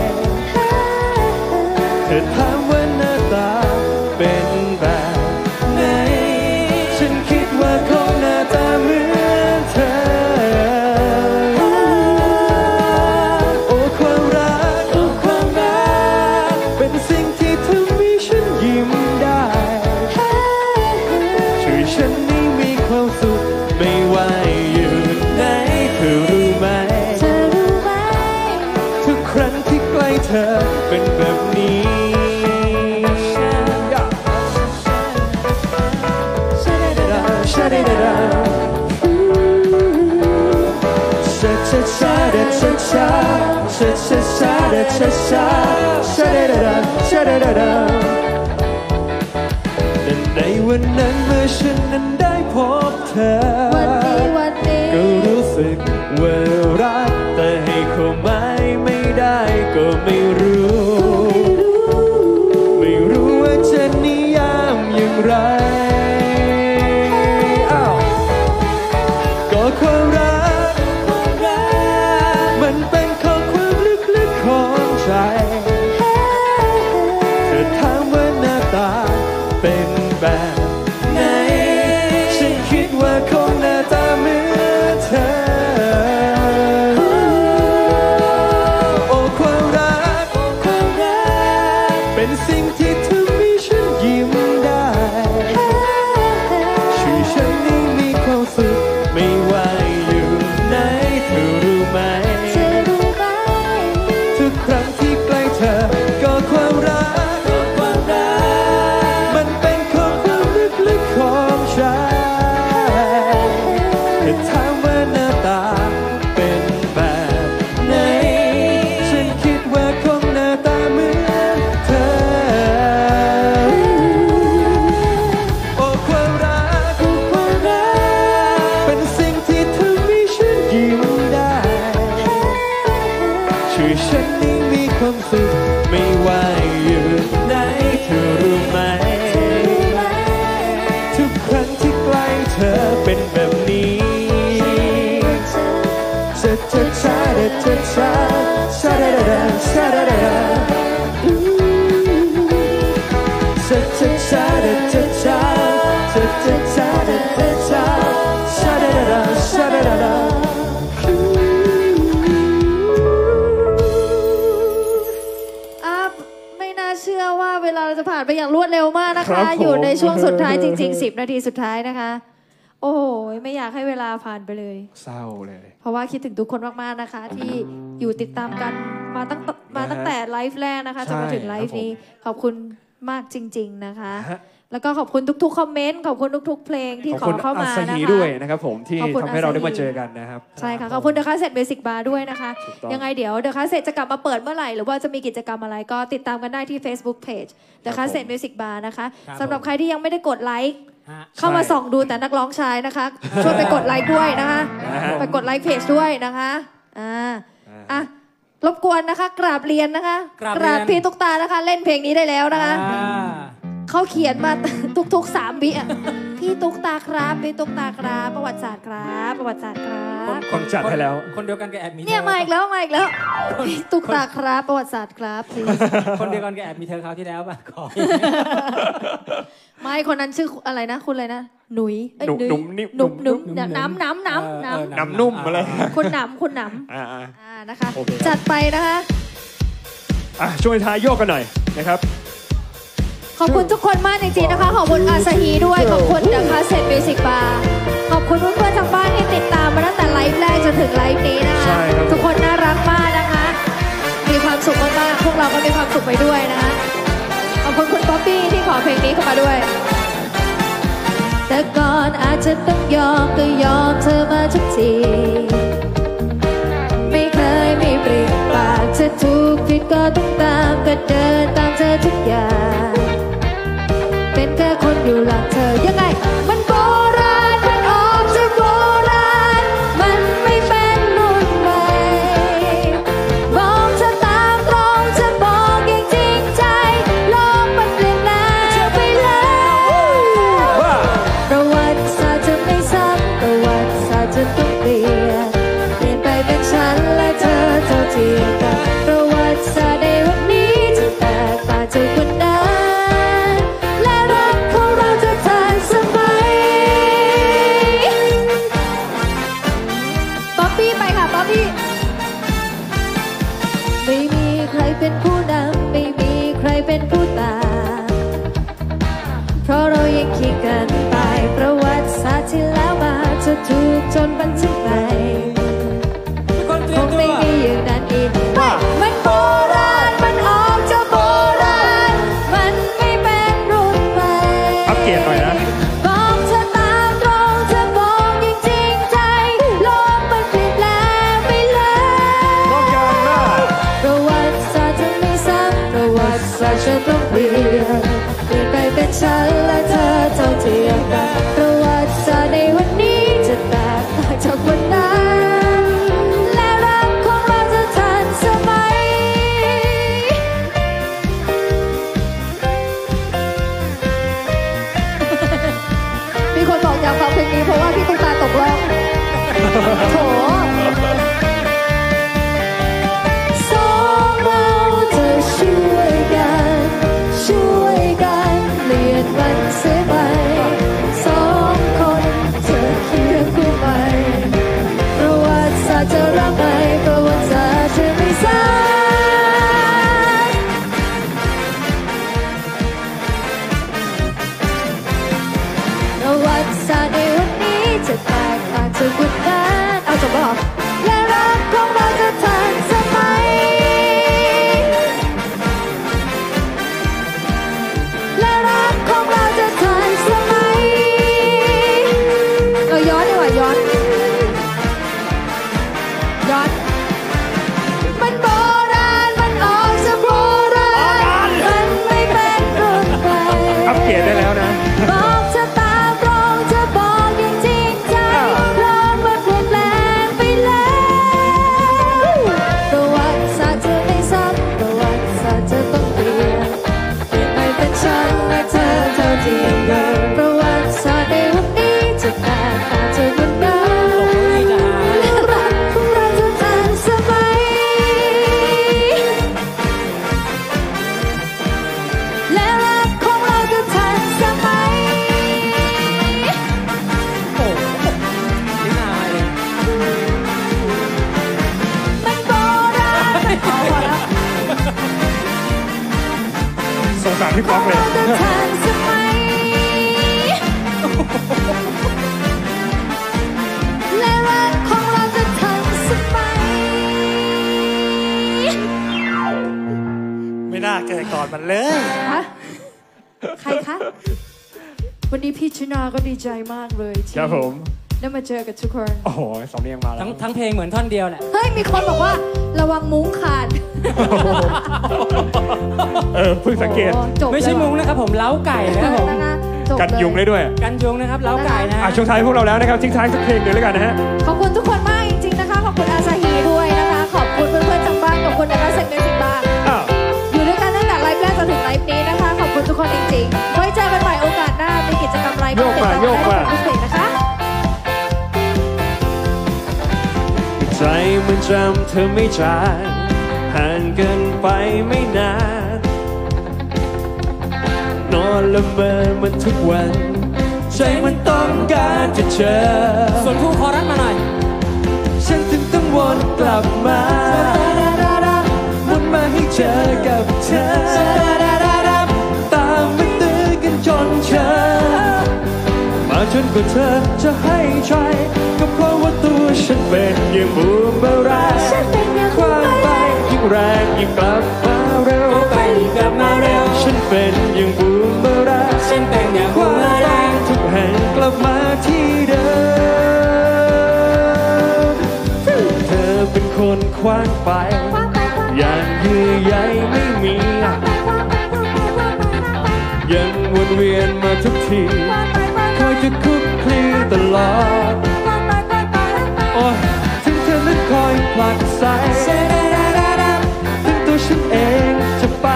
เธอถามว่าหน้าตาเป็นแบบไหนฉันคิดว่าคงหน้าตาเหมือนเธอโอ้ความรักโอ้ความรักเป็นสิ่งที่ทำให้ฉันยิ้มได้ช่วยฉันให้มีความสุขไม่ว่าอยู่ไหนเธอรู้ไหมทุกครั้งที่ใกล้เธอเป็นแบบนี้ในวันนั้นเมื่อฉันนั้นได้พบเธอก็รู้สึกว่ารักแต่ให้ความหมายไม่ได้ก็ไม่รู้ว่าจะนิยามอย่างไรก็ความรักมันเป็นข้อความลึกๆของใจเธอถามว่าหน้าตาเป็นแบบไหนฉันคิดว่าคงหน้าตาเหมือนเธอโอ้ความรักเป็นสิ่งที่ทำให้ฉันยิ้มได้ช่วยฉันให้มีความสุขไม่ว่าอยู่ไหนเธอรู้ไหมทุกครั้งที่ใกล้เธอก็ความรักมันเป็นข้อความลึกๆของฉันเธอถามว่าหน้าตาเป็นแบบไหนฉันคิดว่าคงหน้าตาเหมือนเธอโอ้ความรักเป็นสิ่งที่ทำให้ฉันยิ้มได้ช่วยฉันให้มีความสุขไม่ว่าอยู่ไหนเธอรู้ไหมทุกครั้งที่ใกล้เธอเป็นแบบนี้ไม่น่าเชื่อว่าเวลาเราจะผ่านไปอย่างรวดเร็วมากนะครัคะบผมอยู่ในช่วงสุดท้ายจริงๆ10 นาทีสุดท้ายนะคะ โอ้โหไม่อยากให้เวลาผ่านไปเลยเศร้าเลยเพราะว่าคิดถึงทุกคนมากๆนะคะ ที่อยู่ติดตามกันมาตั้งแต่ไลฟ์แรกนะคะจนมาถึงไลฟ์นี้ขอบคุณมากจริงๆนะคะ แล้วก็ขอบคุณทุกๆคอมเมนต์ขอบคุณทุกๆเพลงที่ขอเข้ามาขอบคุณอัศนะหีคะด้วยนะครับผมที่ขอบคุณทำให้เราได้อัศหีมาเจอกันนะครับใช่ค่ะขอบคุณเดอะคาสเซ็ตเบสิกบาร์ด้วยนะคะถูกต้องยังไงเดี๋ยวเดอะคาสเซ็ตจะกลับมาเปิดเมื่อไหร่หรือว่าจะมีกิจกรรมอะไรก็ติดตามกันได้ที่ Facebook Page เดอะคาสเซ็ตเบสิกบาร์นะคะสำหรับใครที่ยังไม่ได้กดไลค์เข้ามาส่องดูแต่นักร้องชายนะคะช่วยไปกดไลค์ด้วยนะคะไปกดไลค์เพจด้วยนะคะอ่ะรบกวนนะคะกราบเรียนนะคะกราบเรียนพี่ตุ๊กตานะคะเล่นเพลงนี้ได้แล้วนะคะเขาเขียนมาทุกๆ3 วิอ่ะพี่พี่ตุ๊กตาครับพี่ตุ๊กตาครับประวัติศาสตร์ครับประวัติศาสตร์ครับคนจัดให้แล้วคนเดียวกันกับแอบมีเนี่ยมาอีกแล้วพี่ตุ๊กตาครับประวัติศาสตร์ครับคนเดียวกันกับแอบมีเธอคราวที่แล้วป่ะขอไม่คนนั้นชื่ออะไรนะคุณอะไรนะหนุ่ยหนุ่มน้ำนุ่มอะไรคุณหนำนะคะจัดไปนะคะช่วยท้ายโยกกันหน่อยนะครับขอบคุณทุกคนมากจริงๆนะคะขอบคุณอาซาฮีด้วยขอบคุณนะคะเซตมิวสิกบาร์ขอบคุณเพื่อนๆทางบ้านที่ติดตามมาตั้งแต่ไลฟ์แรกจนถึงไลฟ์นี้นะคะทุกคนน่ารักมากนะคะมีความสุขมากๆพวกเราก็มีความสุขไปด้วยนะคะขอบคุณคุณป๊อปปี้ที่ขอเพลงนี้เข้ามาด้วยแต่ก่อนอาจจะต้องยอมก็ยอมเธอมาทุกทีไม่เคยมีปริปากจะถูกผิดก็ต้องตามก็เดินตามเธอทุกอย่างเป็นแค่คนอยู่หลังเธอยังไงมันโบราณมันออกจะโบราณมันไม่เป็นรุ่นใหม่บอกเธอตามตรงจะบอกอย่างจริงใจโลกมันเปลี่ยนแปลงไปแล้วประวัติศาสตร์จะไม่ซ้ำประวัติศาสตร์จะต้องเปลี่ยนไปเป็นฉันและเธอเท่าเทียมกันประวัติศาสตร์ในวันนี้จะแตกต่างจากวันนั้นและรักของเราจะทันสมัยป๊อปปี้ไปค่ะป๊อปปี้ไม่มีใครเป็นผู้นำไม่มีใครเป็นผู้ตามเพราะเรายังคิดกันไปประวัติศาสตร์ที่แล้วมาจะถูกจนบันทึกไปคงไม่มีอย่างนั้นอีกมันโบราณมันออกจะโบราณมันไม่เป็นรุ่นใหม่อัปเกรดหน่อยนะบอกเธอตามตรงจะบอกอย่างจริงใจโลกมันเปลี่ยนแปลงไปแล้วประวัติศาสตร์จะไม่ซ้ำประวัติศาสตร์จะต้องเปลี่ยนไปเป็นฉันและเธอเท่าเทียมกันประวัติศาสตร์ในวันนี้จะแตกต่างจากวันนั้นและรักของเราจะทันสมัยมีคนบอกอยากฟังเพลงนี้เพราะว่าพี่ตุ๊กตาตกรอบโถสองเราจะช่วยกันเปลี่ยนมันเสียไปสองคนจะเคียงคู่ไปประวัติศาสตร์จะรักไปประวัติศาสตร์จะไม่ซ้ำประวัติศาสตร์ในวันนี้จะแตกต่างจากวันนั้นเอาจบแล้วและรักของเราจะทันสมัยและรักของเราจะทันสมัยเราย้อนดีกว่าย้อนมันโบราณมันออกจะโบราณมันไม่เป็นรุ่นใหม่อัปเกรดได้แล้วนะบอกจะตามตรงจะบอกอย่างจริงใจโลกมันเปลี่ยนแปลงไปแล้วประวัติศาสตร์จะไม่ซ้ำประวัติศาสตร์จะต้องเปลี่ยนไปเป็นฉันและเธอเท่าเทียมกันประวัติศาสตร์ในวันนี้จะแตกต่างจากวันนั้นและรักของเราจะทันสมัยและรักของเราจะทันสมัยมันโบราณมันออกมาแล้วสงสารพี่ป๊อกเลยเราจะทันสมัยและรักของเราจะทันสมัยไม่น่าเกิดก่อนมันเลยฮะใครคะวันนี้พี่ชนาก็ดีใจมากเลยที่ครับผมได้มาเจอกับทุกคนโอ้โหสำเนียงมาแล้วทั้งเพลงเหมือนท่อนเดียวแหละเฮ้ยมีคนบอกว่าระวังมุ้งขาดเพิ่งสังเกตไม่ใช่มุ้งนะครับผมเล้าไก่นะครับผมกันยุงได้ด้วยกันยุงนะครับเล้าไก่นะช่วงท้ายพวกเราแล้วนะครับทิ้งท้ายสักเพลงหนึ่งแล้วกันนะฮะขอบคุณทุกคนมากจริงๆนะคะขอบคุณอาซาฮีด้วยนะคะขอบคุณเพื่อนๆทางบ้านขอบคุณนะคะเซนเมสิกบาร์อยู่ด้วยกันตั้งแต่ไลฟ์แรกจนถึงไลฟ์นี้นะคะขอบคุณทุกคนจริงๆไว้เจอกันใหม่โอกาสหน้ามีกิจกรรมอะไรก็ติดต่อได้ใจมันจำเธอไม่จางห่างกันไปไม่นานนอนละเมอมันทุกวันใจมันต้องการจะเจอส่วนผู้คอรัสมาหน่อยฉันถึงต้องวนกลับมาวนมาให้เจอกับเธอตามไปตื้อกันจนเจอมาจนกว่าเธอจะให้ใจก็เพราะว่าตัวฉันเป็นอย่างบูมเมอแรงคว้างไปยิ่งแรงยิ่งกลับมาเร็วไปยิ่งกลับมาเร็วฉันเป็นอย่างบูมเมอแรงฉันเป็นอย่างบูมเมอแรงทุกแห่งกลับมาที่เดิมเธอเป็นคนคว้างไปอย่างเยื่อใยไม่มียังวนเวียนมาทุกทีคอยจะคุกคลีตลอดโอ้ถึงเธอนั้นคอยผลักไสถึงตัวฉันเองจะไป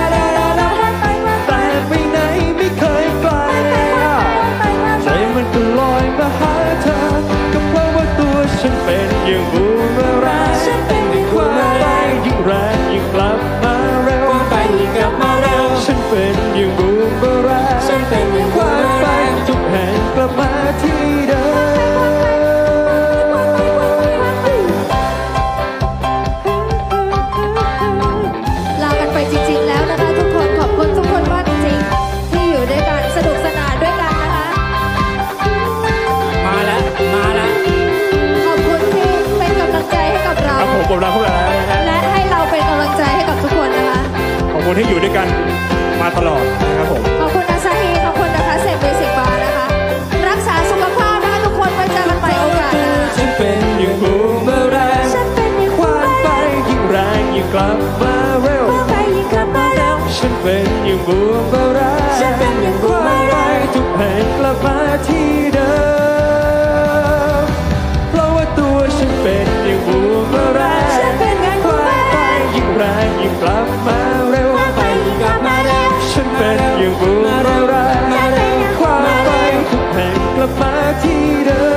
แต่ไปไหนไม่เคยไกลใจมันก็ลอยมาหาเธอก็เพราะว่าตัวฉันเป็นอย่างบูมเมอแรงคว้าไปยิ่งแรงยิ่งกลับมาเร็วไปยิ่งกลับมาเร็วฉันเป็นอย่างบูมเมอแรงฉันเป็นอย่างบูมเมอแรงทุกแห่งกลับมาที่เดิมลากันไปจริงๆแล้วนะคะทุกคนขอบคุณทุกคนมากจริงๆที่อยู่ด้วยกันสนุกสนานด้วยกันนะคะมาแล้วขอบคุณที่เป็นกำลังใจให้กับเราครับผมผมรักพวกเราและให้เราเป็นกำลังใจให้กับทุกคนนะคะขอบคุณที่อยู่ด้วยกันมาตลอดนะครับผมขอบคุณอาซาฮีขอบคุณนะคะเซฟมิวสิกบาร์นะคะรักษาสุขภาพนะคะทุกคนไว้เจอกันใหม่โอกาสหน้าฉันเป็นอย่างบูมเมอแรงฉันเป็นอย่างคว้างไปยิ่งแรงยิ่งกลับมาเร็วไปยิ่งกลับมาเร็วฉันเป็นอย่างบูมเมอแรงฉันเป็นอย่างบูมเมอแรงทุกแห่งกลับมาที่เดิมเพราะว่าตัวฉันเป็นอย่างบูมเมอแรงฉันเป็นอย่างบูมเมอแรงยิ่งแรงยิ่งกลับมาเร็วไปยิ่งกลับมาเร็วฉันเป็นอย่างบูมเมอแรงคว้าไปทุกแห่งกลับมาที่เดิ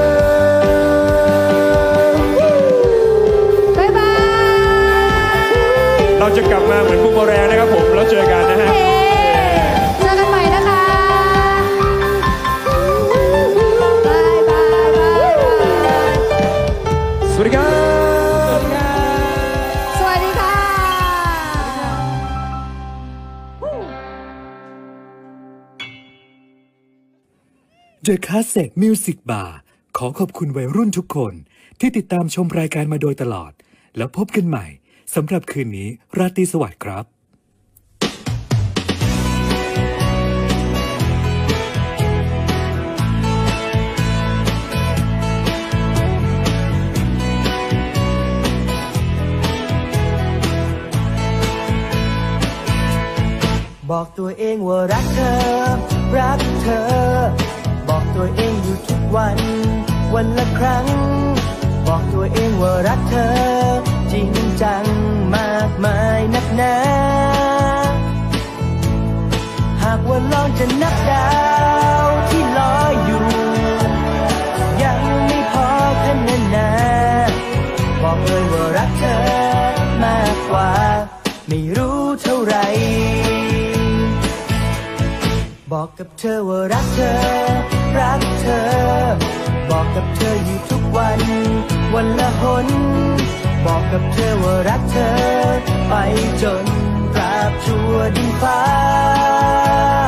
มบ๊ายบายเราจะกลับมาเหมือนบูมเมอแรงนะครับผมแล้วเจอกันนะฮะเจอกันใหม่นะคะบายบายสวัสดีครับสวัสดีค่ะ The Cassette Music Bar ขอขอบคุณวัยรุ่นทุกคนที่ติดตามชมรายการมาโดยตลอดแล้วพบกันใหม่สำหรับคืนนี้ราตรีสวัสดิ์ครับบอกตัวเองว่ารักเธอรักเธอบอกตัวเองอยู่ทุกวันวันละครั้งบอกตัวเองว่ารักเธอจริงจังมากมายนักหนาหากว่าลองจะนับดาวที่ลอยอยู่ยังไม่พอคะแนนนะบอกเลยว่ารักเธอมากกว่าไม่รู้เท่าไรบอกกับเธอว่ารักเธอรักเธอบอกกับเธออยู่ทุกวันวันละหนบอกกับเธอว่ารักเธอไปจนตราบชั่วดินฟ้า